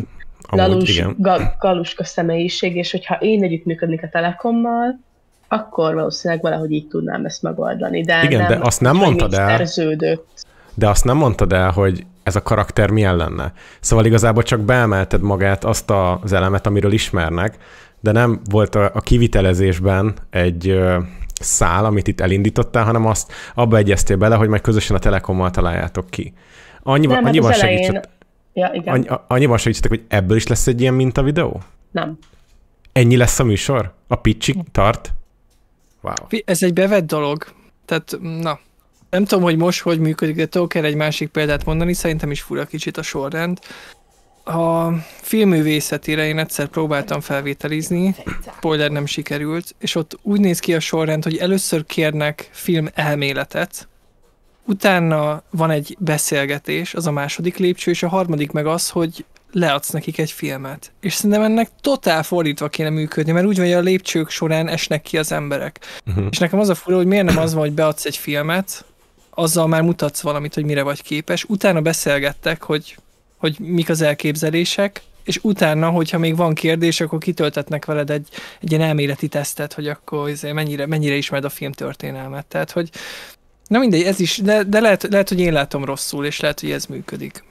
Galuska személyiség, és hogyha én együttműködnék a Telekommal, akkor valószínűleg valahogy így tudnám ezt megoldani. De igen, nem, de azt nem mondtad el. Szerződött. De azt nem mondtad el, hogy ez a karakter milyen lenne. Szóval igazából csak beemelted magát azt az elemet, amiről ismernek, de nem volt a kivitelezésben egy szál, amit itt elindítottál, hanem azt abba egyeztél bele, hogy majd közösen a Telekommal találjátok ki. Annyiban segítsetek. Ja, igen. Annyiban segítsetek, hogy ebből is lesz egy ilyen mintavideó? Nem. Ennyi lesz a műsor? A pitchig tart? Wow. Ez egy bevett dolog. Tehát, nem tudom, hogy most hogy működik, de tudok egy másik példát mondani, szerintem is fura kicsit a sorrend. A filmművészetére én egyszer próbáltam felvételizni, spoiler nem sikerült, és ott úgy néz ki a sorrend, hogy először kérnek film elméletet, utána van egy beszélgetés, az a második lépcső, és a harmadik meg az, hogy leadsz nekik egy filmet. És szerintem ennek totál fordítva kéne működni, mert úgy van, hogy a lépcsők során esnek ki az emberek. És nekem az a fura, hogy miért nem az van, hogy beadsz egy filmet, azzal már mutatsz valamit, hogy mire vagy képes, utána beszélgettek, hogy mik az elképzelések, és utána, hogyha még van kérdés, akkor kitöltetnek veled egy ilyen elméleti tesztet, hogy akkor mennyire ismered a filmtörténelmet. Tehát, hogy na mindegy, ez is, de lehet, hogy én látom rosszul, és lehet, hogy ez működik.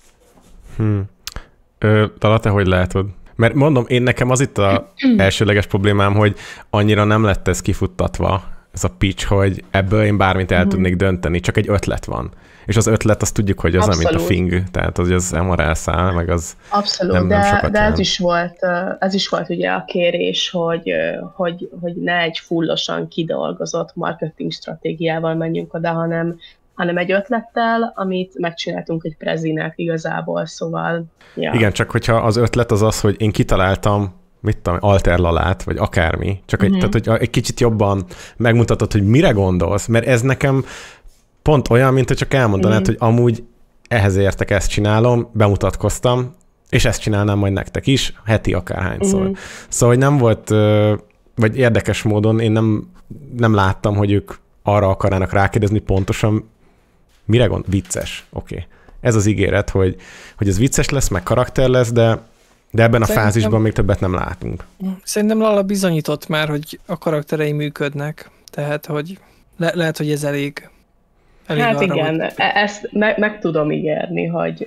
Talán te hogy látod? Mert mondom, nekem az itt az elsőleges problémám, hogy annyira nem lett ez kifuttatva, ez a pitch, hogy ebből én bármit el tudnék dönteni, csak egy ötlet van. És az ötlet, azt tudjuk, hogy az nem, mint a fing, tehát az MRL szál, meg az abszolút, de ez is volt ugye a kérés, hogy ne egy fullosan kidolgozott marketing stratégiával menjünk oda, hanem egy ötlettel, amit megcsináltunk egy prezinek igazából, szóval... Ja. Igen, csak hogyha az ötlet az, hogy én kitaláltam, mit tudom, alterlalát, vagy akármi, csak tehát, hogy egy kicsit jobban megmutatod, hogy mire gondolsz, mert ez nekem pont olyan, mint hogy csak elmondanád, hogy amúgy ehhez értek, ezt csinálom, bemutatkoztam, És ezt csinálnám majd nektek is, heti akárhányszor. Szóval, hogy nem volt, vagy érdekes módon én nem láttam, hogy ők arra akarnának rákérdezni pontosan, mire vicces. Oké. Ez az ígéret, hogy ez vicces lesz, meg karakter lesz, de ebben a fázisban még többet nem látunk. Szerintem Lala bizonyított már, hogy a karakterei működnek. Tehát, hogy lehet, hogy ez elég hát arra, igen, hogy... ezt meg tudom ígérni, hogy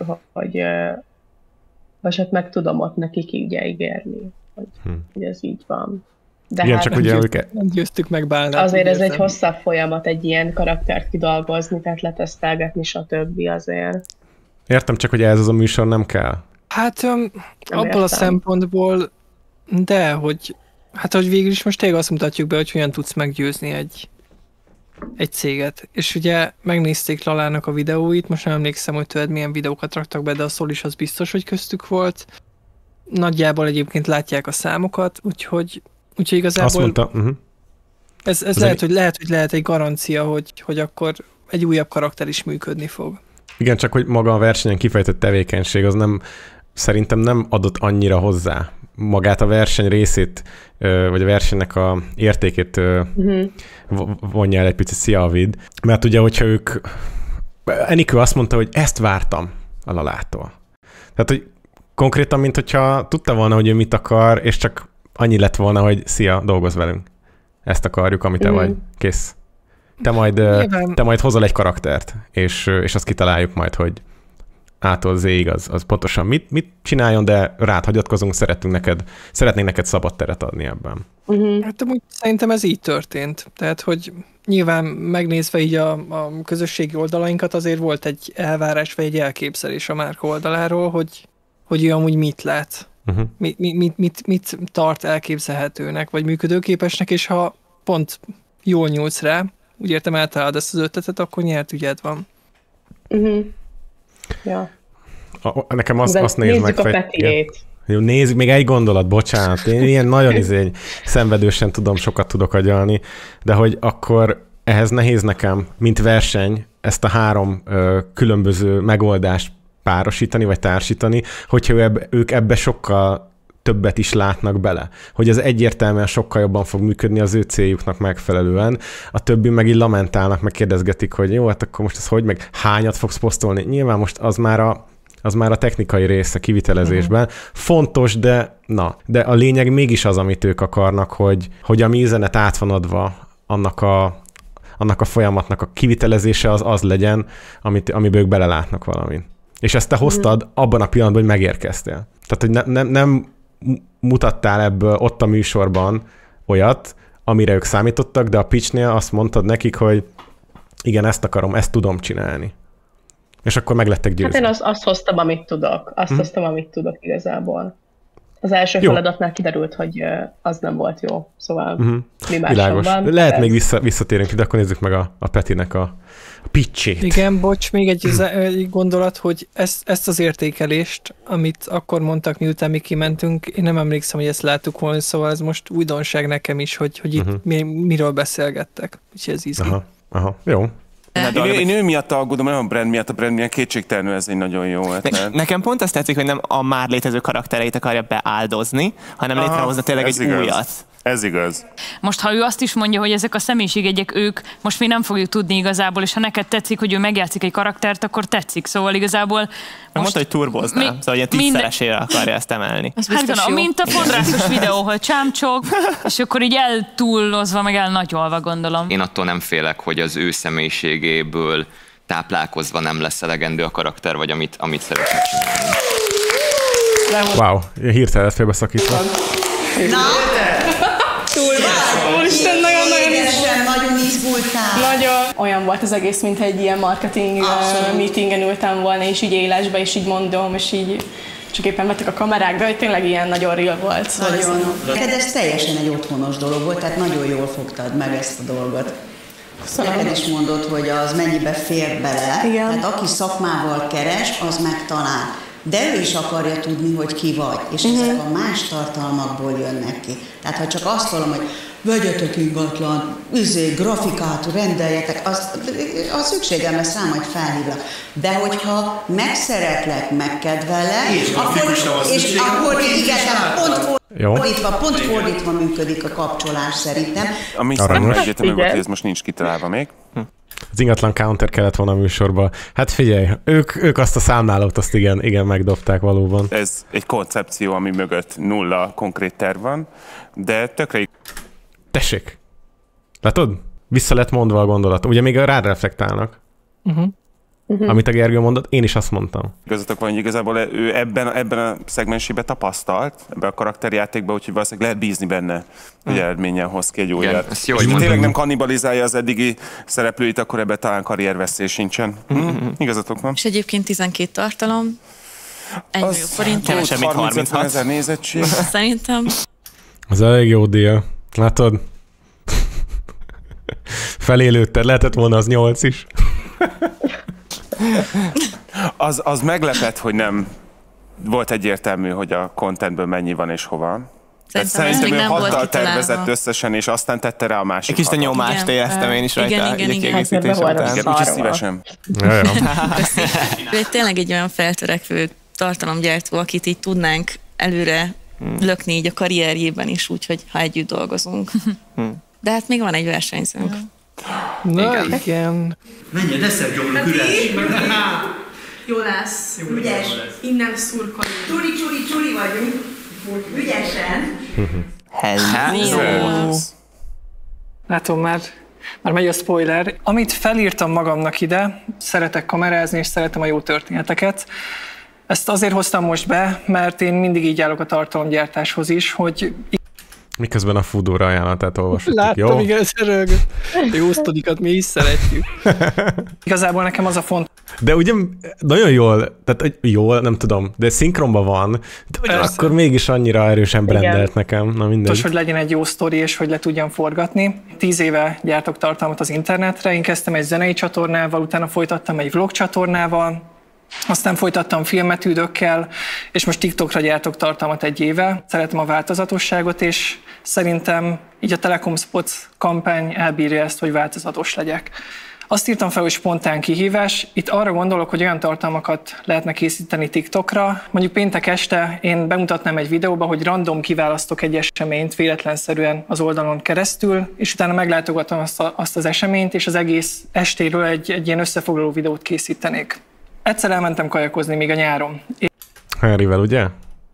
hát meg tudom ott nekik ígérni, hogy ez így van. De igen, hát csak ugye nem győztük meg Bálnát. Azért ez egy hosszabb folyamat, egy ilyen karaktert kidolgozni, tehát letesztelgetni, stb. Azért. Értem, csak hogy ez az a műsor nem kell. Hát abból a szempontból, de hogy végül is most tényleg azt mutatjuk be, hogy hogyan tudsz meggyőzni egy céget. És ugye megnézték Lalának a videóit, most nem emlékszem, hogy tőled milyen videókat raktak be, de a Szol is az biztos, hogy köztük volt. Nagyjából egyébként látják a számokat, úgyhogy igazából... Azt mondta, ez lehet egy garancia, hogy akkor egy újabb karakter is működni fog. Igen, csak hogy maga a versenyen kifejtett tevékenység, az szerintem nem adott annyira hozzá. Magát a verseny részét, vagy a versenynek a értékét vonja el egy picit. Szia, Avid. Mert ugye, hogyha ők... Enikő azt mondta, hogy ezt vártam a Lalától. Tehát, hogy konkrétan, mint hogyha tudta volna, hogy ő mit akar, és csak annyi lett volna, hogy szia, dolgozz velünk. Ezt akarjuk, amit te vagy. Kész. Te majd hozol egy karaktert, és azt kitaláljuk majd, hogy A-tól Z-ig az pontosan mit csináljon, de rád hagyatkozunk, szeretnénk neked szabad teret adni ebben. Hát amúgy szerintem ez így történt. Tehát, hogy nyilván megnézve így a közösségi oldalainkat azért volt egy elvárás, vagy egy elképzelés a márka oldaláról, hogy ő amúgy mit lát. Mit tart elképzelhetőnek, vagy működőképesnek, és ha pont jól nyúlsz rá, úgy értem, eltalálod ezt az ötletet, akkor nyert ügyed van. Ja. Nekem azt nézd meg. Nézzük a Petiét. Jó, nézzük, még egy gondolat, bocsánat. Én ilyen nagyon szenvedősen sokat tudok agyalni, de hogy akkor ehhez nehéz nekem, mint verseny, ezt a 3 különböző megoldást párosítani, vagy társítani, hogyha ők ebbe sokkal többet is látnak bele. Hogy ez egyértelműen sokkal jobban fog működni az ő céljuknak megfelelően. A többi meg így lamentálnak, meg kérdezgetik, hogy jó, hát akkor most ez hogy, meg hányat fogsz posztolni. Nyilván most az már a technikai része kivitelezésben. Fontos, de a lényeg mégis az, amit ők akarnak, hogy a mi üzenet át van adva, annak a folyamatnak a kivitelezése az legyen, amiben ők belelátnak valamit. És ezt te hoztad abban a pillanatban, hogy megérkeztél. Tehát, hogy nem mutattál ebből ott a műsorban olyat, amire ők számítottak, de a pitchnél azt mondtad nekik, hogy igen, ezt akarom, ezt tudom csinálni. És akkor meg lettek győzni. Hát én azt hoztam, amit tudok. Hoztam, amit tudok igazából. Az első feladatnál kiderült, hogy az nem volt jó. Szóval mi máson van. Lehet még visszatérünk ide, akkor nézzük meg a Petinek a pitchét. Igen, bocs, még egy gondolat, hogy ezt az értékelést, amit akkor mondtak, miután mi kimentünk, én nem emlékszem, hogy ezt láttuk volna, szóval ez most újdonság nekem is, hogy itt miről beszélgettek. Úgyhogy ez izgi. Aha, jó. Én ő miatt aggódom, nem a brand miatt, a brand miatt kétségtelenül ez egy nagyon jó ötlet. Nekem pont azt tetszik, hogy nem a már létező karaktereit akarja beáldozni, hanem létrehozni tényleg egy újat. Ez igaz. Most, ha ő azt is mondja, hogy ezek a személyiségjegyek ők, most mi nem fogjuk tudni igazából, és ha neked tetszik, hogy ő megjátszik egy karaktert, akkor tetszik. Szóval igazából most... Mondta, hogy turbozná, szóval ilyen 10-szeresére akarja ezt emelni. Hát mint a fodrászos videó, hogy csámcsog, és akkor így eltúllozva, meg elnagyolva, gondolom. Én attól nem félek, hogy az ő személyiségéből táplálkozva nem lesz elegendő a karakter, vagy amit szeretne csinálni. Wow, hirtelen lett félbeszakítva. Úristen, nagyon izgultál. Nagyon. Olyan volt az egész, mint egy ilyen marketing meetingen ültem volna, és így élesbe, és így mondom, és így csak éppen vettek a kamerák, de hogy tényleg ilyen nagyon real volt. Nagyon. Neked ez teljesen egy otthonos dolog volt, tehát nagyon jól fogtad meg ezt a dolgot. Neked is mondod, hogy az mennyibe fér bele. Igen. Tehát aki szakmával keres, az megtalál. De ő is akarja tudni, hogy ki vagy, és ezek a más tartalmakból jönnek ki. Tehát ha csak azt mondom, hogy vegyetek ingatlan, grafikát rendeljetek, a szükségem lesz rá, majd felhívlak. De hogyha megszeretlek, megkedvelek, akkor igen, pont fordítva működik a kapcsolás szerintem. Ami számomra egyetemű volt, hogy ez most nincs kitalálva még. Az ingatlan counter kellett volna a műsorba. Hát figyelj, ők azt a számlálót, azt igen, megdobták valóban. Ez egy koncepció, ami mögött nulla konkrét terv van, de tökre... Tessék! Látod? Vissza lett mondva a gondolat. Ugye még rád reflektálnak. Amit a Gergő mondott, én is azt mondtam. Igazatok van, hogy igazából ő ebben a szegmensében tapasztalt, ebben a karakterjátékban, úgyhogy valószínűleg lehet bízni benne, hogy eredményen hoz ki egy újat. És tényleg nem kannibalizálja az eddigi szereplőit, akkor ebben talán karrierveszély sincsen. Igazatok van. És egyébként 12 tartalom, 1 millió forint. Kevesebb, mint 35 000 nézettség. Szerintem. Az elég jó díj. Látod? Felélődted, lehetett volna az 8 is. Az meglepett, hogy nem volt egyértelmű, hogy a contentből mennyi van és hova. Szerintem ő 6-dal tervezett összesen, és aztán tette rá a másik. Egy kis a nyomást éreztem én is rajta egy kiegészítés után. Igen, úgyhogy szívesen. Ő tényleg egy olyan feltörekvő tartalomgyártó, akit így tudnánk előre lökni így a karrierjében is, úgyhogy ha együtt dolgozunk. De hát még van egy versenyzőnk. Na igen. Menjen, ne szebb gyomruk üres. Jó lesz, ügyes, innen szurkolunk. Csuri vagyunk, ügyesen. Hello. Látom, már megy a spoiler. Amit felírtam magamnak ide, szeretek kamerázni, és szeretem a jó történeteket. Ezt azért hoztam most be, mert én mindig így állok a tartalomgyártáshoz is, hogy... Miközben a Foodora ajánlatát olvashatjuk, láttam, jó? Igen, rögött. Jó sztorikat mi is szeretjük. Igazából nekem az a font. De ugye nagyon jól, tehát jól, nem tudom, de szinkronban van, de akkor mégis annyira erősen brandelt nekem. Na mindegy. Tos, hogy legyen egy jó sztori, és hogy le tudjam forgatni. 10 éve gyártok tartalmat az internetre, én kezdtem egy zenei csatornával, utána folytattam egy vlog csatornával, aztán folytattam filmetűdökkel, és most TikTokra gyártok tartalmat 1 éve. Szeretem a változatosságot, és szerintem így a Telekom Spots kampány elbírja ezt, hogy változatos legyek. Azt írtam fel, hogy spontán kihívás. Itt arra gondolok, hogy olyan tartalmakat lehetne készíteni TikTokra. Mondjuk péntek este én bemutatnám egy videóba, hogy random kiválasztok egy eseményt véletlenszerűen az oldalon keresztül, és utána meglátogatom azt az eseményt, és az egész estéről egy ilyen összefoglaló videót készítenék. Egyszer elmentem kajakozni még a nyáron. Henryvel, ugye?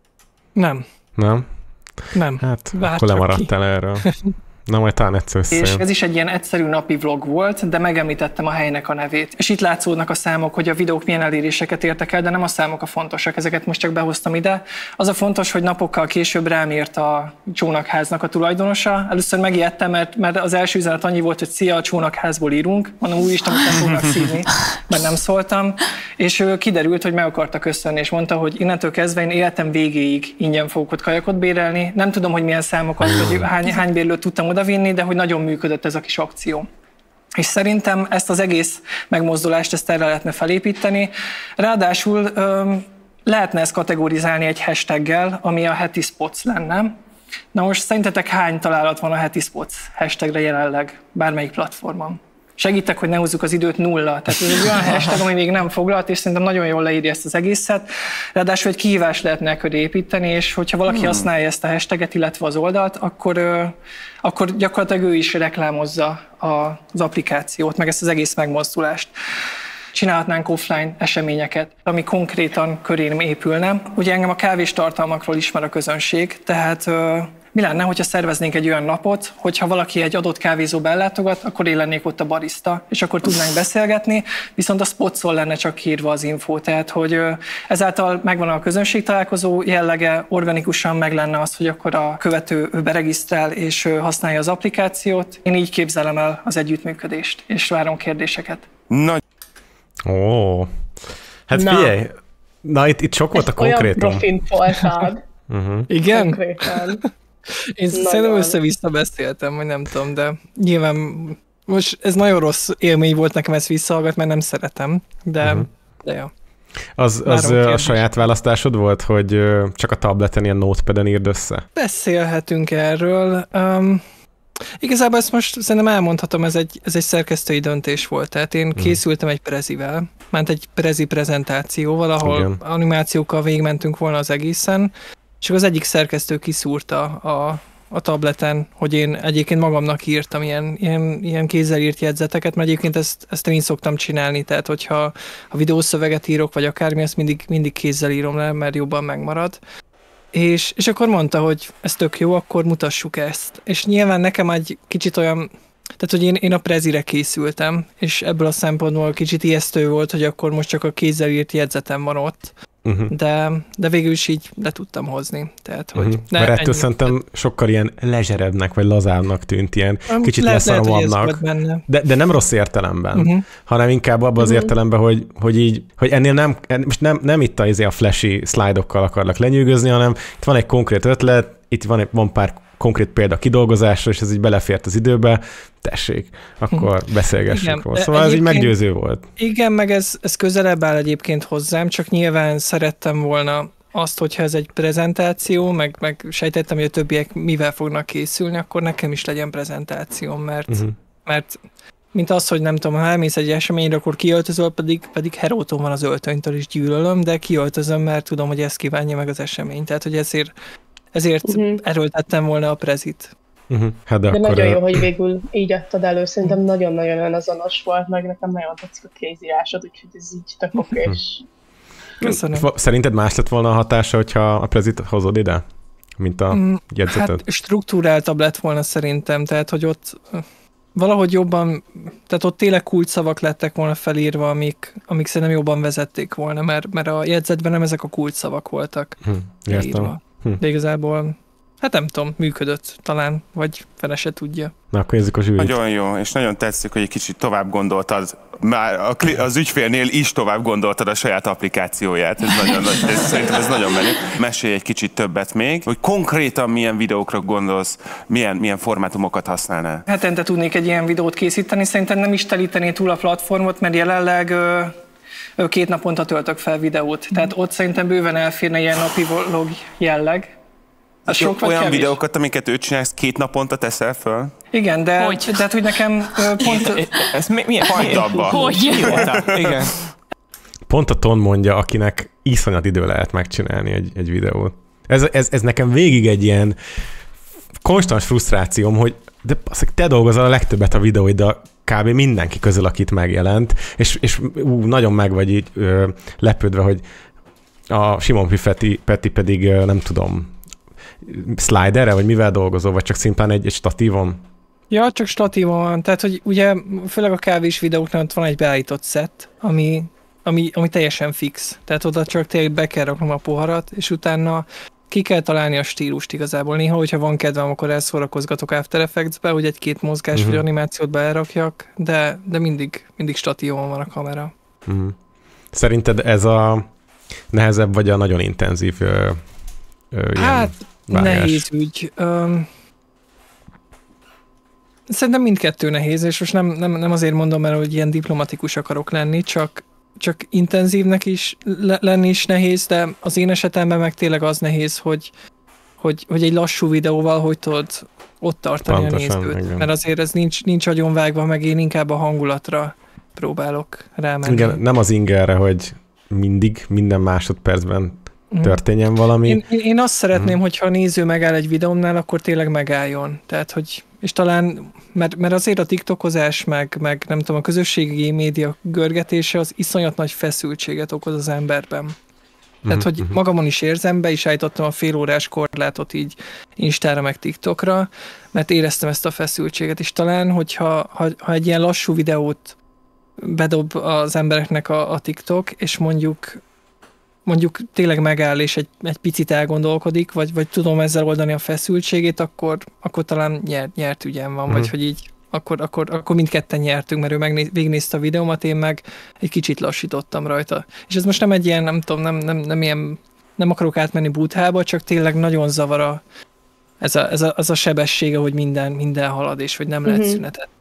Nem. Nem? Nem. Hát akkor lemaradtál erről. Na, majd talán egyszer összejön. És ez is egy ilyen egyszerű napi vlog volt, de megemlítettem a helynek a nevét. És itt látszódnak a számok, hogy a videók milyen eléréseket értek el, de nem a számok a fontosak, ezeket most csak behoztam ide. Az a fontos, hogy napokkal később rám írt a csónakháznak a tulajdonosa. Először megijedtem, mert az első üzenet annyi volt, hogy szia, a csónakházból írunk. Mondom, úristen, hogy nem fognak szívni, mert nem szóltam. És kiderült, hogy meg akarta köszönni, és mondta, hogy innentől kezdve én életem végéig ingyen fogok ott kajakot bérelni. Nem tudom, hogy milyen számokat, vagy hány bérlőt tudtam odavinni, de hogy nagyon működött ez a kis akció. És szerintem ezt az egész megmozdulást, ezt erre lehetne felépíteni. Ráadásul lehetne ezt kategorizálni egy hashtaggel, ami a heti spots lenne. Na most szerintetek hány találat van a heti spots hashtagre jelenleg bármelyik platformon? Segítek, hogy ne húzzuk az időt, 0. Tehát ez egy olyan hashtag, ami még nem foglalt, és szerintem nagyon jól leírja ezt az egészet. Ráadásul egy kihívás lehetne köré építeni, és hogyha valaki használja ezt a hashtaget, illetve az oldalt, akkor gyakorlatilag ő is reklámozza az applikációt, meg ezt az egész megmozdulást. Csinálhatnánk offline eseményeket, ami konkrétan körém épülne. Ugye engem a kávés tartalmakról ismer a közönség, tehát mi lenne, hogyha szerveznénk egy olyan napot, hogyha valaki egy adott kávézóba ellátogat, akkor én lennék ott a barista, és akkor tudnánk beszélgetni, viszont a spotszól lenne csak kiírva az info, tehát hogy ezáltal megvan a közönség találkozó jellege, organikusan meg lenne az, hogy akkor a követő beregisztrál és használja az applikációt. Én így képzelem el az együttműködést, és várom kérdéseket. Ó, hát figyelj, na itt sok volt a konkrétum. Olyan profint voltad. Igen? Konkrétan. Én szerintem össze-vissza beszéltem, vagy nem tudom, de nyilván most ez nagyon rossz élmény volt nekem ezt visszahallgat, mert nem szeretem, de ja. Az a saját választásod volt, hogy csak a tableten ilyen notepaden írd össze? Beszélhetünk erről. Igazából ezt most szerintem elmondhatom, ez egy szerkesztői döntés volt. Tehát én készültem egy prezivel, ment egy prezi prezentációval, ahol animációkkal végigmentünk volna az egészen, és az egyik szerkesztő kiszúrta a tableten, hogy én egyébként magamnak írtam ilyen kézzel írt jegyzeteket, mert egyébként ezt én szoktam csinálni, tehát hogyha a videószöveget írok, vagy akármi, ezt mindig kézzel írom le, mert jobban megmarad. És akkor mondta, hogy ez tök jó, akkor mutassuk ezt. És nyilván nekem egy kicsit olyan, tehát hogy én a prezire készültem, és ebből a szempontból kicsit ijesztő volt, hogy akkor most csak a kézzel írt jegyzetem van ott. De végül is így le tudtam hozni. Tehát, hogy mert ettől szerintem sokkal ilyen lezserebbnek, vagy lazábbnak tűnt, ilyen kicsit leszaramabbnak. De nem rossz értelemben, hanem inkább abban az értelemben, hogy ennél nem itt a flashy szlájdokkal akarlak lenyűgözni, hanem itt van egy konkrét ötlet, itt van pár konkrét példa kidolgozásra, és ez így belefért az időbe, tessék, akkor beszélgessünk róla. Szóval ez így meggyőző volt. Igen, meg ez közelebb áll egyébként hozzám, csak nyilván szerettem volna azt, hogyha ez egy prezentáció, meg sejtettem, hogy a többiek mivel fognak készülni, akkor nekem is legyen prezentáció, mert mint az, hogy nem tudom, ha elmész egy eseményre, akkor kiöltözöl, pedig heróton van az öltönytől is gyűlölöm, de kiöltözöm, mert tudom, hogy ezt kívánja meg az esemény. Tehát, hogy ezért erőltettem volna a prezit. Hát de akkor nagyon jó, hogy végül így adtad elő. Szerintem nagyon-nagyon azonos volt, meg nekem nagyon tetszik a kézírásod, úgyhogy ez így tök okés. Köszönöm. Szerinted más lett volna a hatása, hogyha a prezit hozod ide, mint a jegyzeted? Hát struktúráltabb lett volna szerintem, tehát hogy ott valahogy jobban, tehát ott tényleg kulcsszavak lettek volna felírva, amik szerintem jobban vezették volna, mert a jegyzetben nem ezek a kulcsszavak voltak írva. De igazából, hát nem tudom, működött talán, vagy fele se tudja. Na, akkor nézzük a zsűrit. Nagyon jó, és nagyon tetszik, hogy egy kicsit tovább gondoltad, már az ügyfélnél is tovább gondoltad a saját applikációját. Szerintem ez nagyon menő. Mesélj egy kicsit többet még, hogy konkrétan milyen videókra gondolsz, milyen formátumokat használnál. Hetente tudnék egy ilyen videót készíteni, szerintem nem is telítené túl a platformot, mert jelenleg 2 naponta töltök fel videót. Tehát ott szerintem bőven elférne ilyen napi vlog jelleg. Az sok vagy olyan kevés? Videókat, amiket ő csinálsz, 2 naponta teszel föl? Igen, de hogy nekem pont... Ez milyen abba? Hogy? Igen. Pont a Ton mondja, akinek iszonyat idő lehet megcsinálni egy videót. Ez nekem végig egy ilyen konstans frusztrációm, hogy de te dolgozol a legtöbbet a videóiddal, kb. Mindenki közül, akit megjelent, és nagyon meg vagy így lepődve, hogy a Simon Peti pedig nem tudom, sliderre, vagy mivel dolgozol, vagy csak szimplán egy statívon? Ja, csak statívon van. Tehát, hogy ugye főleg a kávés videóknál ott van egy beállított set, ami teljesen fix. Tehát oda csak tényleg be kell raknom a poharat, és utána ki kell találni a stílust igazából. Néha, hogyha van kedvem, akkor elszórakozgatok After Effects-be, hogy 1-2 mozgás vagy animációt beelrakjak, de mindig statívon van a kamera. Szerinted ez a nehezebb, vagy a nagyon intenzív hát nehéz ügy. Szerintem mindkettő nehéz, és most nem azért mondom el, hogy ilyen diplomatikus akarok lenni, csak intenzívnek is lenni is nehéz, de az én esetemben meg tényleg az nehéz, hogy egy lassú videóval hogy tudod ott tartani pontosan, a nézőt. Igen. Mert azért ez nincs agyonvágva, meg én inkább a hangulatra próbálok rámenni. Igen, nem az ingerre, hogy minden másodpercben történjen valami. Én azt szeretném, hogyha a néző megáll egy videómnál, akkor tényleg megálljon. Tehát, hogy, és talán, mert azért a tiktokozás, meg nem tudom, a közösségi média görgetése az iszonyat nagy feszültséget okoz az emberben. Tehát, hogy magamon is érzem, be is állítottam a félórás korlátot így Instára, meg TikTokra, mert éreztem ezt a feszültséget, és talán, hogyha egy ilyen lassú videót bedob az embereknek a TikTok, és mondjuk tényleg megáll, és egy picit elgondolkodik, vagy tudom ezzel oldani a feszültségét, akkor talán nyert ügyem van, vagy hogy így akkor mindketten nyertünk, mert ő végignézte a videómat, én meg egy kicsit lassítottam rajta. És ez most nem egy ilyen, nem tudom, nem ilyen, nem akarok átmenni búthába, csak tényleg nagyon zavar ez a sebessége, hogy minden halad, és hogy nem lehet szünetet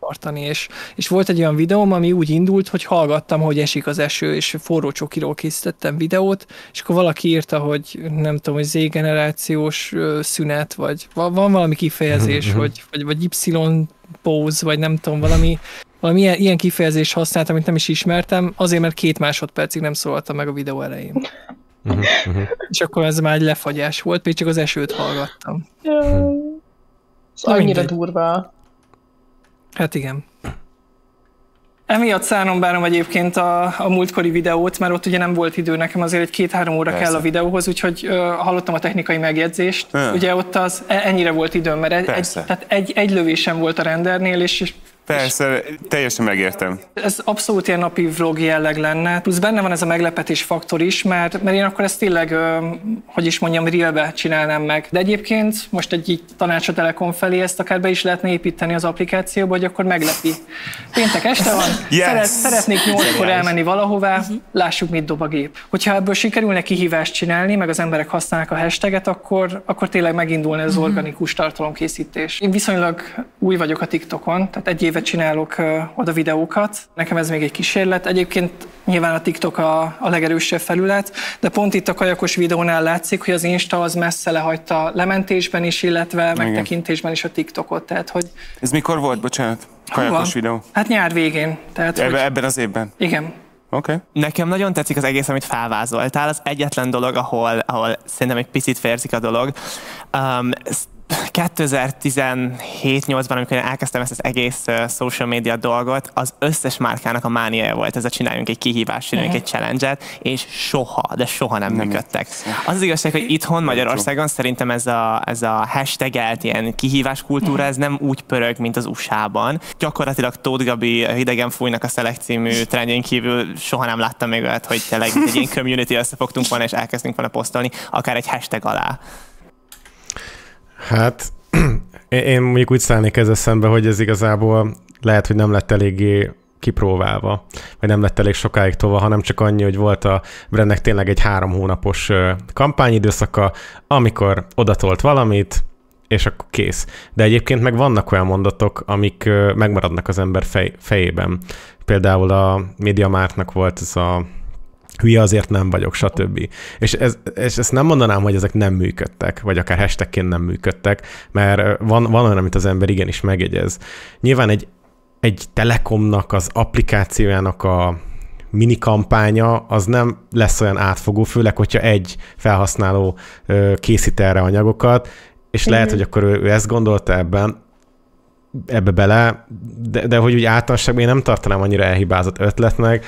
tartani, és volt egy olyan videóm, ami úgy indult, hogy hallgattam, hogy esik az eső, és forró csokiról készítettem videót, és akkor valaki írta, hogy nem tudom, hogy Z-generációs szünet, vagy van valami kifejezés, vagy Y-pose, vagy nem tudom, valami ilyen kifejezést használtam, amit nem is ismertem, azért, mert 2 másodpercig nem szólaltam meg a videó elején. És akkor ez már egy lefagyás volt, pedig csak az esőt hallgattam. Annyira durva. Hát igen. Emiatt bánom egyébként a múltkori videót, mert ott ugye nem volt idő nekem, azért egy 2-3 óra kell a videóhoz, úgyhogy hallottam a technikai megjegyzést. Ugye ott az ennyire volt időm, mert egy lövésem volt a rendernél, és persze, teljesen megértem. Ez abszolút ilyen napi vlog jelleg lenne, plusz benne van ez a meglepetés faktor is, mert én akkor ezt tényleg, hogy is mondjam, realbe csinálnám meg. De egyébként most egy tanács a Telekom felé, ezt akár be is lehetne építeni az applikációba, hogy akkor meglepi. Péntek este van, szeretnék 8-kor elmenni valahová, lássuk, mit dob a gép. Hogyha ebből sikerülne kihívást csinálni, meg az emberek használnak a hashtaget, akkor tényleg megindulna az organikus tartalomkészítés. Én viszonylag új vagyok a TikTokon, tehát egy éve csinálok oda videókat. Nekem ez még egy kísérlet. Egyébként nyilván a TikTok a legerősebb felület, de pont itt a kajakos videónál látszik, hogy az Insta az messze lehagyta lementésben is, illetve megtekintésben is a TikTokot. Tehát, hogy... Ez mikor volt, bocsánat? Kajakos videó? Hát nyár végén. Tehát, ebben az évben? Igen. Okay. Nekem nagyon tetszik az egész, amit felvázoltál. Az egyetlen dolog, ahol szerintem egy picit férzik a dolog. 2017-8-ban, amikor én elkezdtem ezt az egész social media dolgot, az összes márkának a mániája volt, ez a csináljunk egy kihívást, csináljunk egy challenge-et, és soha nem működtek. Az igazság, hogy itthon Magyarországon szerintem ez a hashtagelt ilyen kihívás kultúra, ez nem úgy pörög, mint az USA-ban. Gyakorlatilag Tóth Gabi Hidegen fújnak a Select című trendjén kívül soha nem láttam még olyat, hogy tényleg egy ilyen community összefogtunk volna, és elkezdtünk volna posztolni, akár egy hashtag alá. Hát én mondjuk úgy szállnék ezzel szembe, hogy ez igazából lehet, hogy nem lett eléggé kipróbálva, vagy nem lett elég sokáig tova, hanem csak annyi, hogy volt a brandnek tényleg egy 3 hónapos kampányidőszaka, amikor odatolt valamit, és akkor kész. De egyébként meg vannak olyan mondatok, amik megmaradnak az ember fejében. Például a MediaMarktnak volt ez a hülye azért nem vagyok, stb. És ezt nem mondanám, hogy ezek nem működtek, vagy akár hashtagként nem működtek, mert van olyan, amit az ember igenis megjegyez. Nyilván egy Telekomnak, az applikációjának a mini kampánya, az nem lesz olyan átfogó, főleg, hogyha egy felhasználó készít erre anyagokat, és lehet, hogy akkor ő ezt gondolta ebbe bele, de hogy úgy általánosságban én nem tartanám annyira elhibázott ötletnek.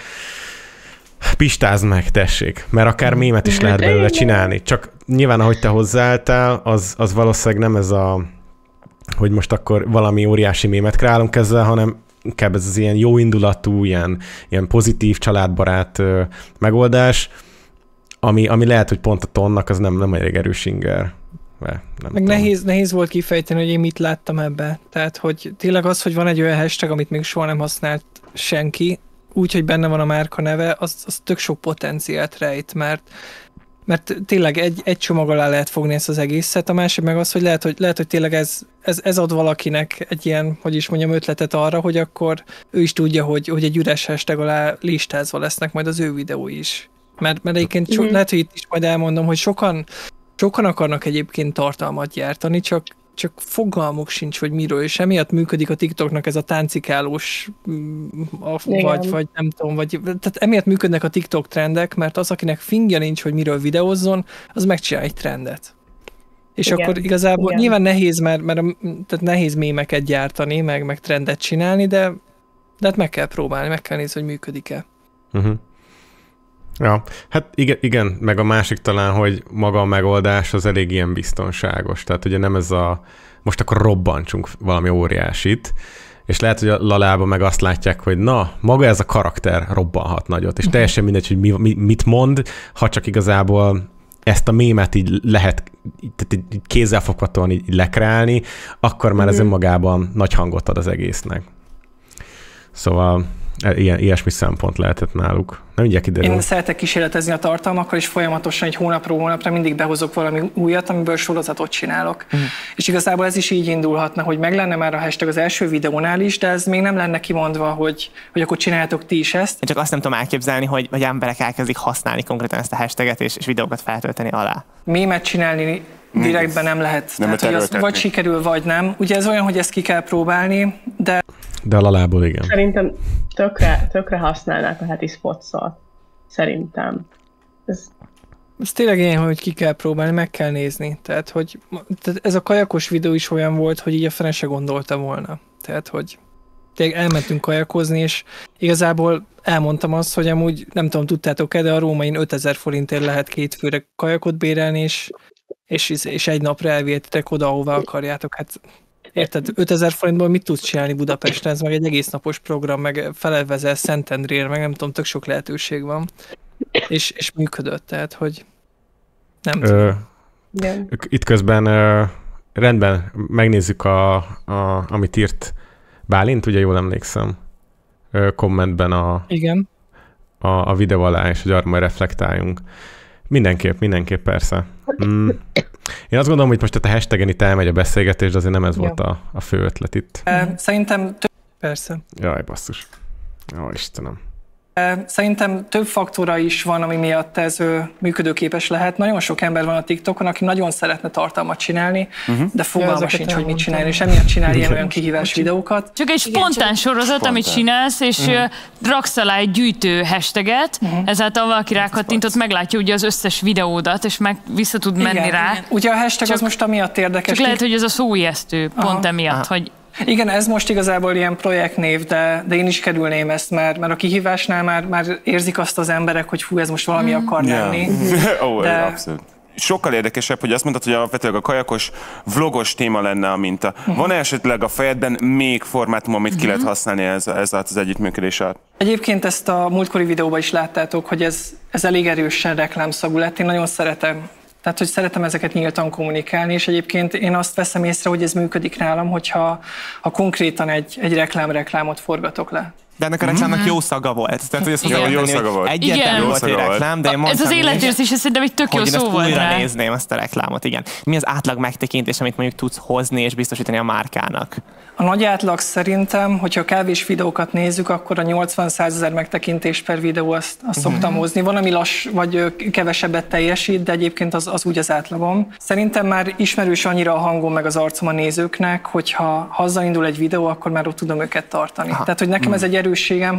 Pistázd meg, tessék, mert akár mémet is lehet belőle csinálni. Csak nyilván, ahogy te hozzáálltál, az valószínűleg nem ez hogy most akkor valami óriási mémet kreálunk ezzel, hanem inkább ez az ilyen jó indulatú, ilyen pozitív, családbarát megoldás, ami lehet, hogy pont a tonnak az nem elég erős inger. Meg nehéz volt kifejteni, hogy én mit láttam ebbe. Tehát, hogy tényleg az, hogy van egy olyan hashtag, amit még soha nem használt senki, úgy, hogy benne van a márka neve, az tök sok potenciált rejt, mert tényleg egy csomag alá lehet fogni ezt az egészet, a másik meg az, hogy lehet, hogy tényleg ez ad valakinek egy ilyen, hogy is mondjam, ötletet arra, hogy akkor ő is tudja, hogy egy üres hashtag alá listázva lesznek majd az ő videói is. Mert egyébként lehet, hogy itt is majd elmondom, hogy sokan akarnak egyébként tartalmat gyártani, csak fogalmuk sincs, hogy miről, és emiatt működik a TikToknak ez a táncikálós, vagy nem tudom, tehát emiatt működnek a TikTok trendek, mert az, akinek fingja nincs, hogy miről videózzon, az megcsinál egy trendet. És akkor igazából nyilván nehéz, mert tehát nehéz mémeket gyártani, meg trendet csinálni, de hát meg kell próbálni, meg kell nézni, hogy működik-e. Ja, hát igen, meg a másik talán, hogy maga a megoldás az elég ilyen biztonságos. Tehát ugye nem ez most akkor robbantsunk valami óriásit, és lehet, hogy a Lalában meg azt látják, hogy na, maga ez a karakter robbanhat nagyot, és teljesen mindegy, hogy mit mond, ha csak igazából ezt a mémet így lehet így kézzelfoghatóan így lekreálni, akkor már ez önmagában nagy hangot ad az egésznek. Szóval Ilyesmi szempont lehetett náluk. Nem ugye kiderül. Én szeretek kísérletezni a tartalmakkal, és folyamatosan egy hónapról hónapra mindig behozok valami újat, amiből sorozatot csinálok. És igazából ez is így indulhatna, hogy meg lenne már a hashtag az első videónál is, de ez még nem lenne kimondva, hogy akkor csináljátok ti is ezt. Én csak azt nem tudom elképzelni, hogy emberek elkezdik használni konkrétan ezt a hashtaget, és videókat feltölteni alá. Mémet csinálni direktben nem lehet. Tehát, hogy az vagy sikerül, vagy nem. Ugye ez olyan, hogy ezt ki kell próbálni, de a lalából igen. Szerintem tökre használnák a heti spotszot. Szerintem. Ez tényleg ilyen, hogy ki kell próbálni, meg kell nézni. Tehát ez a kajakos videó is olyan volt, hogy így a fene se gondolta volna. Tehát, hogy tényleg elmentünk kajakozni, és igazából elmondtam azt, hogy amúgy, nem tudom, tudtátok-e, de a Rómain 5000 forintért lehet 2 főre kajakot bérelni, és egy napra elvihetetek oda, ahová akarjátok. Hát érted, 5000 forintból mit tudsz csinálni Budapesten? Ez meg egy egész napos program, meg felvezel Szentendrére, meg nem tudom, tök sok lehetőség van. És működött, tehát, hogy nem tudom. Itt közben rendben megnézzük, amit írt Bálint, ugye jól emlékszem, kommentben a videó alá, és hogy arra majd reflektáljunk. Mindenképp persze. Én azt gondolom, hogy most a hashtagen itt elmegy a beszélgetés, de azért nem ez volt a fő ötlet itt. Szerintem persze. Jaj, basszus. Ó, Istenem. Szerintem több faktora is van, ami miatt ez működőképes lehet. Nagyon sok ember van a TikTokon, aki nagyon szeretne tartalmat csinálni, de fogalma sincs, hogy mit csinálni, és emiatt csinál ilyen kihívás videókat. Csak egy spontán sorozat, amit csinálsz, és raksz alá egy gyűjtő hashtaget, ezáltal valaki rákattintott, meglátja ugye az összes videódat, és meg vissza tud menni rá. Ugye a hashtag az most amiatt érdekes. Csak lehet, hogy ez a szóijesztő, pont emiatt, hogy... Igen, ez most igazából ilyen projektnév, de én is kerülném ezt, mert a kihívásnál már érzik azt az emberek, hogy ez most valami akar lenni. Abszolút. Sokkal érdekesebb, hogy azt mondtad, hogy alapvetően a kajakos, vlogos téma lenne a minta. Van-e esetleg a fejedben még formátum, amit ki lehet használni ez az együttműködés alatt? Egyébként ezt a múltkori videóban is láttátok, hogy ez elég erősen reklámszagú lett. Én nagyon szeretem. Tehát, hogy szeretem ezeket nyíltan kommunikálni, és egyébként én azt veszem észre, hogy ez működik nálam, hogyha konkrétan egy reklámot forgatok le. De ennek a reklámnak jó szaga volt. Tehát, hogy ezt jó szaga volt. Egyértelmű volt egy reklám, de én mondtam, ez az életérzés, ez szerintem egy tök jó szó volt rá. Újra nézném azt a reklámot, igen. Mi az átlag megtekintés, amit mondjuk tudsz hozni és biztosítani a márkának? A nagy átlag szerintem, hogyha a kávés videókat nézzük, akkor a 80-100 ezer megtekintés per videó azt szoktam hozni. Van, ami vagy kevesebbet teljesít, de egyébként az úgy az átlagom. Szerintem már ismerős annyira a hangom meg az arcom a nézőknek, hogyha hazaindul egy videó, akkor már ott tudom őket tartani. Tehát, hogy nekem ez egy erősségem,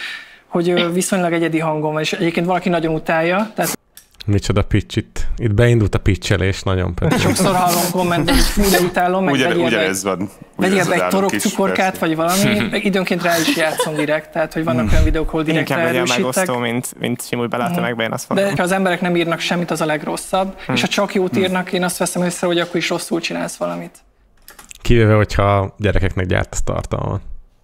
hogy viszonylag egyedi hangom van, és egyébként valaki nagyon utálja. Tehát micsoda pitch itt. Itt beindult a pitchelés nagyon pedig. Sokszor hallom kommentben, hogy fú, de utálom, meg vegyél be egy torokcukorkát, vagy valami, meg időnként rá is játszom direkt, tehát hogy vannak olyan videók, ahol direkt erősítek. Megosztó, mint simul bele a tömegbe, én azt mondom. De ha az emberek nem írnak semmit, az a legrosszabb, és ha csak jót írnak, én azt veszem észre, hogy akkor is rosszul csinálsz valamit. Kivéve, hogyha gyerekeknek gyártasz tartalmat.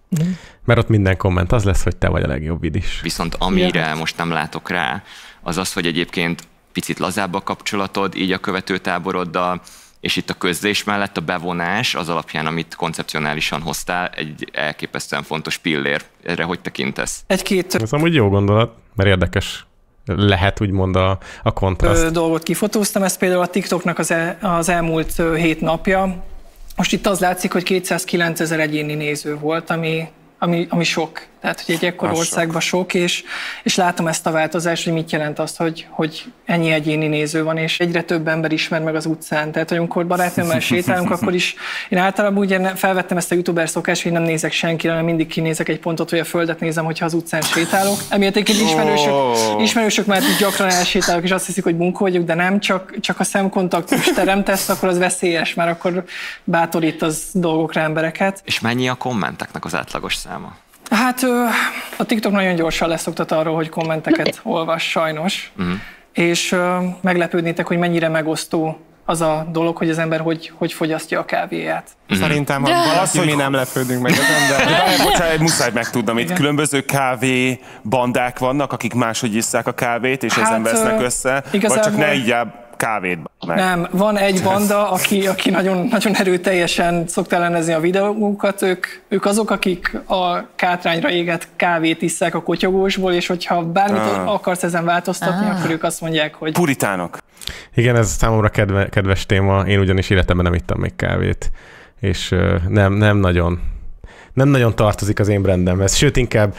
Mert ott minden komment az lesz, hogy te vagy a legjobb vidis. Viszont amire most nem látok rá, az az, hogy egyébként picit lazább a kapcsolatod így a követőtáboroddal, és itt a közzés mellett a bevonás az alapján, amit koncepcionálisan hoztál, egy elképesztően fontos pillér. Erre hogy tekintesz? Ez amúgy jó gondolat, mert érdekes lehet úgymond a kontraszt. Dolgot kifotóztam, ez például a TikToknak az elmúlt 7 napja. Most itt az látszik, hogy 209 000 egyéni néző volt, ami sok. Tehát, hogy egy ekkor országban sok, és látom ezt a változást, hogy mit jelent azt, hogy ennyi egyéni néző van, és egyre több ember ismer meg az utcán. Tehát, hogy amikor barátnőmmel sétálunk, akkor is én általában ugye felvettem ezt a youtuber szokást, hogy nem nézek senkire, hanem mindig kinézek egy pontot, hogy a földet nézem, hogyha az utcán sétálok. Emiatt egy ismerősök már gyakran elsétálok, és azt hiszik, hogy bunkó vagyok, de nem, csak a szemkontaktus teremtesz, akkor az veszélyes, mert akkor bátorít az dolgokra embereket. És mennyi a kommenteknek az átlagos száma? Hát a TikTok nagyon gyorsan leszoktat arról, hogy kommenteket olvas sajnos, és meglepődnétek, hogy mennyire megosztó az a dolog, hogy az ember hogy fogyasztja a kávéját. Szerintem valaki mi nem lepődünk meg ezen, de bocsánat, muszáj megtudnom, itt különböző kávé bandák vannak, akik máshogy isszák a kávét, és ezen vesznek össze, vagy csak ne így kávét. Meg. Nem, van egy banda, aki nagyon, nagyon erőteljesen szokta ellenezni a videókat, ők azok, akik a kátrányra égett kávét isszák a kotyogósból, és hogyha bármit akarsz ezen változtatni, akkor ők azt mondják, hogy... Puritánok. Igen, ez számomra kedves téma, én ugyanis életemben nem ittam még kávét, és nem nagyon tartozik az én brandemhez, sőt inkább...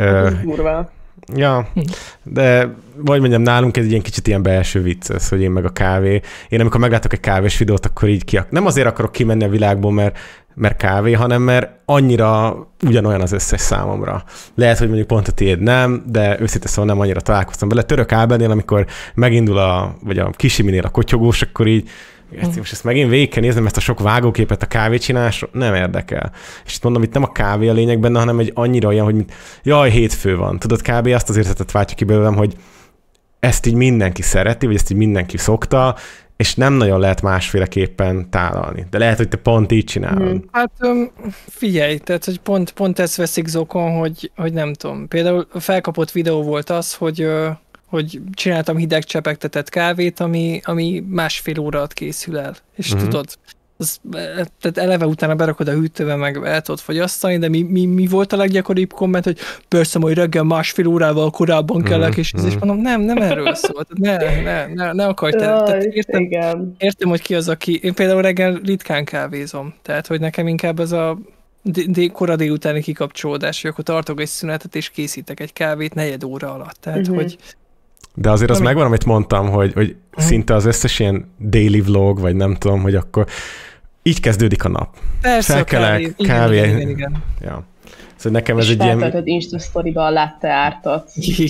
Ja, de vagy mondjam, nálunk egy ilyen kicsit ilyen belső vicc ez, hogy én meg a kávé. Én amikor meglátok egy kávés videót, akkor így nem azért akarok kimenni a világból, mert kávé, hanem mert annyira ugyanolyan az összes számomra. Lehet, hogy mondjuk pont a tiéd nem, de őszintén szóval nem annyira találkoztam vele. Török Ábelnél, amikor megindul vagy a Kisiminél a kotyogós, akkor így most ezt megint végig kell néznem, ezt a sok vágóképet a kávécsinálásról, nem érdekel. És itt mondom, itt nem a kávé a lényeg benne, hanem egy annyira olyan, hogy jaj, hétfő van. Tudod, kb. Azt az érzetet váltja ki belőlem, hogy ezt így mindenki szereti, vagy ezt így mindenki szokta, és nem nagyon lehet másféleképpen tálalni. De lehet, hogy te pont így csinálod. Hát figyelj, tehát hogy pont ezt veszik zokon, hogy nem tudom. Például felkapott videó volt az, hogy csináltam hideg csepegtetett kávét, ami 1,5 óra alatt készül el. És tudod, tehát eleve utána berakod a hűtőbe, meg el tudod fogyasztani, de mi volt a leggyakoribb komment, hogy persze majd reggel 1,5 órával korábban kell elkészíteni, és mondom, nem erről szól, ne akarj te. Értem, hogy ki az, aki... Én például reggel ritkán kávézom, tehát hogy nekem inkább ez a kora délutáni kikapcsolódás, hogy akkor tartok egy szünetet, és készítek egy kávét 4 óra alatt, tehát hogy... De azért az megvan, amit mondtam, hogy szinte az összes ilyen daily vlog, vagy nem tudom, hogy akkor így kezdődik a nap. Persze, felkelek, kávé. Igen. Ja. Szóval nekem ez egy ilyen... És feltöltöd Insta Storyba a latte ártot.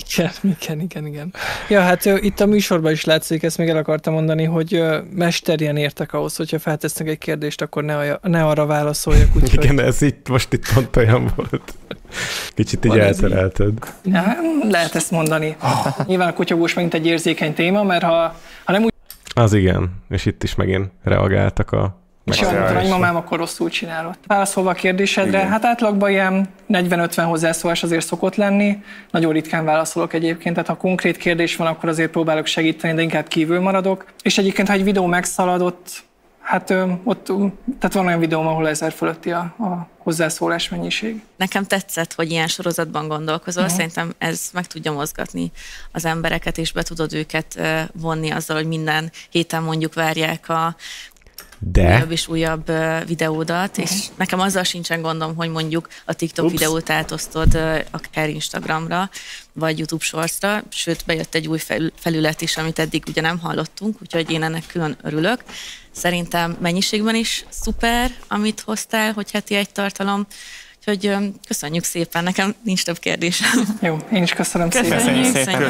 Igen. Ja, hát itt a műsorban is látszik, ezt még el akartam mondani, hogy mesterien értek ahhoz, hogyha feltesznek egy kérdést, akkor ne arra válaszoljak. Úgyhogy... Igen, ez itt most itt pont olyan volt. Kicsit így elterelted. Ja, lehet ezt mondani. Nyilván a kotyogós megint egy érzékeny téma, mert ha nem úgy... Az igen, és itt is megint reagáltak a... És jól, amikor nagymamám, akkor rosszul csinálott. Válaszolva a kérdésedre, igen. Hát átlagban ilyen 40-50 hozzászólás azért szokott lenni. Nagyon ritkán válaszolok egyébként, tehát ha konkrét kérdés van, akkor azért próbálok segíteni, de inkább kívül maradok. És egyébként, ha egy videó megszaladott, hát ott, tehát van olyan videóm, ahol 1000 fölötti a hozzászólás mennyiség. Nekem tetszett, hogy ilyen sorozatban gondolkozol, szerintem ez meg tudja mozgatni az embereket, és be tudod őket vonni azzal, hogy minden héten mondjuk várják a újabb és újabb videódat, és nekem azzal sincsen gondom, hogy mondjuk a TikTok videót átosztod akár Instagramra, vagy YouTube Shortsra, sőt bejött egy új felület is, amit eddig ugye nem hallottunk, úgyhogy én ennek külön örülök. Szerintem mennyiségben is szuper, amit hoztál, hogy heti egy tartalom, úgyhogy köszönjük szépen, nekem nincs több kérdésem. Jó, én is köszönöm szépen. Köszönjük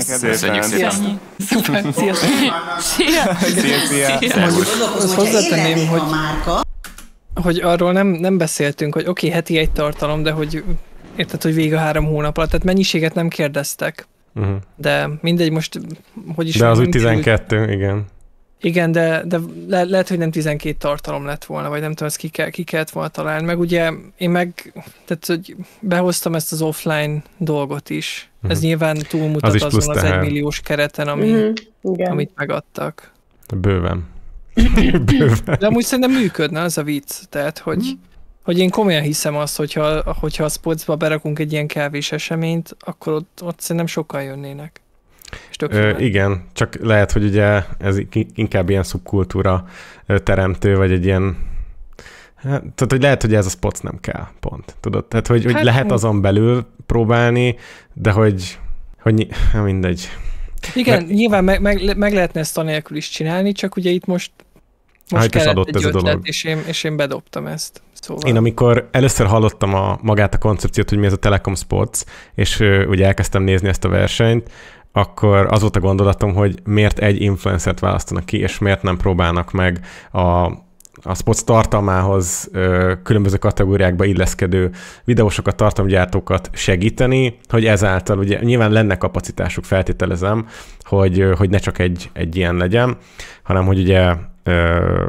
szépen. Szuper, sziasztok. Szia. Hozzátenném, hogy arról nem beszéltünk, hogy oké, heti egy tartalom, de hogy érted, hogy végig a 3 hónap alatt, tehát mennyiséget nem kérdeztek. De mindegy, most hogy is... De az úgy 12, igen. Igen, de lehet, hogy nem 12 tartalom lett volna, vagy nem tudom, ezt ki kellett volna találni. Meg ugye én tehát hogy behoztam ezt az offline dolgot is. Ez nyilván túlmutat azon az 1 milliós kereten, amit megadtak. Bőven. De amúgy szerintem működne az a vicc. Tehát, hogy én komolyan hiszem azt, hogyha a Spotsba berakunk egy ilyen kávés eseményt, akkor ott szerintem sokan jönnének. Igen, csak lehet, hogy ugye ez inkább ilyen szubkultúra teremtő, vagy egy ilyen... Tehát, hogy lehet, hogy ez a Spots nem kell, pont. Tudod? Tehát, hogy lehet azon belül próbálni, de hogy mindegy. Igen, nyilván meg lehetne ezt anélkül is csinálni, csak ugye itt most kellett egy ötlet, és én bedobtam ezt. Szóval. Én amikor először hallottam magát a koncepciót, hogy mi ez a Telekom Spots, és ugye elkezdtem nézni ezt a versenyt, akkor az volt a gondolatom, hogy miért egy influencert választanak ki, és miért nem próbálnak meg a Spots tartalmához különböző kategóriákba illeszkedő videósokat, tartalomgyártókat segíteni, hogy ezáltal ugye nyilván lenne kapacitásuk, feltételezem, hogy ne csak egy ilyen legyen, hanem hogy ugye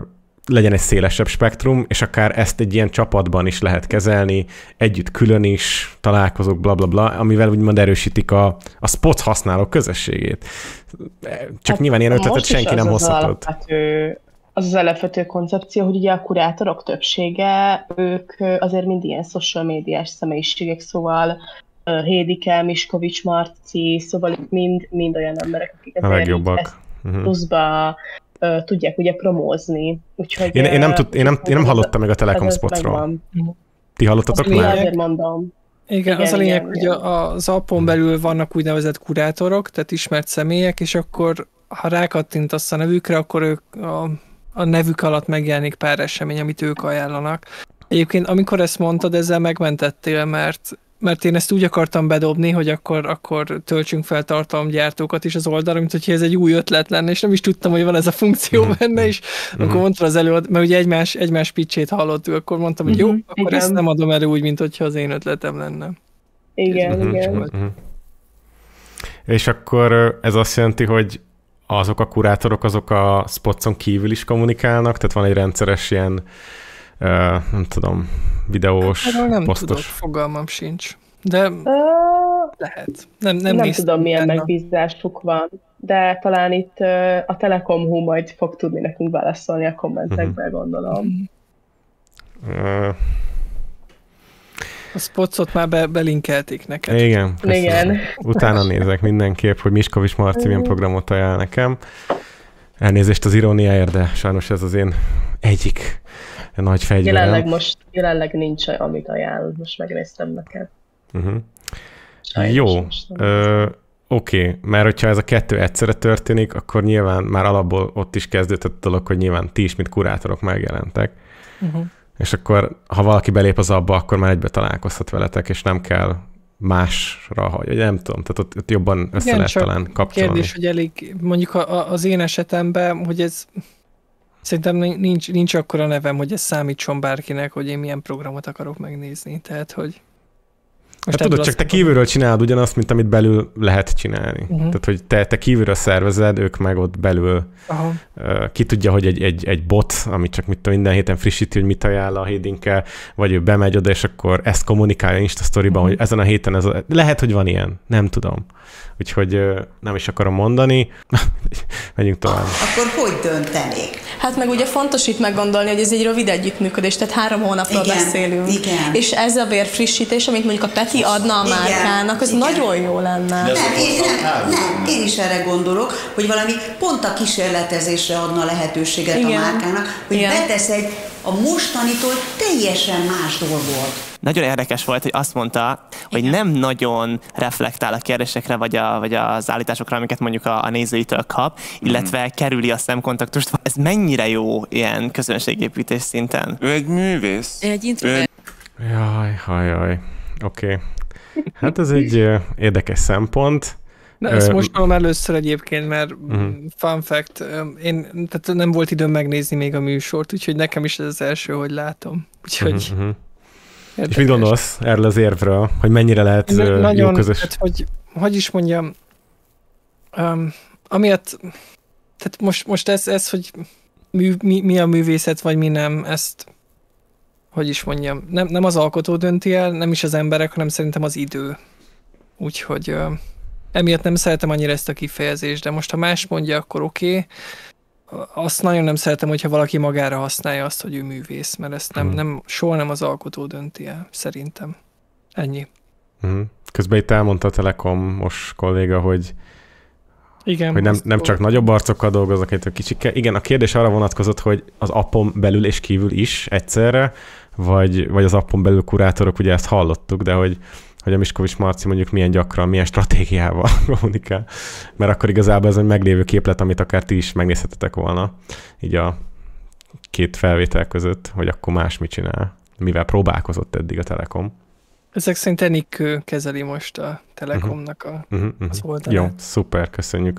legyen egy szélesebb spektrum, és akár ezt egy ilyen csapatban is lehet kezelni, együtt külön is, találkozók, blablabla, amivel úgymond erősítik a spots használók közösségét. Csak nyilván ilyen ötletet senki nem hozhatott. Az alapvető koncepció, hogy ugye a kurátorok többsége, ők azért mind ilyen social médiás személyiségek, szóval Hédike, Miskovics Marci, szóval mind olyan emberek, akik azért ezt pluszba tudják ugye promózni. Úgyhogy, én nem hallottam meg a Telekom Spotsról. Ti hallottatok már? Azért mondom. Igen, az a lényeg, hogy az appon belül vannak úgynevezett kurátorok, tehát ismert személyek, és akkor ha rákattintasz a nevükre, akkor ők a nevük alatt megjelenik pár esemény, amit ők ajánlanak. Egyébként, amikor ezt mondtad, ezzel megmentettél, mert én ezt úgy akartam bedobni, hogy akkor töltsünk fel tartalomgyártókat is az oldalra, mint hogyha ez egy új ötlet lenne, és nem is tudtam, hogy van ez a funkció benne, és akkor mondta az előadó, mert ugye egymás pitchét hallottuk, akkor mondtam, hogy jó, akkor ezt nem adom elő úgy, mint hogyha az én ötletem lenne. Igen. És akkor ez azt jelenti, hogy azok a kurátorok, azok a Spotson kívül is kommunikálnak, tehát van egy rendszeres ilyen, nem tudom, videós, nem posztos. Tudok, fogalmam sincs. De lehet. Nem tudom, milyen megbízásuk van, de talán itt a Telekom.hu majd fog tudni nekünk válaszolni a kommentekbe, gondolom. A Spotsot már belinkelték neked. Igen. Utána nézek mindenképp, hogy Miskovics Marci milyen programot ajánl nekem. Elnézést az iróniáért, de sajnos ez az én egyik nagy fegyverem. Jelenleg nincs, amit ajánl. Most megnéztem neked. Jó. Oké, mert hogyha ez a kettő egyszerre történik, akkor nyilván már alapból ott is kezdődött a dolog, hogy nyilván ti is, mint kurátorok megjelentek. És akkor, ha valaki belép az abba, akkor már egybe találkozhat veletek, és nem kell másra, hogy nem tudom, tehát ott jobban össze lehet talán kapcsolni. Kérdés, hogy elég, mondjuk az én esetemben, hogy ez szerintem nincs akkora nevem, hogy ez számítson bárkinek, hogy én milyen programot akarok megnézni, tehát hogy hát tudod, csak te kívülről csinálod ugyanazt, mint amit belül lehet csinálni. Tehát, hogy te kívülről szervezed, ők meg ott belül. Ki tudja, hogy egy bot, amit csak minden héten frissíti, hogy mit ajánl a Hédinke, vagy ő bemegy oda, és akkor ezt kommunikálja Insta Storyban, hogy ezen a héten lehet, hogy van ilyen, nem tudom. Úgyhogy nem is akarom mondani. Megyünk tovább. Akkor hogy döntenék? Hát meg ugye fontos itt meggondolni, hogy ez egy rövid együttműködés, tehát 3 hónapról beszélünk. Igen. És ez a vérfrissítés, amit mondjuk a Peti adna a márkának, az nagyon jó lenne. Nem, én is erre gondolok, hogy valami pont a kísérletezésre adna lehetőséget a márkának, hogy betesz egy a mostanitól teljesen más dolgot. Nagyon érdekes volt, hogy azt mondta, hogy nem nagyon reflektál a kérdésekre, vagy az állításokra, amiket mondjuk a nézőitől kap, illetve kerüli a szemkontaktust. Ez mennyire jó ilyen közönségépítés szinten? Ő egy művész. Egy introvert. Jaj. Oké. Hát ez egy érdekes szempont. Ezt most mondom először egyébként, mert fun fact, tehát nem volt időm megnézni még a műsort, úgyhogy nekem is ez az első, hogy látom. Úgyhogy és mit gondolsz erről az érvről, hogy mennyire lehet jó közös? Hát, hogy is mondjam, amiatt, tehát most ez hogy mi a művészet, vagy mi nem, ezt, hogy is mondjam, nem az alkotó dönti el, nem is az emberek, hanem szerintem az idő. Úgyhogy emiatt nem szeretem annyira ezt a kifejezést, de most ha más mondja, akkor oké. Azt nagyon nem szeretem, hogyha valaki magára használja azt, hogy ő művész, mert ezt soha nem az alkotó dönti el, szerintem. Ennyi. Közben itt elmondta a Telekomos kolléga, hogy igen, hogy nem csak nagyobb arcokkal dolgoznak, itt a kicsikkel. Igen, a kérdés arra vonatkozott, hogy az appon belül és kívül is egyszerre, vagy az appon belül kurátorok, ugye ezt hallottuk, de hogy a Miskovics Marci mondjuk milyen gyakran, milyen stratégiával kommunikál. Mert akkor igazából ez egy meglévő képlet, amit akár ti is megnézhetetek volna, így a 2 felvétel között, hogy akkor más mit csinál, mivel próbálkozott eddig a Telekom. Ezek szerint Enikő kezeli most a Telekomnak az oldalát. Jó, szuper, köszönjük.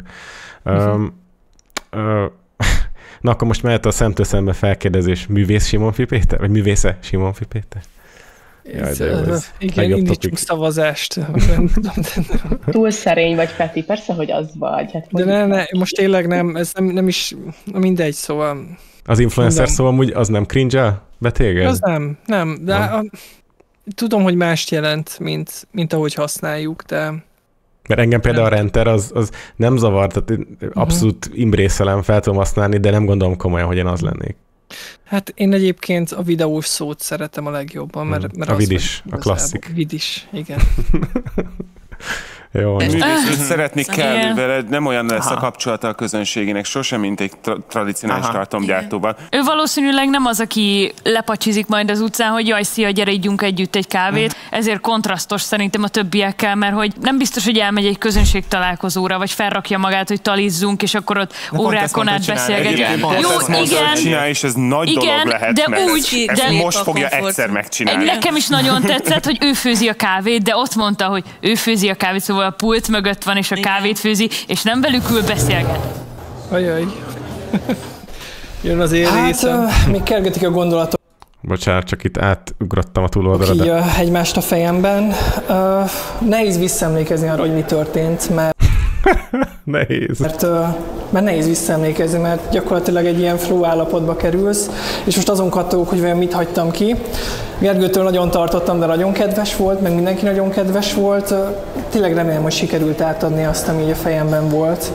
Na akkor most mehet a szemtől szembe felkérdezés, művész Simonfi Péter? Vagy művésze Simonfi Péter? Jaj, de jó ez. Igen, indítsunk szavazást. Túl szerény vagy, Peti, persze, hogy az vagy. Hát, de ne, most tényleg nem, ez nem is mindegy, szóval... Az influencer szó amúgy az nem cringe-el be téged? Az nem, de tudom, hogy mást jelent, mint ahogy használjuk, de... Mert engem például a renter az nem zavar, tehát abszolút imbrészelem, fel tudom használni, de nem gondolom komolyan, hogy én az lennék. Hát én egyébként a videós szót szeretem a legjobban, mert a vidis, a klasszik. Vidis, igen. Jó. Szeretni kell veled, nem olyan lesz a kapcsolata a közönségének, sosem, mint egy tradicionális tartalomgyártóval. Ő valószínűleg nem az, aki lepacsizik majd az utcán, hogy jaj, szia, gyere, ígyunk együtt egy kávét. Ezért kontrasztos szerintem a többiekkel, mert hogy nem biztos, hogy elmegy egy közönség találkozóra, vagy felrakja magát, hogy talizzunk, és akkor ott órákon át beszélgetünk. Jó, igen. És ez nagy dolog lehet, de mert úgy, ezt most fogja egyszer megcsinálni. Nekem is nagyon tetszett, hogy ő főzi a kávét, de ott mondta, hogy ő főzi a kávét, szóval a pult mögött van, és a kávét főzi, és nem velük ül beszélget. Ajaj. Jön az én részem. Még kergetik a gondolatok. Bocsánat, csak itt átugrottam a túloldalra. Így egymást a fejemben. Nehéz visszaemlékezni arra, hogy mi történt, mert... Nehéz. Mert nehéz visszaemlékezni, mert gyakorlatilag egy ilyen flow állapotba kerülsz, és most azon kattogok, hogy vajon mit hagytam ki. Gergőtől nagyon tartottam, de nagyon kedves volt, meg mindenki nagyon kedves volt. Tényleg remélem, hogy sikerült átadni azt, ami így a fejemben volt.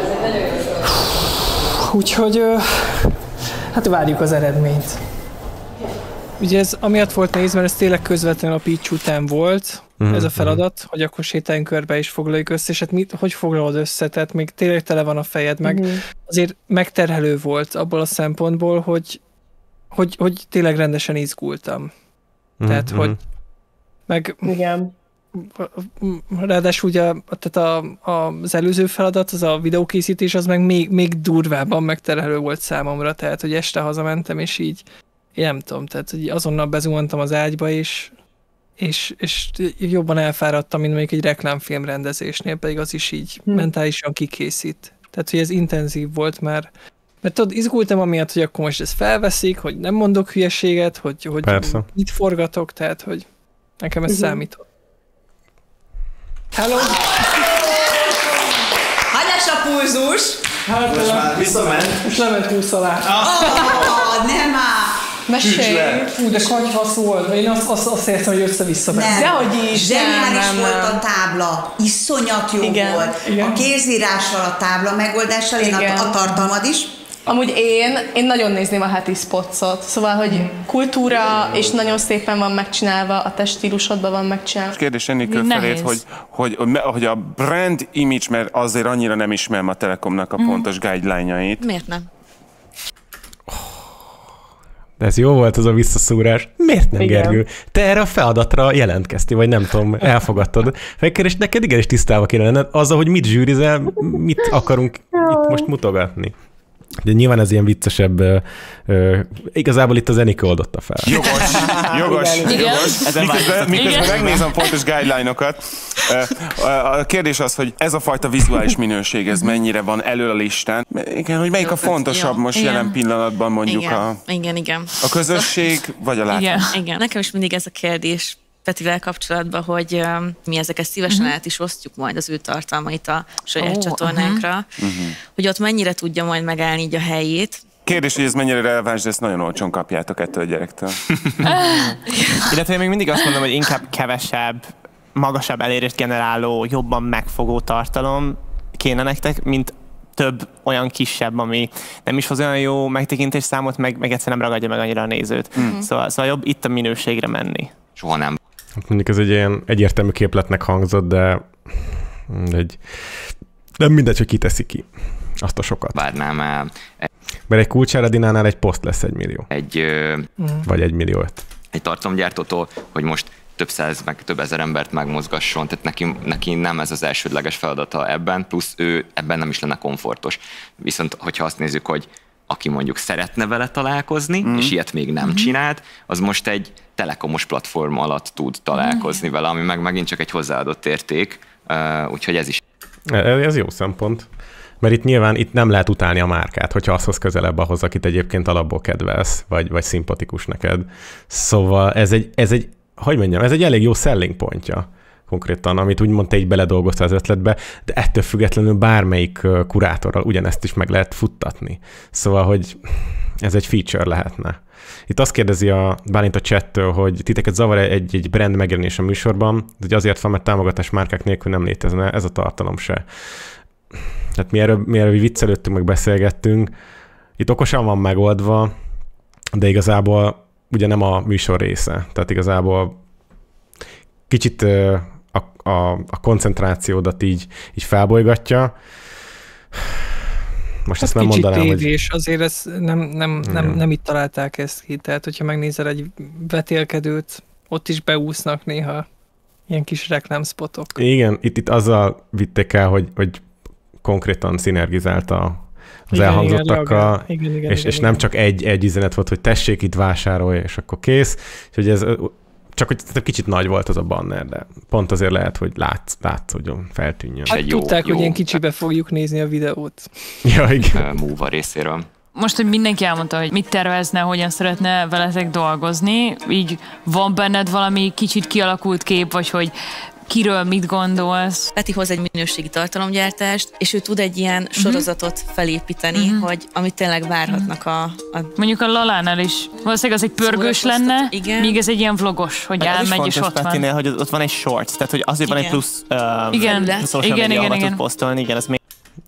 Úgyhogy hát várjuk az eredményt. Ugye ez amiatt volt nehéz, mert ez tényleg közvetlenül a pitch után volt, ez a feladat, hogy akkor sétáljunk körbe és foglaljuk össze, és hát hogy foglalod össze, tehát még tényleg tele van a fejed, meg azért megterhelő volt abból a szempontból, hogy tényleg rendesen izgultam. Tehát, hogy meg... Igen. Ráadásul ugye tehát az előző feladat, az a videókészítés, az meg még durvábban megterhelő volt számomra, tehát, hogy este hazamentem, és így én nem tudom, tehát hogy azonnal bezuhantam az ágyba, és jobban elfáradtam, mint mondjuk egy reklámfilm rendezésnél, pedig az is így mentálisan kikészít. Tehát, hogy ez intenzív volt már. Mert tudod, izgultam amiatt, hogy akkor most ezt felveszik, hogy nem mondok hülyeséget, hogy mit forgatok, tehát, hogy nekem ez számított. Hello! Hányás a pulzus? Hát, most már visszament. Most lement 20 alá. Nem áll! Mesélj! Fú, de kagyhasz volt, én azt értem, hogy össze-vissza nem. Dehogy is, zseniális volt a tábla, iszonyat jó volt. Igen. A kézírással, a tábla megoldással, én a tartalmad is. Amúgy én nagyon nézném a heti spotszot, szóval, hogy kultúra, és nagyon szépen van megcsinálva, a teststílusodban van megcsinálva. Kérdés Enikő felét, hogy a brand image, mert azért annyira nem ismerem a Telekomnak a pontos guideline-jait. Miért nem? De ez jó volt az a visszaszúrás. Miért nem, igen. Gergő? Te erre a feladatra jelentkeztél, vagy nem tudom, elfogadtad. És neked igenis tisztában kéne lenned azzal, hogy mit zsűrizel, mit akarunk itt most mutogatni. De nyilván ez ilyen viccesebb, igazából itt az Enikő oldotta fel. Jogos. Miközben megnézem pontos guideline-okat. A kérdés az, hogy ez a fajta vizuális minőség, ez mennyire van elő a listán. Igen, hogy melyik a fontosabb most jelen pillanatban mondjuk igen. A közösség, vagy a látvány? Igen. Nekem is mindig ez a kérdés Petivel kapcsolatban, hogy mi ezeket szívesen át is osztjuk majd az ő tartalmait a saját csatornánkra, hogy ott mennyire tudja majd megállni így a helyét. Kérdés, hogy ez mennyire releváns, de ezt nagyon olcsón kapjátok ettől a gyerektől. Illetve én még mindig azt mondom, hogy inkább kevesebb, magasabb elérést generáló, jobban megfogó tartalom kéne nektek, mint több olyan kisebb, ami nem is hoz olyan jó megtekintés számot, meg egyszerűen nem ragadja meg annyira a nézőt. Szóval jobb itt a minőségre menni. Soha nem. Mondjuk ez egy ilyen egyértelmű képletnek hangzott, de nem mindegy, hogy kiteszi ki azt a sokat. Várnám el. Mert egy Kulcsáradinánál egy poszt lesz 1 millió. Vagy 1,5 millió. Egy tartalomgyártótól, hogy most több száz, meg több ezer embert megmozgasson, tehát neki nem ez az elsődleges feladata ebben, plusz ő ebben nem is lenne komfortos. Viszont, hogyha azt nézzük, hogy aki mondjuk szeretne vele találkozni, és ilyet még nem csinált, az most egy telekomos platform alatt tud találkozni vele, ami meg megint csak egy hozzáadott érték, úgyhogy ez is. Ez jó szempont. Mert itt nyilván nem lehet utálni a márkát, hogyha az hoz közelebb ahhoz, akit egyébként alapból kedvelsz, vagy szimpatikus neked. Szóval ez egy hogy mondjam, ez egy elég jó selling pontja konkrétan, amit úgymond te így beledolgoztál az ötletbe, de ettől függetlenül bármelyik kurátorral ugyanezt is meg lehet futtatni. Szóval, hogy ez egy feature lehetne. Itt azt kérdezi a Bálint a chattől, hogy titeket zavar egy brand megjelenés a műsorban, de azért van, mert támogatás márkák nélkül nem létezne, ez a tartalom se. Tehát mi erről viccelődtünk, meg beszélgettünk, itt okosan van megoldva, de igazából ugye nem a műsor része. Tehát igazából kicsit a koncentrációdat így felbolygatja. Most ezt nem mondanám, hogy... tévés, azért ez nem itt találták ezt ki. Tehát, hogyha megnézel egy vetélkedőt, ott is beúsznak néha ilyen kis reklámspotok. Igen, itt azzal vitték el, hogy konkrétan szinergizált az elhangzottakkal, és nem csak egy üzenet volt, hogy tessék, itt vásárolj, és akkor kész. És hogy ez csak hogy kicsit nagy volt az a banner, de pont azért lehet, hogy látsz, hogy feltűnjön. Hát tudták, hogy ilyen kicsibe fogjuk nézni a videót. Ja, igen. Múva részéről. Most, hogy mindenki elmondta, hogy mit tervezne, hogyan szeretne veletek dolgozni, így van benned valami kicsit kialakult kép, vagy hogy kiről mit gondolsz? Peti hoz egy minőségi tartalomgyártást, és ő tud egy ilyen sorozatot felépíteni, hogy amit tényleg várhatnak a... Mondjuk a Lalánál is. Valószínűleg az egy pörgős lenne, míg ez egy ilyen vlogos, hogy elmegy és ott van. Petinél, hogy ott van egy shorts, tehát hogy azért van egy plusz social media, ahol tud posztolni, igen, ez még...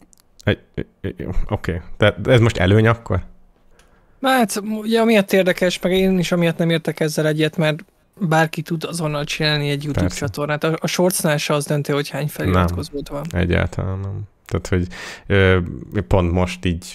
Oké. Tehát ez most előny akkor? Hát, ugye amiatt érdekes, meg én is amiatt nem értek ezzel egyet, mert bárki tud azonnal csinálni egy YouTube csatornát. A Shortsnál se az döntő, hogy hány feliratkozód van. Egyáltalán nem. Tehát, hogy pont most így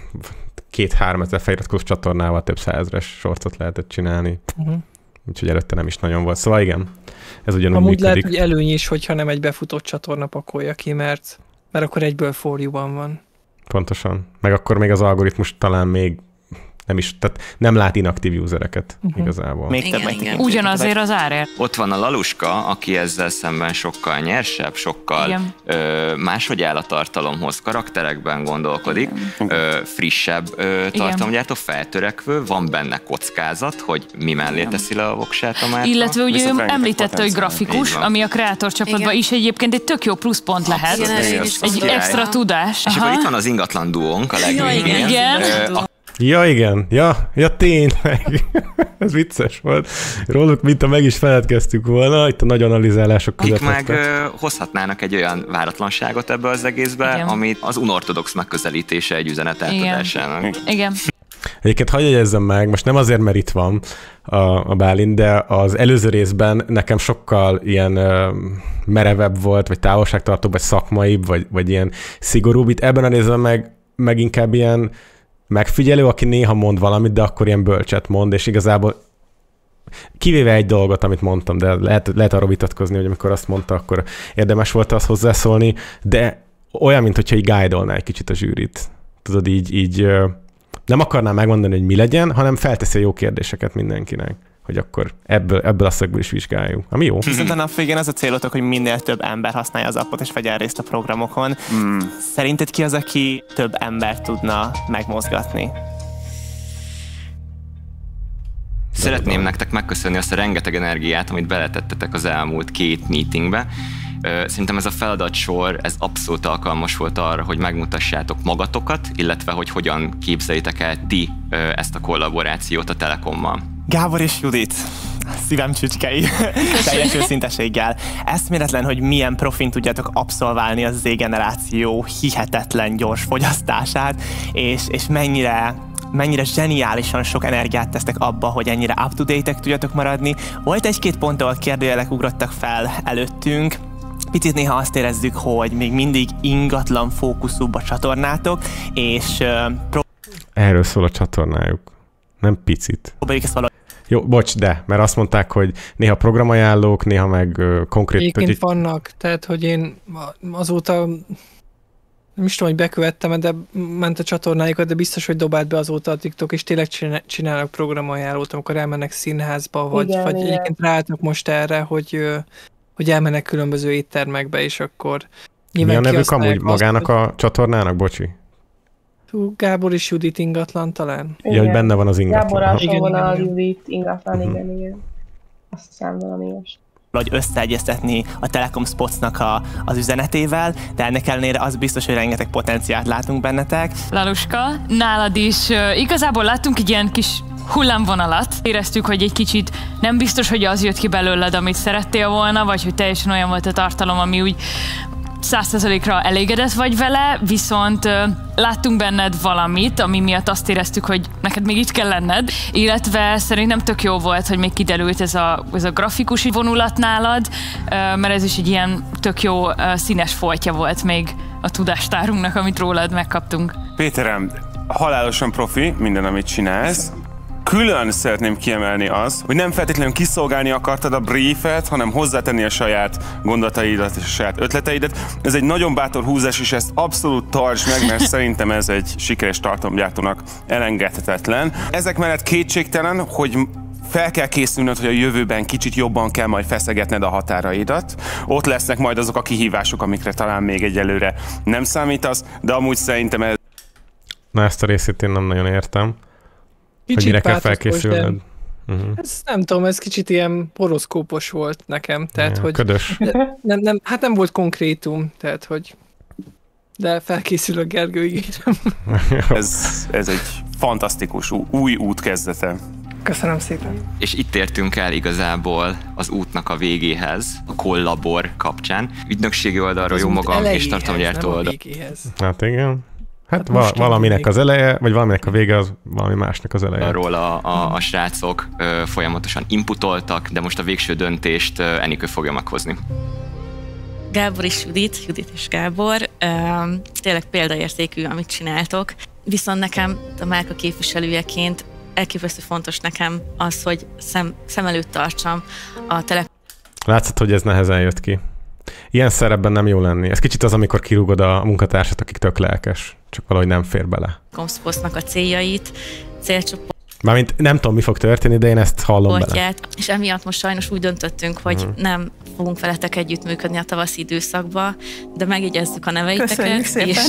2-3 ezer feliratkozó csatornával több százezres shortsot lehetett csinálni. Úgyhogy előtte nem is nagyon volt. Szóval igen, ez ugyanúgy amúgy működik. lehet, hogy előny is, hogyha nem egy befutott csatorna pakolja ki, mert akkor egyből for you-ban van. Pontosan. Meg akkor még az algoritmus talán még nem is, tehát nem lát inaktív usereket igazából. Még több ugyanazért az árért. Ott van a Laluska, aki ezzel szemben sokkal nyersebb, sokkal máshogy áll a tartalomhoz, karakterekben gondolkodik, frissebb tartalomgyártó, feltörekvő, van benne kockázat, hogy mi mellé teszi le a voksát a márka. Illetve ugye ő említette, hogy grafikus, ami a kreator csapatban is egyébként egy tök jó pluszpont lehet. Egy extra tudás. És akkor itt van az ingatlan duónk a legvégén. Ja, igen. Ja, tényleg. Ez vicces volt. Róluk mintha meg is feledkeztük volna, itt a nagy analizálások között. Meg hozhatnának egy olyan váratlanságot ebbe az egészbe, amit az unortodox megközelítése egy üzenet átadásának. Igen. Egyébként hagyj jegyezzem meg, most nem azért, mert itt van a Bálint, de az előző részben nekem sokkal ilyen merevebb volt, vagy távolságtartóbb, vagy szakmaibb, vagy ilyen szigorúbb. Itt ebben a részben meg inkább ilyen megfigyelő, aki néha mond valamit, de akkor ilyen bölcset mond, és igazából kivéve egy dolgot, amit mondtam, de lehet arról vitatkozni, hogy amikor azt mondta, akkor érdemes volt azt hozzászólni, de olyan, mintha így guide-olná egy kicsit a zsűrit. Tudod, így nem akarnám megmondani, hogy mi legyen, hanem felteszi a jó kérdéseket mindenkinek, hogy akkor ebből a szögből is vizsgáljuk. Ami jó. Viszont a nap végén az a célotok, hogy minél több ember használja az appot és vegyen részt a programokon. Szerinted ki az, aki több embert tudna megmozgatni? Szeretném nektek megköszönni azt a rengeteg energiát, amit beletettetek az elmúlt 2 meetingbe. Szerintem ez a feladatsor, ez abszolút alkalmas volt arra, hogy megmutassátok magatokat, illetve hogy hogyan képzelitek el ti ezt a kollaborációt a Telekommal. Gábor és Judit, szívem csücskei, teljes őszinteséggel. Eszméletlen, hogy milyen profin tudjátok abszolválni a Z-generáció hihetetlen gyors fogyasztását, és mennyire zseniálisan sok energiát tesztek abba, hogy ennyire up-to-date-ek tudjatok maradni. Volt egy-két pont, ahol kérdőjelek ugrottak fel előttünk. Picit néha azt érezzük, hogy még mindig ingatlan fókuszúbb a csatornátok, és... Erről szól a csatornájuk. Nem picit. Jó, bocs, mert azt mondták, hogy néha programajánlók, néha meg konkrét... Egyébként vannak, tehát, hogy én azóta nem is tudom, hogy bekövettem, de ment a csatornáikat, de biztos, hogy dobált be azóta a TikTok, és tényleg csinálnak programajánlót, amikor elmennek színházba, vagy egyébként ráálltak most erre, hogy elmennek különböző éttermekbe, és akkor... Mi a nevük amúgy magának a csatornának, bocsi? Gábor és Judit ingatlan talán. Ja, hogy benne van az ingatlan. Gábor van a Judit ingatlan, igen. Azt hiszem valami ilyes. Vagy összeegyeztetni a Telekom Spotsnak az üzenetével, de ennek ellenére az biztos, hogy rengeteg potenciált látunk bennetek. Laluska, nálad is igazából láttunk egy ilyen kis hullámvonalat. Éreztük, hogy egy kicsit nem biztos, hogy az jött ki belőled, amit szerettél volna, vagy hogy teljesen olyan volt a tartalom, ami úgy 100%-ra elégedett vagy vele, viszont láttunk benned valamit, ami miatt azt éreztük, hogy neked még itt kell lenned, illetve szerintem tök jó volt, hogy még kiderült ez a grafikus vonulat nálad, mert ez is egy ilyen tök jó színes foltja volt még a tudástárunknak, amit rólad megkaptunk. Péterem, halálosan profi minden, amit csinálsz. Külön szeretném kiemelni azt, hogy nem feltétlenül kiszolgálni akartad a briefet, hanem hozzátenni a saját gondolataidat és a saját ötleteidet. Ez egy nagyon bátor húzás, és ezt abszolút tartsd meg, mert szerintem ez egy sikeres tartalomgyártónak elengedhetetlen. Ezek mellett kétségtelen, hogy fel kell készülnöd, hogy a jövőben kicsit jobban kell majd feszegetned a határaidat. Ott lesznek majd azok a kihívások, amikre talán még egyelőre nem számítasz, de amúgy szerintem ez... Na, ezt a részét én nem nagyon értem. Kicsit hogy mire kell felkészülned. Ez nem tudom, ez kicsit ilyen horoszkópos volt nekem, tehát hogy... Ködös. Hát nem volt konkrétum, tehát hogy... De felkészül a Gergő, ígérem. ez egy fantasztikus új út kezdete. Köszönöm szépen. És itt értünk el igazából az útnak a végéhez, a Kollabor kapcsán. Ügynökségi oldalról jó magam és tartalomgyártó oldal. Hát igen. Hát valaminek az eleje, vagy valaminek a vége, az valami másnak az eleje. Arról a srácok folyamatosan inputoltak, de most a végső döntést Enikő fogja meghozni. Gábor és Judit és Gábor, tényleg példaértékű, amit csináltok, viszont nekem a márka képviselőjeként elképesztő fontos nekem az, hogy szem előtt tartsam a Telekom. Látszott, hogy ez nehezen jött ki. Ilyen szerepben nem jó lenni. Ez kicsit az, amikor kirúgod a munkatársat, akik tök lelkes, csak valahogy nem fér bele. Comsposznak a céljait, célcsoport. Mármint nem tudom, mi fog történni, de én ezt hallom bele. És emiatt most sajnos úgy döntöttünk, hogy nem fogunk veletek együttműködni a tavaszi időszakba, de megjegyezzük a neveiteket,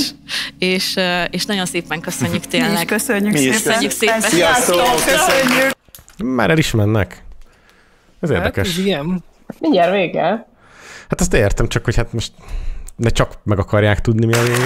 és nagyon szépen köszönjük tényleg. Mi is köszönjük szépen. Sziasztok! Köszönjük! Már el is mennek. Ez érdekes. Hát ez ilyen. Mindjárt vége. Hát azt értem, csak hogy hát most ne csak meg akarják tudni, mi a vége.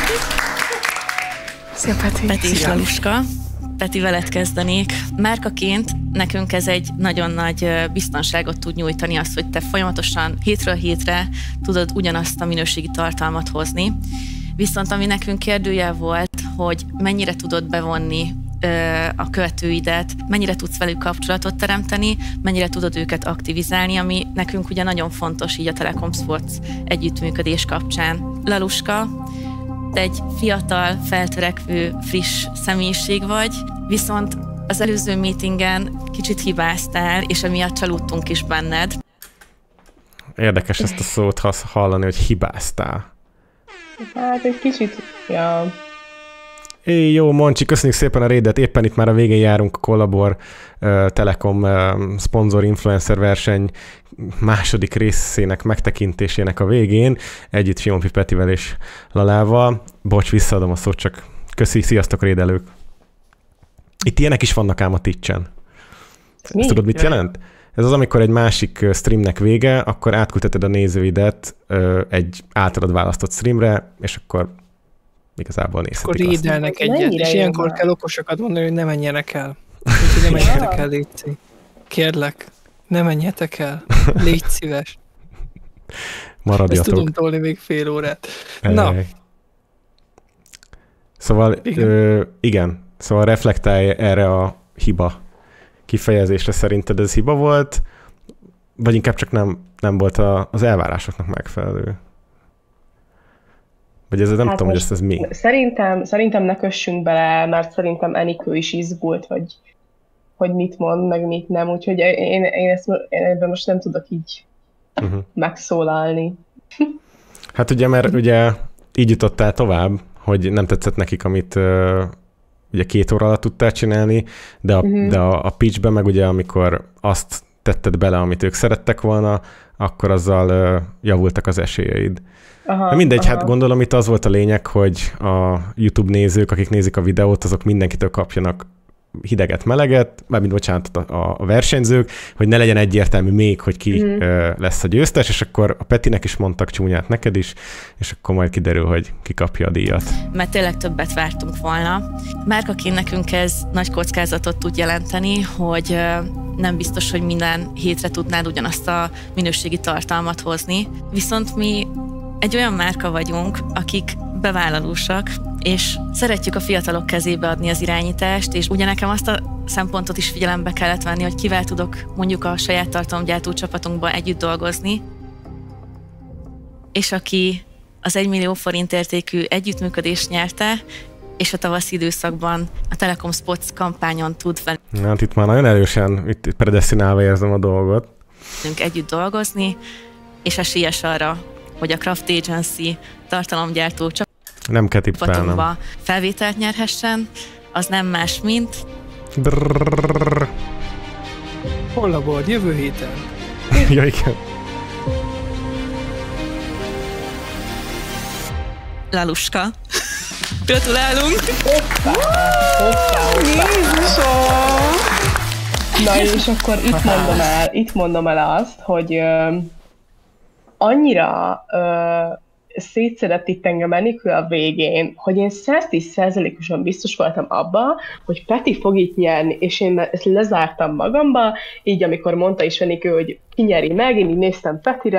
Szia, Peti. Peti és Laluska. Peti, veled kezdenék. Márkaként nekünk ez egy nagyon nagy biztonságot tud nyújtani, az, hogy te folyamatosan hétről hétre tudod ugyanazt a minőségi tartalmat hozni. Viszont ami nekünk kérdőjel volt, hogy mennyire tudod bevonni a követőidet, mennyire tudsz velük kapcsolatot teremteni, mennyire tudod őket aktivizálni, ami nekünk ugye nagyon fontos így a Telekom Sports együttműködés kapcsán. Laluska, te egy fiatal, feltörekvő, friss személyiség vagy, viszont az előző meetingen kicsit hibáztál, és emiatt csalódtunk is benned. Érdekes ezt a szót hallani, hogy hibáztál. Hát egy kicsit, ja. Jó, Moncsi, köszönjük szépen a raidet. Éppen itt már a végén járunk a Kollabor Telekom szponzor influencer verseny második részének megtekintésének a végén. Együtt Simonfi Petivel és Lalával. Bocs, visszaadom a szót, csak köszi, sziasztok raidelők. Itt ilyenek is vannak ám a Twitch-en. Ezt tudod, mit jelent? Ez az, amikor egy másik streamnek vége, akkor átküldheted a nézőidet egy általad választott streamre, és akkor igazából nézhetik akkor azt. rédelnek egyet, és ilyenkor kell okosokat mondani, hogy ne menjenek el. Úgyhogy ne menjetek el, légy. Kérlek, ne menjetek el. Légy szíves. Maradjatok. Ezt tudom tolni még fél órát. Na. Szóval igen. Szóval reflektálj erre a hiba kifejezésre. Szerinted ez hiba volt, vagy inkább csak nem volt az elvárásoknak megfelelő? Vagy ez nem tudom, hogy ez mi. Szerintem ne kössünk bele, mert szerintem Enikő is izgult, hogy mit mond, meg mit nem, úgyhogy én ebben most nem tudok így megszólalni. Hát ugye, mert ugye így jutottál tovább, hogy nem tetszett nekik, amit ugye 2 óra alatt tudtál csinálni, de a pitchben meg ugye, amikor azt tetted bele, amit ők szerettek volna, akkor azzal javultak az esélyeid. Mindegy, hát gondolom itt az volt a lényeg, hogy a YouTube nézők, akik nézik a videót, azok mindenkitől kapjanak hideget, meleget, mármint bocsánat, a versenyzők, hogy ne legyen egyértelmű még, hogy ki lesz a győztes, és akkor a Petinek is mondtak csúnyát neked is, és akkor majd kiderül, hogy ki kapja a díjat. Mert tényleg többet vártunk volna. Márkaként nekünk ez nagy kockázatot tud jelenteni, hogy nem biztos, hogy minden hétre tudnád ugyanazt a minőségi tartalmat hozni. Viszont mi egy olyan márka vagyunk, akik bevállalósak, és szeretjük a fiatalok kezébe adni az irányítást, és ugye nekem azt a szempontot is figyelembe kellett venni, hogy kivel tudok mondjuk a saját tartalomgyártó csapatunkban együtt dolgozni, és aki az 1 millió forint értékű együttműködést nyerte, és a tavaszi időszakban a Telekom Spots kampányon tud velünk. Hát itt már nagyon erősen predesztinálva érzem a dolgot. Együtt dolgozni, és esélyes arra, hogy a Craft Agency tartalomgyártó nem kell tippelnem. Felvételt nyerhessen, az nem más, mint... Hol a board? Jövő héten. Ja, igen. Laluska. Gratulálunk! Jézusom! Na és akkor itt mondom el azt, hogy annyira szétszedett itt engem Enikő a végén, hogy én 110%-osan biztos voltam abban, hogy Peti fog itt nyerni, és én ezt lezártam magamba, így amikor mondta is Enikő, hogy ki nyeri meg, én így néztem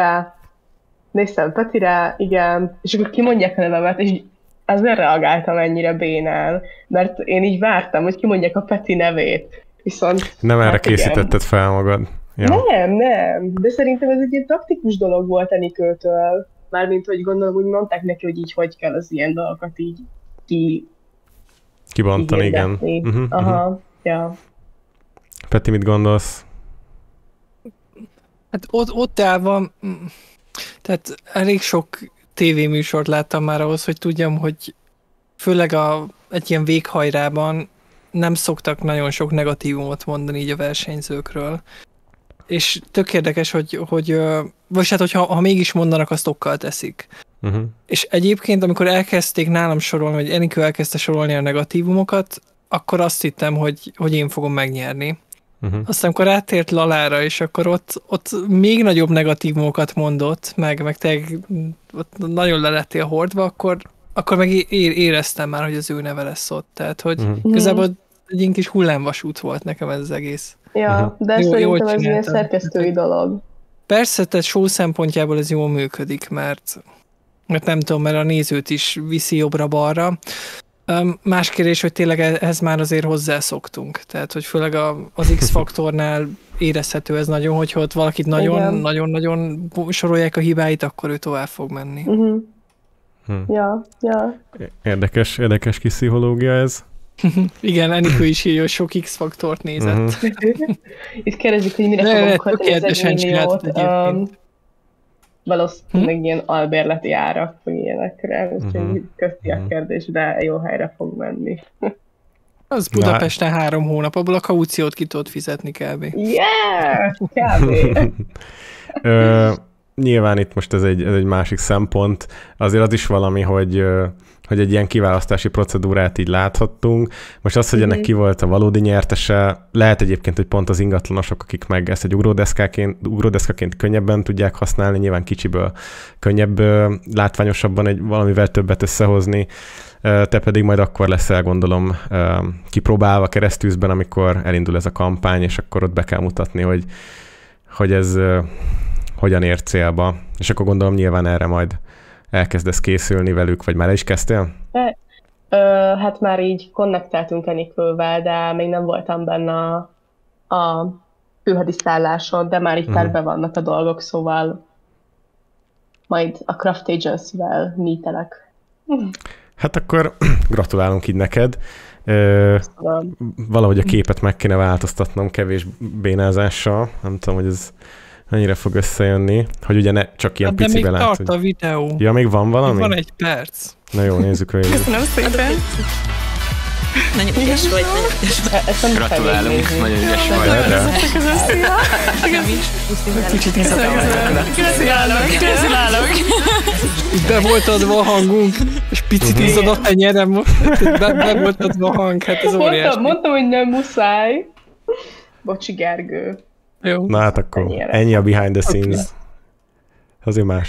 Petire, igen, és akkor kimondják a nevemet, és azért reagáltam ennyire bénán, mert én így vártam, hogy kimondják a Peti nevét. Viszont, nem erre készítetted fel magad. Ja. Nem, de szerintem ez egy ilyen taktikus dolog volt Enikőtől. Mármint, hogy gondolom, úgy mondták neki, hogy így hogy kell az ilyen dolgokat így kibontani, igen. Aha, ja. Peti, mit gondolsz? Hát ott állva, tehát elég sok tévéműsort láttam már ahhoz, hogy tudjam, hogy főleg egy ilyen véghajrában nem szoktak nagyon sok negatívumot mondani így a versenyzőkről. És tök érdekes, hogy vagy hát, hogyha mégis mondanak, azt okkal teszik. És egyébként, amikor elkezdték nálam sorolni, vagy Enikő elkezdte sorolni a negatívumokat, akkor azt hittem, hogy én fogom megnyerni. Aztán, amikor átért Lalára, és akkor ott még nagyobb negatívumokat mondott, meg te ott nagyon le lettél hordva, akkor meg éreztem már, hogy az ő neve lesz ott. Tehát, hogy igazából egy ilyen kis hullámvasút volt nekem ez az egész. Ja, de szerintem ez ilyen szerkesztői dolog. Persze, tehát show szempontjából ez jól működik, mert nem tudom, mert a nézőt is viszi jobbra-balra. Más kérdés, hogy tényleg ehhez már azért hozzászoktunk. Tehát, hogy főleg az X-faktornál érezhető ez nagyon, hogyha ott valakit nagyon-nagyon sorolják a hibáit, akkor ő tovább fog menni. Ja. Érdekes kis pszichológia ez. Igen, Enikő is írja, hogy sok X-faktort nézett. Itt kérdezik, hogy mire fogom kötni az 1 milliót. Valószínűleg ilyen albérleti árak, vagy ilyenekre, úgyhogy közti a kérdés, de jó helyre fog menni. Az Budapesten 3 hónap, abból a kauciót ki tudod fizetni kb. Yeah! Kb. Nyilván itt most ez egy másik szempont. Azért az is valami, hogy egy ilyen kiválasztási procedúrát így láthattunk. Most az, hogy ennek ki volt a valódi nyertese, lehet egyébként, hogy pont az ingatlanosok, akik meg ezt egy ugródeszkaként könnyebben tudják használni, nyilván kicsiből könnyebb látványosabban valamivel többet összehozni. Te pedig majd akkor leszel, gondolom, kipróbálva keresztűzben, amikor elindul ez a kampány, és akkor ott be kell mutatni, hogy ez hogyan ér célba. És akkor gondolom nyilván erre majd elkezdesz készülni velük, vagy már is kezdtél? Hát már így konnektáltunk Enikővel, de még nem voltam benne a főhadiszálláson, de már így terve vannak a dolgok, szóval majd a Craft Agency-vel meetelek. Hát akkor gratulálunk így neked. Valahogy a képet meg kéne változtatnom kevés bénázással. Nem tudom, hogy ez mennyire fog összejönni, hogy ugye ne csak ilyen picibe lát. De még tart a videó. Ja, még van valami? Van 1 perc. Na jó, nézzük végig. Köszönöm szépen. Nagyon ügyes vagy. Gratulálunk, nagyon ügyes vagy. Kicsit Gratulálok. Be volt adva a hangunk, és picit izzad a tenyerem most. Be volt adva a hang, hát ez óriás. Mondtam, hogy nem muszáj. Bocsi, Gergő. Jó. Na hát akkor ennyi a behind the scenes. Azért más.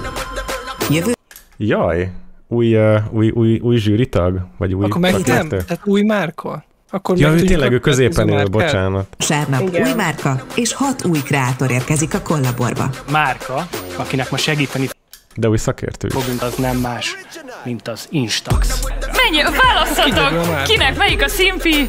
Jaj, új zsűritag? Vagy új akkor meghitem? Tehát új márka? Akkor ja, ő tényleg, ő középen ül, bocsánat. Sárnap új márka, és 6 új kreátor érkezik a kollaborba. Márka, akinek ma segíteni de új szakértő. fogunk, az nem más, mint az Instax. Menj, választhatok! Kinek melyik a színfi?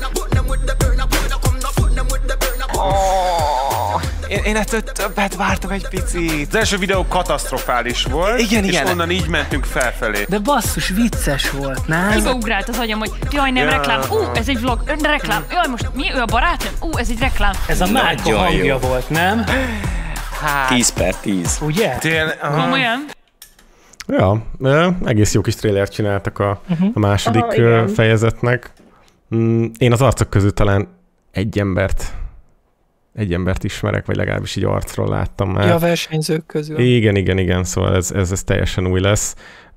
Én ettől többet vártam egy picit. Az első videó katasztrofális volt, igen. És onnan így mentünk felfelé. De basszus, vicces volt, nem? Kibeugrált az agyam, hogy jaj, nem reklám. Ez egy vlog, reklám. Jaj, most mi? Ő a barátnőm? Ez egy reklám. Ez a Márka hangja volt, nem? Hát... 10/10. Ugye? Komolyan? Ja, egész jó kis trélert csináltak a második fejezetnek. Én az arcok közül talán egy embert ismerek, vagy legalábbis így arcról láttam már. Ja, a versenyzők közül. Igen, szóval ez teljesen új lesz.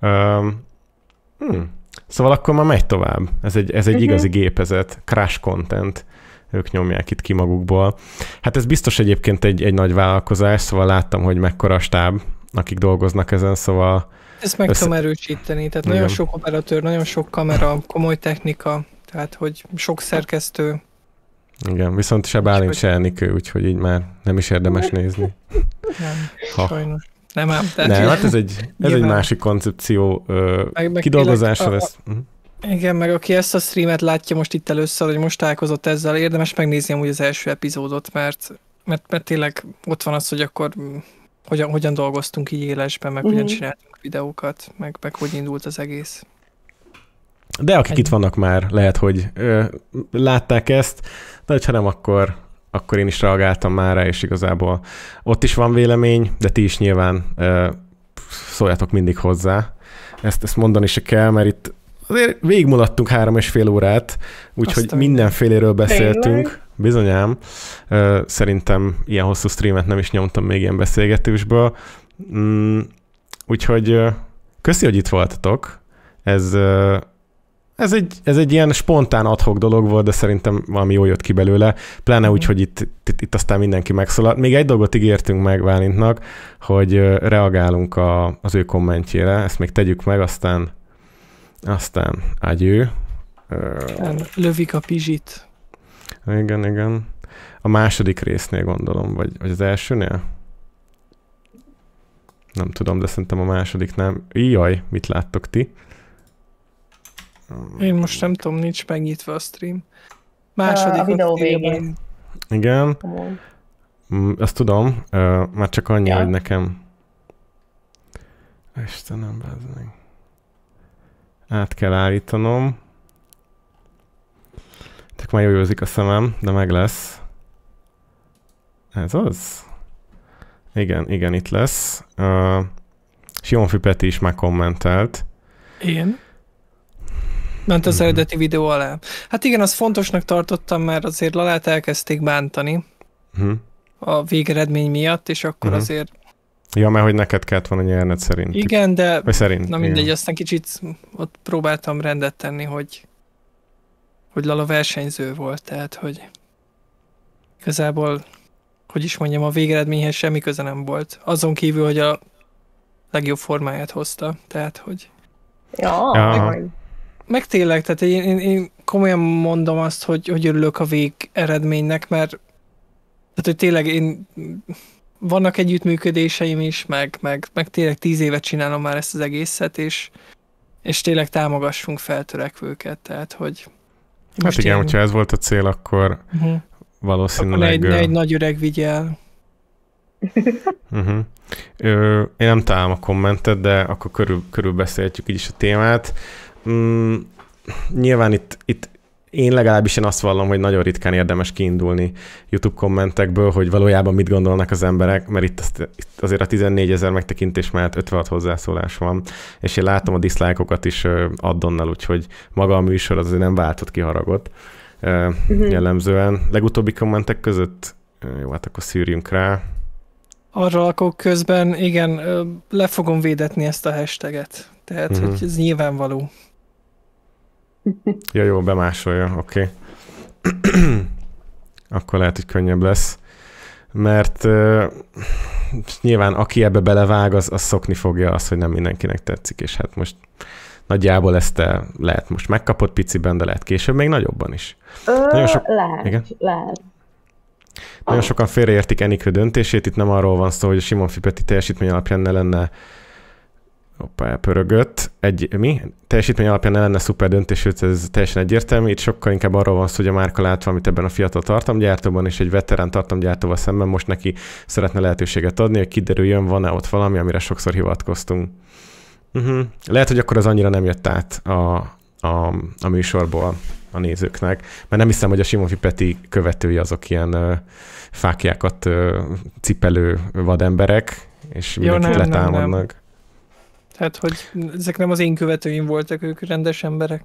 Szóval akkor már megy tovább. Ez egy igazi gépezet, crash content. Ők nyomják itt ki magukból. Hát ez biztos egyébként egy nagy vállalkozás, szóval láttam, hogy mekkora a stáb, akik dolgoznak ezen, szóval... Ezt meg tudom erősíteni, tehát nagyon sok operatőr, nagyon sok kamera, komoly technika, tehát hogy sok szerkesztő. Igen, viszont se Bálint, se Enikő, úgyhogy így már nem is érdemes nézni. Nem, sajnos. Nem, hát ez egy másik koncepció kidolgozása lesz. Igen, meg aki ezt a streamet látja most itt először, hogy most találkozott ezzel, érdemes megnézni amúgy az első epizódot, mert tényleg ott van az, hogy akkor hogyan dolgoztunk így élesben, meg hogyan csináltunk videókat, meg hogy indult az egész. De akik itt vannak már, lehet, hogy látták ezt, de hogyha nem, akkor én is reagáltam már rá, és igazából ott is van vélemény, de ti is nyilván szóljatok mindig hozzá. Ezt mondani se kell, mert itt azért végigmulattunk 3,5 órát, úgyhogy mindenféléről beszéltünk. Bizonyám. Szerintem ilyen hosszú streamet nem is nyomtam még ilyen beszélgetősből. Úgyhogy köszi, hogy itt voltatok. Ez egy ilyen spontán ad-hoc dolog volt, de szerintem valami jó jött ki belőle. Pláne úgy, hogy itt aztán mindenki megszólalt. Még egy dolgot ígértünk meg Bálintnak, hogy reagálunk az ő kommentjére. Ezt még tegyük meg, aztán ágyő. Lövik a pizsit. Igen. A második résznél gondolom, vagy az elsőnél? Nem tudom, de szerintem a másodiknál. Jaj, mit láttok ti? Én most nem tudom, nincs megnyitva a stream. Második a videó végén. Igen. Azt tudom, már csak annyi, hogy nekem... Istenem, bázzeg. Át kell állítanom. Csak már józik a szemem, de meg lesz. Ez az? Igen, itt lesz. Sionfi Peti is már kommentelt. Én? Ment az eredeti videó alá. Hát igen, azt fontosnak tartottam, mert azért Lalát elkezdték bántani a végeredmény miatt, és akkor azért... Ja, mert hogy neked kellett volna nyerned szerint. Igen, de na mindegy, aztán kicsit ott próbáltam rendet tenni, hogy Lala versenyző volt, tehát hogy igazából, hogy is mondjam, a végeredményhez semmi köze nem volt. Azon kívül, hogy a legjobb formáját hozta, tehát hogy... Meg tényleg, tehát én komolyan mondom azt, hogy örülök a végeredménynek, mert tehát, hogy tényleg vannak együttműködéseim is, meg tényleg 10 évet csinálom már ezt az egészet, és tényleg támogassunk feltörekvőket, tehát hogy... Hát igen, hogyha ez volt a cél, akkor valószínűleg... Akkor egy nagy öreg vigye el. Én nem találom a kommentet, de akkor körülbeszélhetjük így is a témát. Nyilván itt én legalábbis azt vallom, hogy nagyon ritkán érdemes kiindulni YouTube kommentekből, hogy valójában mit gondolnak az emberek, mert itt azért a 14 000 megtekintés mellett 56 hozzászólás van, és én látom a dislike-okat is addonnal, úgyhogy maga a műsor azért nem váltott ki haragot jellemzően. Legutóbbi kommentek között, jó, hát akkor szűrjünk rá. Arra akkor közben, igen, le fogom védetni ezt a hashtaget. Tehát, hogy ez nyilvánvaló. Ja, jó, bemásolja, oké. Akkor lehet, hogy könnyebb lesz. Mert nyilván aki ebbe belevág, az szokni fogja azt, hogy nem mindenkinek tetszik, és hát most nagyjából ezt lehet most megkapott piciben, de lehet később még nagyobban is. Lehet. Nagyon sokan félreértik Enikő döntését, itt nem arról van szó, hogy a Simonfi Peti teljesítmény alapján ne lenne elpörögött. Teljesítmény alapján ne lenne szuper döntés, ez teljesen egyértelmű. Itt sokkal inkább arról van szó, hogy a márka lát valamit ebben a fiatal tartalomgyártóban, és egy veterán tartalomgyártóval szemben most neki szeretne lehetőséget adni, hogy kiderüljön, van-e ott valami, amire sokszor hivatkoztunk. Lehet, hogy akkor az annyira nem jött át a műsorból a nézőknek, mert nem hiszem, hogy a Simonfi Peti követői azok ilyen fáklyákat cipelő vademberek, és mindenkit letámadnak. Nem. Tehát, hogy ezek nem az én követőim voltak, ők rendes emberek.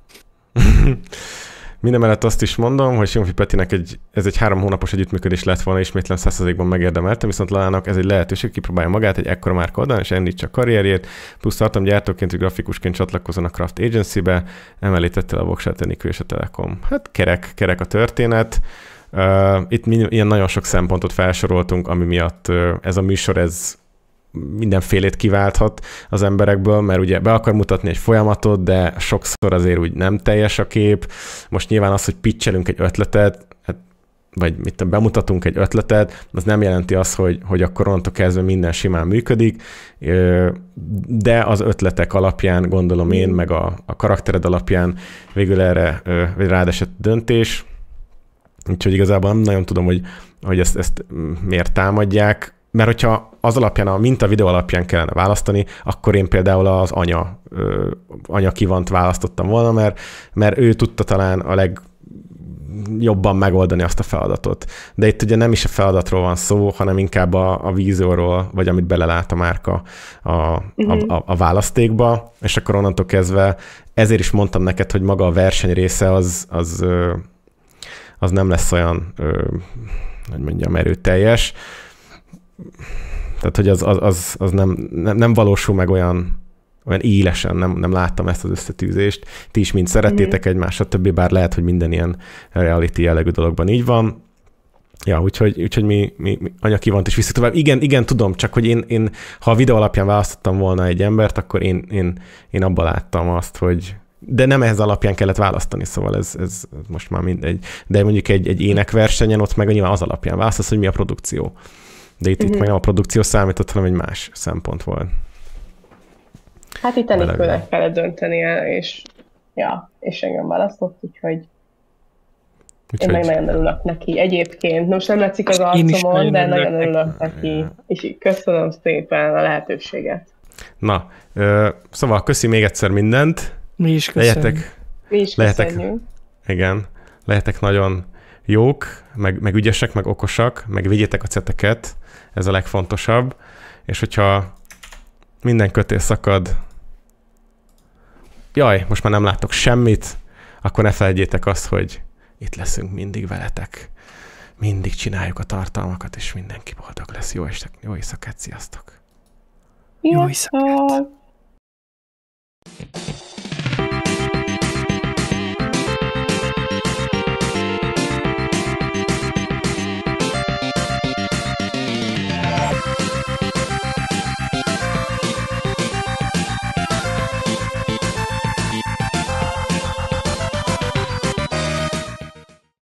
Mindemellett azt is mondom, hogy Simonfi Petinek ez egy 3 hónapos együttműködés lett volna, ismétlen 100%-ban megérdemelte, viszont Lalának ez egy lehetőség, kipróbálja magát egy ekkora márka oldalán, és indítsa a karrierjét, plusz tartalomgyártóként, grafikusként csatlakozzon a Craft Agency-be, emellé tette a voksát Enikő és a Telekom. Hát kerek a történet. Itt ilyen nagyon sok szempontot felsoroltunk, ami miatt ez a műsor, ez mindenfélét kiválthat az emberekből, mert ugye be akar mutatni egy folyamatot, de sokszor azért úgy nem teljes a kép. Most nyilván az, hogy pitchelünk egy ötletet, vagy bemutatunk egy ötletet, az nem jelenti azt, hogy akkor onnantól kezdve minden simán működik, de az ötletek alapján, gondolom én, meg a karaktered alapján végül erre rád esett döntés. Úgyhogy igazából nem nagyon tudom, hogy ezt miért támadják, mert hogyha az alapján, a minta videó alapján kellene választani, akkor én például az anya kivant választottam volna, mert ő tudta talán a legjobban megoldani azt a feladatot. De itt ugye nem is a feladatról van szó, hanem inkább a vízióról, vagy amit belelát a márka a választékba, és akkor onnantól kezdve ezért is mondtam neked, hogy maga a verseny része az nem lesz olyan, hogy mondjam, erőteljes. Tehát, hogy az nem valósul meg olyan élesen, nem láttam ezt az összetűzést. Ti is mind szerettétek egymást, stb. Bár lehet, hogy minden ilyen reality jellegű dologban így van. Ja, úgyhogy mi anya kivant is vissza tovább. Igen, tudom, csak hogy én ha a videó alapján választottam volna egy embert, akkor én abban láttam azt, hogy de nem ehhez alapján kellett választani, szóval ez most már mindegy. De mondjuk egy énekversenyen ott meg nyilván az alapján választasz, hogy mi a produkció. De itt meg nem a produkció számított, hanem egy más szempont volt. Hát itt Enikőnek kellett döntenie, és engem választott, úgyhogy én meg nagyon örülök neki. Egyébként, most nem látszik az arcomon, de nagyon örülök neki. És köszönöm szépen a lehetőséget. Na, szóval köszi még egyszer mindent. Mi is köszönjük. Mi is köszönjük. Igen, lehetek nagyon jók, meg ügyesek, meg okosak, meg vigyétek a ceteket, ez a legfontosabb, és hogyha minden kötél szakad, most már nem láttok semmit, akkor ne felejtjétek azt, hogy itt leszünk mindig veletek. Mindig csináljuk a tartalmakat, és mindenki boldog lesz. Jó éjszakát, sziasztok! Jó éjszakát!